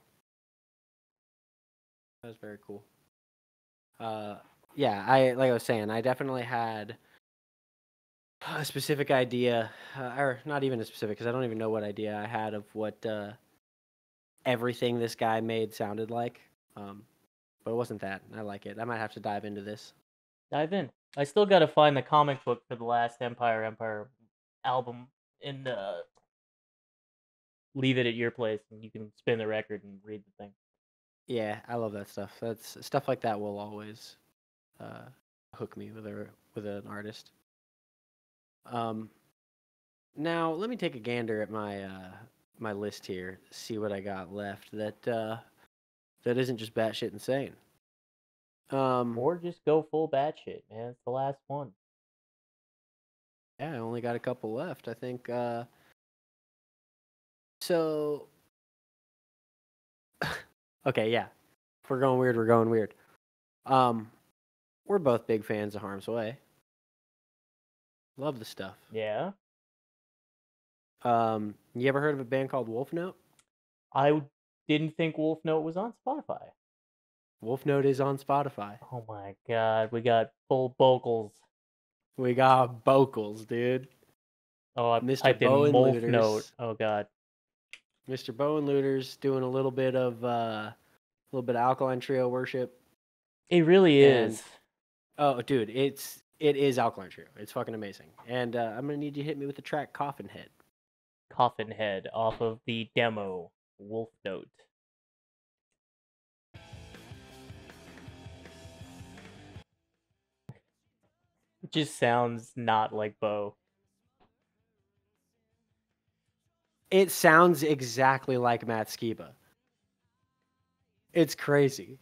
Speaker 2: That was very cool. Uh, yeah, I like I was saying, I definitely had a specific idea, uh, or not even a specific, because I don't even know what idea I had of what uh, everything this guy made sounded like. Um, but it wasn't that. I like it. I might have to dive into this.
Speaker 1: Dive in. I still gotta find the comic book for the last Empire Empire album and uh, leave it at your place, and you can spin the record and read the thing.
Speaker 2: Yeah, I love that stuff. That's stuff like that will always uh, hook me with a with an artist. Um, now let me take a gander at my uh, my list here, see what I got left that uh, that isn't just batshit insane. Um,
Speaker 1: Or just go full batshit, man. It's the last one.
Speaker 2: yeah, I only got a couple left. I think. Uh, so, okay, yeah. If we're going weird, we're going weird. Um, we're both big fans of Harm's Way. Love the stuff.
Speaker 1: Yeah.
Speaker 2: Um, you ever heard of a band called Wolf Note?
Speaker 1: I w- didn't think Wolf Note was on Spotify.
Speaker 2: Wolf Note is on Spotify.
Speaker 1: Oh my god, we got full vocals.
Speaker 2: We got vocals, dude.
Speaker 1: Oh, I
Speaker 2: Mister
Speaker 1: typed in
Speaker 2: Bowen
Speaker 1: Wolf
Speaker 2: Looters.
Speaker 1: Note. Oh god.
Speaker 2: Mister Bowen Looters doing a little bit of uh, a little bit of Alkaline Trio worship.
Speaker 1: It really
Speaker 2: And-
Speaker 1: is.
Speaker 2: Oh, dude, it's it is Alkaline Trio. It's fucking amazing. And uh, I'm gonna need you to hit me with the track Coffin Head.
Speaker 1: Coffin Head off of the demo Wolf Note. It just sounds not like Bo.
Speaker 2: It sounds exactly like Matt Skiba. It's crazy.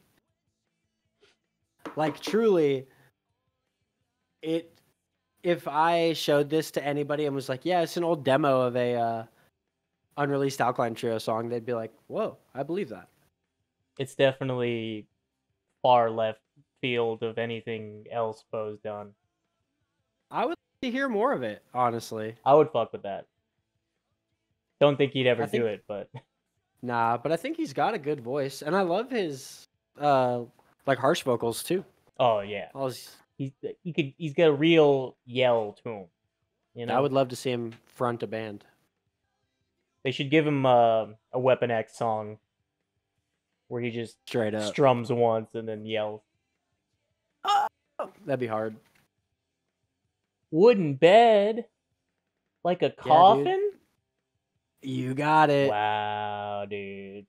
Speaker 2: Like truly, it. If I showed this to anybody and was like, "Yeah, it's an old demo of a uh, unreleased Alkaline Trio song," they'd be like, "Whoa, I believe that."
Speaker 1: It's definitely far left field of anything else Bo's done.
Speaker 2: I would like to hear more of it, honestly.
Speaker 1: I would fuck with that. Don't think he'd ever
Speaker 2: I think-
Speaker 1: do it, but
Speaker 2: Nah, but I think he's got a good voice, and I love his uh like harsh vocals too.
Speaker 1: oh yeah,
Speaker 2: All his-
Speaker 1: he's he could he's got a real yell to him. You know,
Speaker 2: I would love to see him front a band.
Speaker 1: they should give him uh, a Weapon X song where he just
Speaker 2: Straight up.
Speaker 1: strums once and then yells.
Speaker 2: That'd be hard.
Speaker 1: Wooden bed, like a coffin.
Speaker 2: You got it.
Speaker 1: Wow, dude.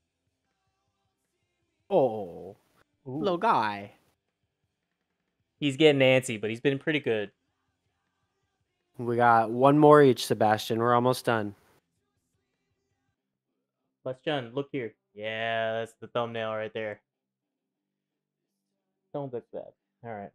Speaker 2: Oh,
Speaker 1: Ooh.
Speaker 2: little guy.
Speaker 1: He's getting antsy, but he's been pretty good.
Speaker 2: We got one more each, Sebastian. We're almost done.
Speaker 1: Let's John, look here. Yeah, that's the thumbnail right there. Don't look that. All right.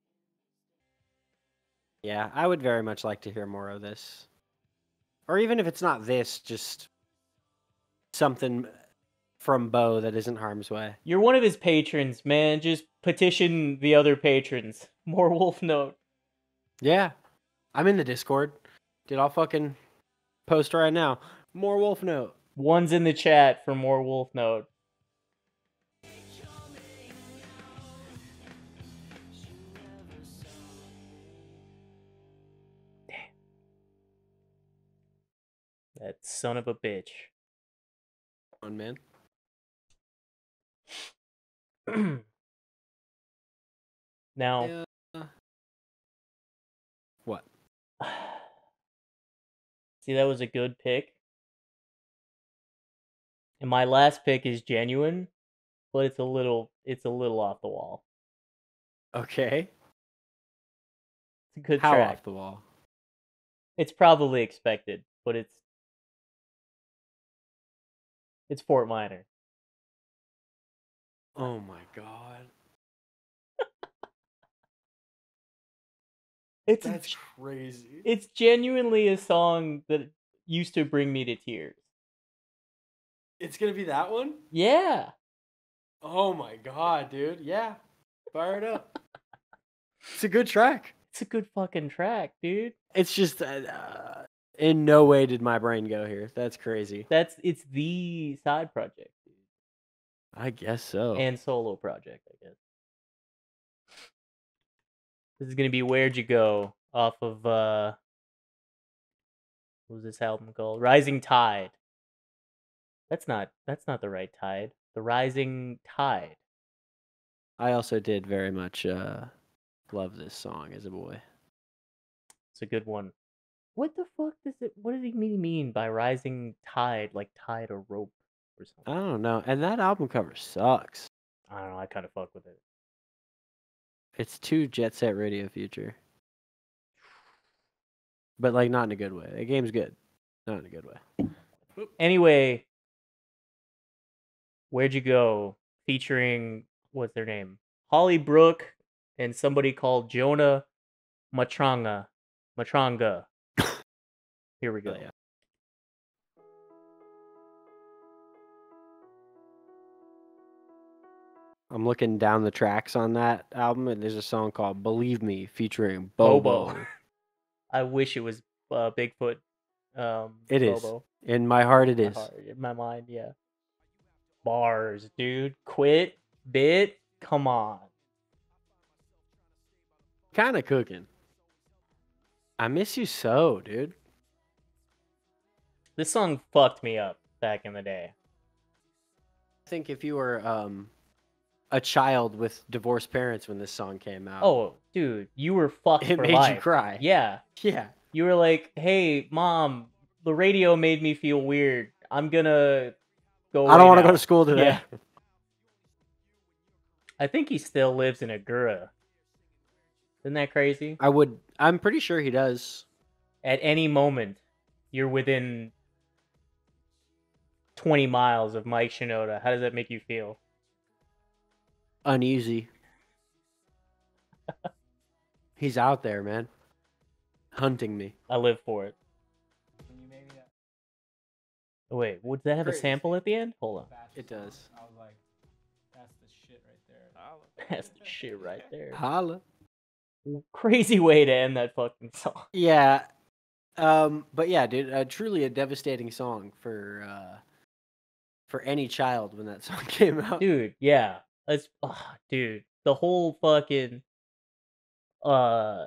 Speaker 2: Yeah, I would very much like to hear more of this. Or even if it's not this, just something from Bo that isn't Harm's Way.
Speaker 1: You're one of his patrons, man. Just petition the other patrons. More Wolf Note.
Speaker 2: Yeah, I'm in the Discord. Dude, I'll fucking post right now. More Wolf Note.
Speaker 1: One's in the chat for more Wolf Note. Damn. That son of a bitch.
Speaker 2: Come on, man.
Speaker 1: Now,
Speaker 2: Yeah. What?
Speaker 1: see, that was a good pick. And my last pick is genuine, but it's a little it's a little off the wall.
Speaker 2: Okay.
Speaker 1: It's a good
Speaker 2: How
Speaker 1: track.
Speaker 2: off the wall?
Speaker 1: It's probably expected, but it's it's Fort Minor.
Speaker 2: Oh my god.
Speaker 1: It's a
Speaker 2: That's crazy.
Speaker 1: it's genuinely a song that used to bring me to tears.
Speaker 2: It's gonna be that one?
Speaker 1: Yeah.
Speaker 2: Oh my god, dude. Yeah. Fire it up. It's a good track.
Speaker 1: It's a good fucking track, dude.
Speaker 2: It's just, uh, uh, in no way did my brain go here. That's crazy.
Speaker 1: That's it's the side project, dude.
Speaker 2: I guess so.
Speaker 1: And solo project, I guess. This is gonna be Where'd You Go off of uh what was this album called? Rising Tide. That's not that's not the right tide. The Rising Tide.
Speaker 2: I also did very much uh, love this song as a boy.
Speaker 1: It's a good one. What the fuck does it what does he mean mean by rising tide, like tide or rope or something?
Speaker 2: I don't know. And that album cover sucks.
Speaker 1: I don't know, I kinda fuck with it.
Speaker 2: It's too Jet Set Radio Future. But, like, not in a good way. The game's good. Not in a good way.
Speaker 1: Anyway, Where'd You Go? Featuring what's their name? Holly Brook and somebody called Jonah Matranga. Matranga. Here we go.
Speaker 2: Oh, yeah. I'm looking down the tracks on that album, and there's a song called "Believe Me" featuring Bobo.
Speaker 1: Bobo. I wish it was uh, Bigfoot. Um,
Speaker 2: It is.
Speaker 1: Bobo.
Speaker 2: In my heart, it
Speaker 1: My
Speaker 2: is.
Speaker 1: heart- in my mind, yeah. Bars, dude. Quit. Bit. Come on.
Speaker 2: Kind of cooking. I miss you so, dude.
Speaker 1: This song fucked me up back in the day.
Speaker 2: I think if you were um, a child with divorced parents when this song came out,
Speaker 1: Oh, dude, you were fucked
Speaker 2: it
Speaker 1: for
Speaker 2: made
Speaker 1: life.
Speaker 2: you cry.
Speaker 1: Yeah.
Speaker 2: Yeah.
Speaker 1: You were like, hey, mom, the radio made me feel weird. I'm gonna go
Speaker 2: I don't
Speaker 1: want
Speaker 2: to go to school today.
Speaker 1: Yeah. I think he still lives in Agura. Isn't that crazy?
Speaker 2: I would. I'm pretty sure he does.
Speaker 1: At any moment, you're within twenty miles of Mike Shinoda. How does that make you feel?
Speaker 2: Uneasy. He's out there, man. Hunting me.
Speaker 1: I live for it. Oh, wait, would that have
Speaker 2: Crazy.
Speaker 1: a sample at the end? Hold on.
Speaker 2: It does.
Speaker 5: I was like, that's the shit right there.
Speaker 1: That's the shit right there.
Speaker 2: Holla.
Speaker 1: Crazy way to end that fucking song.
Speaker 2: Yeah. Um, but yeah, dude, uh, truly a devastating song for uh, for any child when that song came out.
Speaker 1: Dude, yeah. It's oh, dude, the whole fucking uh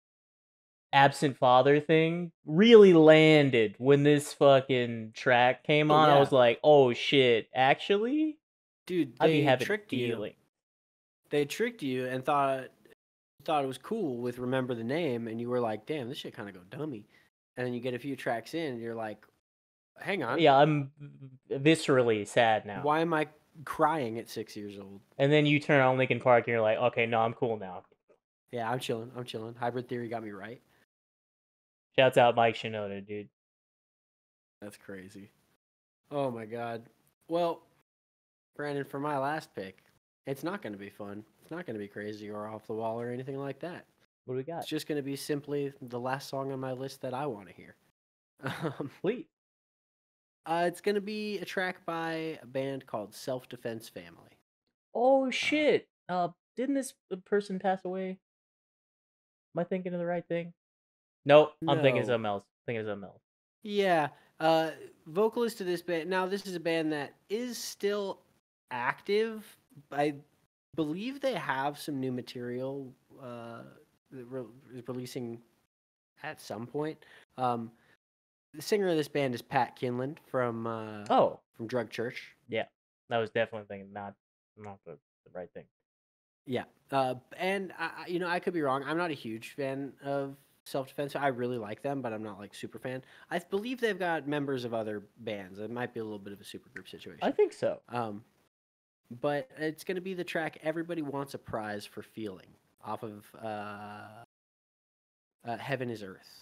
Speaker 1: absent father thing really landed when this fucking track came
Speaker 2: Oh,
Speaker 1: on. I
Speaker 2: yeah.
Speaker 1: was like, "Oh shit, actually?"
Speaker 2: Dude,
Speaker 1: I'd be
Speaker 2: they
Speaker 1: having
Speaker 2: tricked you.
Speaker 1: feeling.
Speaker 2: They tricked you and thought thought it was cool with Remember the Name, and you were like, damn, this shit kind of go dummy. And then you get a few tracks in, and you're like, hang on.
Speaker 1: Yeah, I'm viscerally sad now.
Speaker 2: Why am I crying at six years old?
Speaker 1: And then you turn on Linkin Park and you're like, "Okay, no, I'm cool now."
Speaker 2: Yeah, I'm chilling. I'm chilling. Hybrid Theory got me right.
Speaker 1: Shouts out Mike Shinoda, dude.
Speaker 2: That's crazy. Oh my god. Well, Brandon, for my last pick, it's not going to be fun. It's not going to be crazy or off the wall or anything like that.
Speaker 1: What do we got?
Speaker 2: It's just going to be simply the last song on my list that I want to hear. Um,
Speaker 1: Please.
Speaker 2: uh, it's going to be a track by a band called Self Defense Family.
Speaker 1: Oh shit. Uh didn't this person pass away? Am I thinking of the right thing? Nope, I'm thinking of
Speaker 2: No.
Speaker 1: something else. Thinking of something else.
Speaker 2: Yeah, uh, vocalist of this band. Now, this is a band that is still active. I believe they have some new material uh, that re- is releasing at some point. Um, the singer of this band is Pat Kinlan from uh,
Speaker 1: Oh,
Speaker 2: from Drug Church.
Speaker 1: yeah. I was definitely thinking not not the, the right thing.
Speaker 2: Yeah, uh, and I, I- you know I could be wrong. I'm not a huge fan of Self Defense. I really like them, but I'm not like super fan. I believe they've got members of other bands. It might be a little bit of a supergroup situation.
Speaker 1: I think so.
Speaker 2: Um, but it's going to be the track "Everybody Wants a Prize for Feeling" off of uh, uh, "Heaven Is Earth."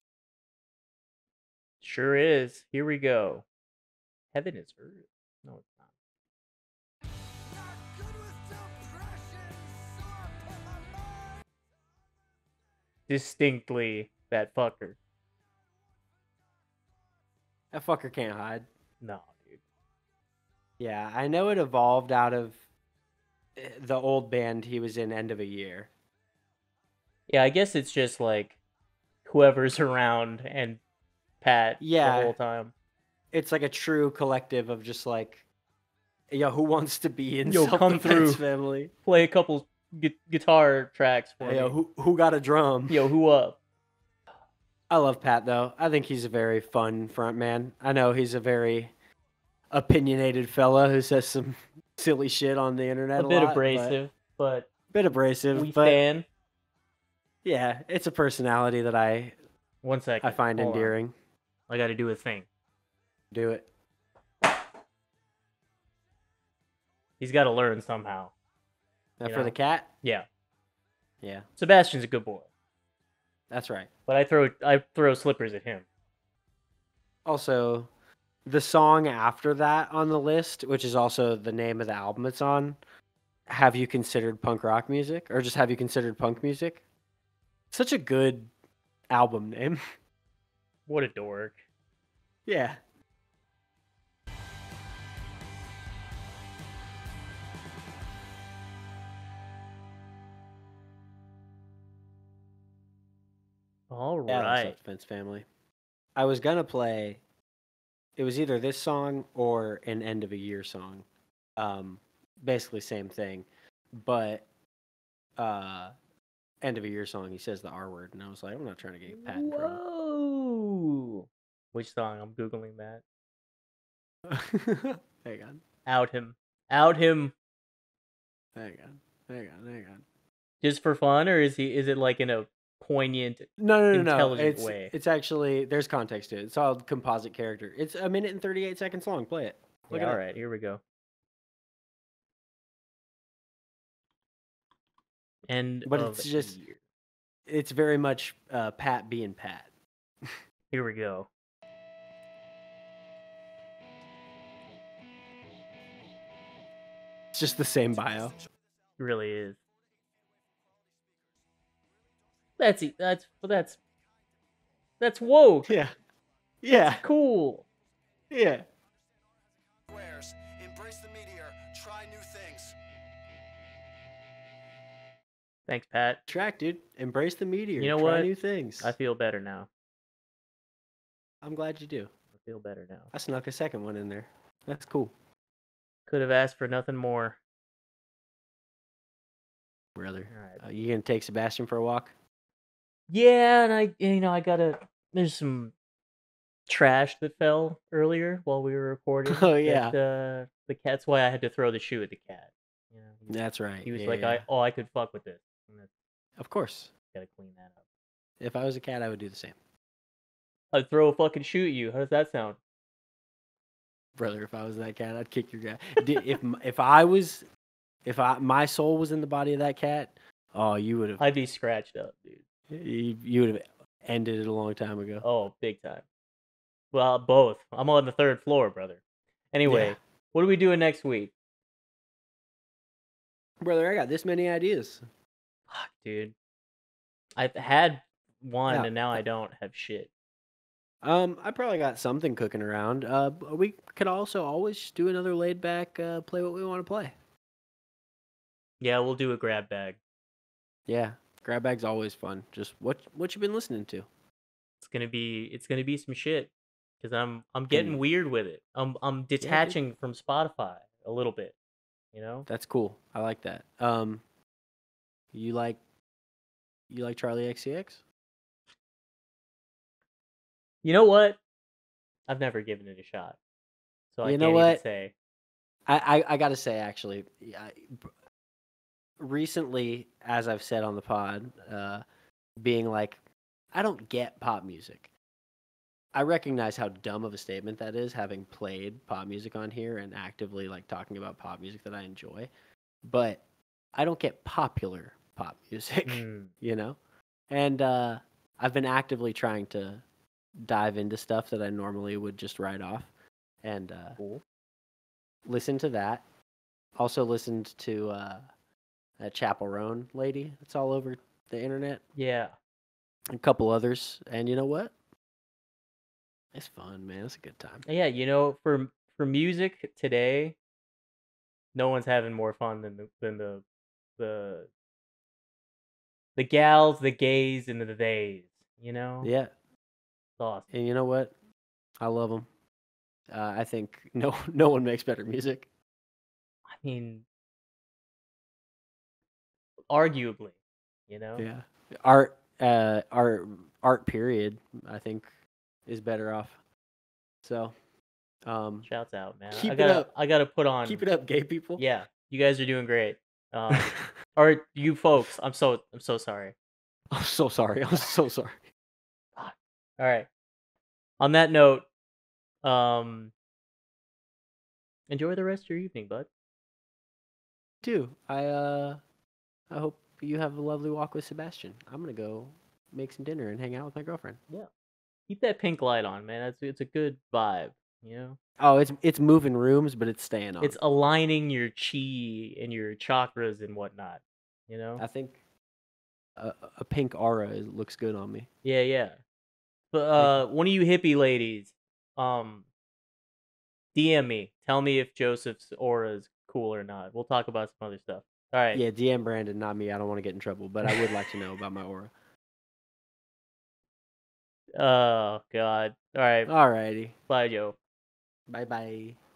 Speaker 1: Sure is. Here we go. Heaven is earth. No, it's not.
Speaker 3: Not good with depression, so I put my mind.
Speaker 1: Distinctly that fucker.
Speaker 2: That fucker can't hide.
Speaker 1: No, dude.
Speaker 2: Yeah, I know it evolved out of uh, the old band he was in, End of a Year.
Speaker 1: Yeah, I guess it's just like whoever's around and Pat
Speaker 2: Yeah.
Speaker 1: the whole time.
Speaker 2: It's like a true collective of just like, yo, who wants to be in
Speaker 1: Yo, come
Speaker 2: Self-Defense
Speaker 1: through.
Speaker 2: Family?
Speaker 1: Play a couple gu- guitar tracks for
Speaker 2: Hey, yo,
Speaker 1: me.
Speaker 2: who who got a drum?
Speaker 1: Yo, who up?
Speaker 2: I love Pat though. I think he's a very fun front man. I know he's a very opinionated fella who says some silly shit on the internet.
Speaker 1: A
Speaker 2: A,
Speaker 1: bit
Speaker 2: lot, but-
Speaker 1: abrasive, but
Speaker 2: bit abrasive,
Speaker 1: we
Speaker 2: but
Speaker 1: stand.
Speaker 2: yeah, it's a personality that I
Speaker 1: One second.
Speaker 2: I find
Speaker 1: Hold on.
Speaker 2: endearing.
Speaker 1: I got to do a thing.
Speaker 2: Do it.
Speaker 1: He's got to learn somehow.
Speaker 2: Now
Speaker 1: You
Speaker 2: for the
Speaker 1: know?
Speaker 2: cat,
Speaker 1: Yeah,
Speaker 2: yeah,
Speaker 1: Sebastian's a good boy,
Speaker 2: that's right.
Speaker 1: but I throw I throw slippers at him.
Speaker 2: Also, the song after that on the list, which is also the name of the album it's on, Have you considered punk rock music, or just have you considered punk music? Such a good album name.
Speaker 1: What a dork.
Speaker 2: Yeah.
Speaker 1: All
Speaker 2: Adam
Speaker 1: right.
Speaker 2: Self-Defense Family. I was gonna play. It was either this song or an end of a year song. Um, basically same thing, but uh, end of a year song. He says the R word, and I was like, I'm not trying to get Pat in trouble.
Speaker 1: Whoa. Which song? I'm googling that.
Speaker 2: Hang on,
Speaker 1: Out him. Out him.
Speaker 2: hang on, hang on, hang on.
Speaker 1: Just for fun, or is he? Is it like in a poignant?
Speaker 2: No, no, no, no.
Speaker 1: Intelligent
Speaker 2: It's
Speaker 1: way.
Speaker 2: it's actually there's context to it. It's all composite character. It's a minute and thirty-eight seconds long. Play it. Look
Speaker 1: Yeah,
Speaker 2: it
Speaker 1: all
Speaker 2: up.
Speaker 1: right, here we go. End
Speaker 2: But
Speaker 1: of
Speaker 2: it's just-
Speaker 1: year.
Speaker 2: It's very much uh, Pat being Pat.
Speaker 1: Here we go.
Speaker 2: It's just the same bio.
Speaker 1: It really is. That's e- that's that's that's woke.
Speaker 2: Yeah, yeah,
Speaker 1: Cool.
Speaker 2: yeah.
Speaker 3: Squares. Embrace the meteor. Try new things.
Speaker 1: Thanks, Pat.
Speaker 2: Track, dude. Embrace the meteor.
Speaker 1: You know
Speaker 2: Try
Speaker 1: what?
Speaker 2: new things.
Speaker 1: I feel better now.
Speaker 2: I'm glad you do.
Speaker 1: I feel better now.
Speaker 2: I snuck a second one in there. That's cool,
Speaker 1: Could have asked for nothing more.
Speaker 2: brother.
Speaker 1: All right.
Speaker 2: Uh, you gonna take Sebastian for a walk?
Speaker 1: Yeah, and I, you know, I gotta. There's some trash that fell earlier while we were recording.
Speaker 2: Oh, yeah.
Speaker 1: That, uh, the cat's why I had to throw the shoe at the cat. You know, he,
Speaker 2: That's right.
Speaker 1: he was
Speaker 2: yeah,
Speaker 1: like,
Speaker 2: yeah.
Speaker 1: I, oh, I could fuck with this. And that's
Speaker 2: Of course.
Speaker 1: gotta clean that up.
Speaker 2: If I was a cat, I would do the same,
Speaker 1: I'd throw a fucking shoe at you. How does that sound?
Speaker 2: brother. If I was that cat, I'd kick your guy. Di- if m- if I was, if I my soul was in the body of that cat, oh, you would have
Speaker 1: I'd be scratched up, dude.
Speaker 2: you, you would have ended it a long time ago.
Speaker 1: Oh, big time. Well, both. I'm on the third floor, brother. Anyway,
Speaker 2: Yeah.
Speaker 1: what are we doing next week?
Speaker 2: Brother, I got this many ideas.
Speaker 1: Fuck, dude. I've had one
Speaker 2: Yeah.
Speaker 1: and now I don't have shit.
Speaker 2: Um, I probably got something cooking around. Uh, b- we could also always do another laid back, uh, play what we want to play.
Speaker 1: Yeah, we'll do a grab bag.
Speaker 2: Yeah, grab bag's always fun. Just what what you been listening to?
Speaker 1: It's gonna be it's gonna be some shit because I'm I'm getting
Speaker 2: Mm.
Speaker 1: weird with it. I'm I'm detaching from Spotify a little bit. You know?
Speaker 2: That's cool. I like that. Um, you like you like Charlie X C X?
Speaker 1: You know what? I've never given it a shot, so I
Speaker 2: You know
Speaker 1: can't even
Speaker 2: what?
Speaker 1: say.
Speaker 2: I, I, I gotta say, actually, yeah, I- b- recently, as I've said on the pod, uh, being like, I don't get pop music. I recognize how dumb of a statement that is, having played pop music on here and actively like talking about pop music that I enjoy. But I don't get popular pop music,
Speaker 1: Hmm.
Speaker 2: you know? And uh, I've been actively trying to dive into stuff that I normally would just write off. And uh,
Speaker 1: Cool.
Speaker 2: listen to that. Also listened to uh, that Chapel Roan lady that's all over the internet.
Speaker 1: Yeah.
Speaker 2: A couple others. And you know what? It's fun, man. It's a good time.
Speaker 1: Yeah, you know, for for music today, no one's having more fun than the than the the the gals, the gays, and the theys. You know,
Speaker 2: Yeah.
Speaker 1: it's awesome.
Speaker 2: And you know what? I love them. Uh, I think no no one makes better music.
Speaker 1: I mean, arguably, you know.
Speaker 2: Yeah. Art uh art art period, I think, is better off. So um
Speaker 1: Shouts out, man.
Speaker 2: Keep
Speaker 1: I
Speaker 2: it
Speaker 1: gotta
Speaker 2: up.
Speaker 1: I gotta put on.
Speaker 2: keep it up, gay people.
Speaker 1: Yeah, you guys are doing great. Um, or you folks, I'm so I'm so sorry.
Speaker 2: I'm so sorry. I'm so sorry.
Speaker 1: All right. On that note, um, enjoy the rest of your evening, bud.
Speaker 2: Too. I uh I hope you have a lovely walk with Sebastian. I'm gonna go make some dinner and hang out with my girlfriend.
Speaker 1: Yeah. Keep that pink light on, man. It's it's a good vibe. You know,
Speaker 2: Oh, it's it's moving rooms, but it's staying on.
Speaker 1: it's aligning your chi and your chakras and whatnot. You know.
Speaker 2: I think a, a pink aura is, looks good on me.
Speaker 1: Yeah, yeah. But uh, one of you hippie ladies, um, D M me. Tell me if Joseph's aura is cool or not. We'll talk about some other stuff. All right.
Speaker 2: Yeah, D M Brandon, not me. I don't want to get in trouble, but I would like to know about my aura.
Speaker 1: Oh God. All right.
Speaker 2: Alrighty.
Speaker 1: Bye, Joe.
Speaker 2: Bye bye.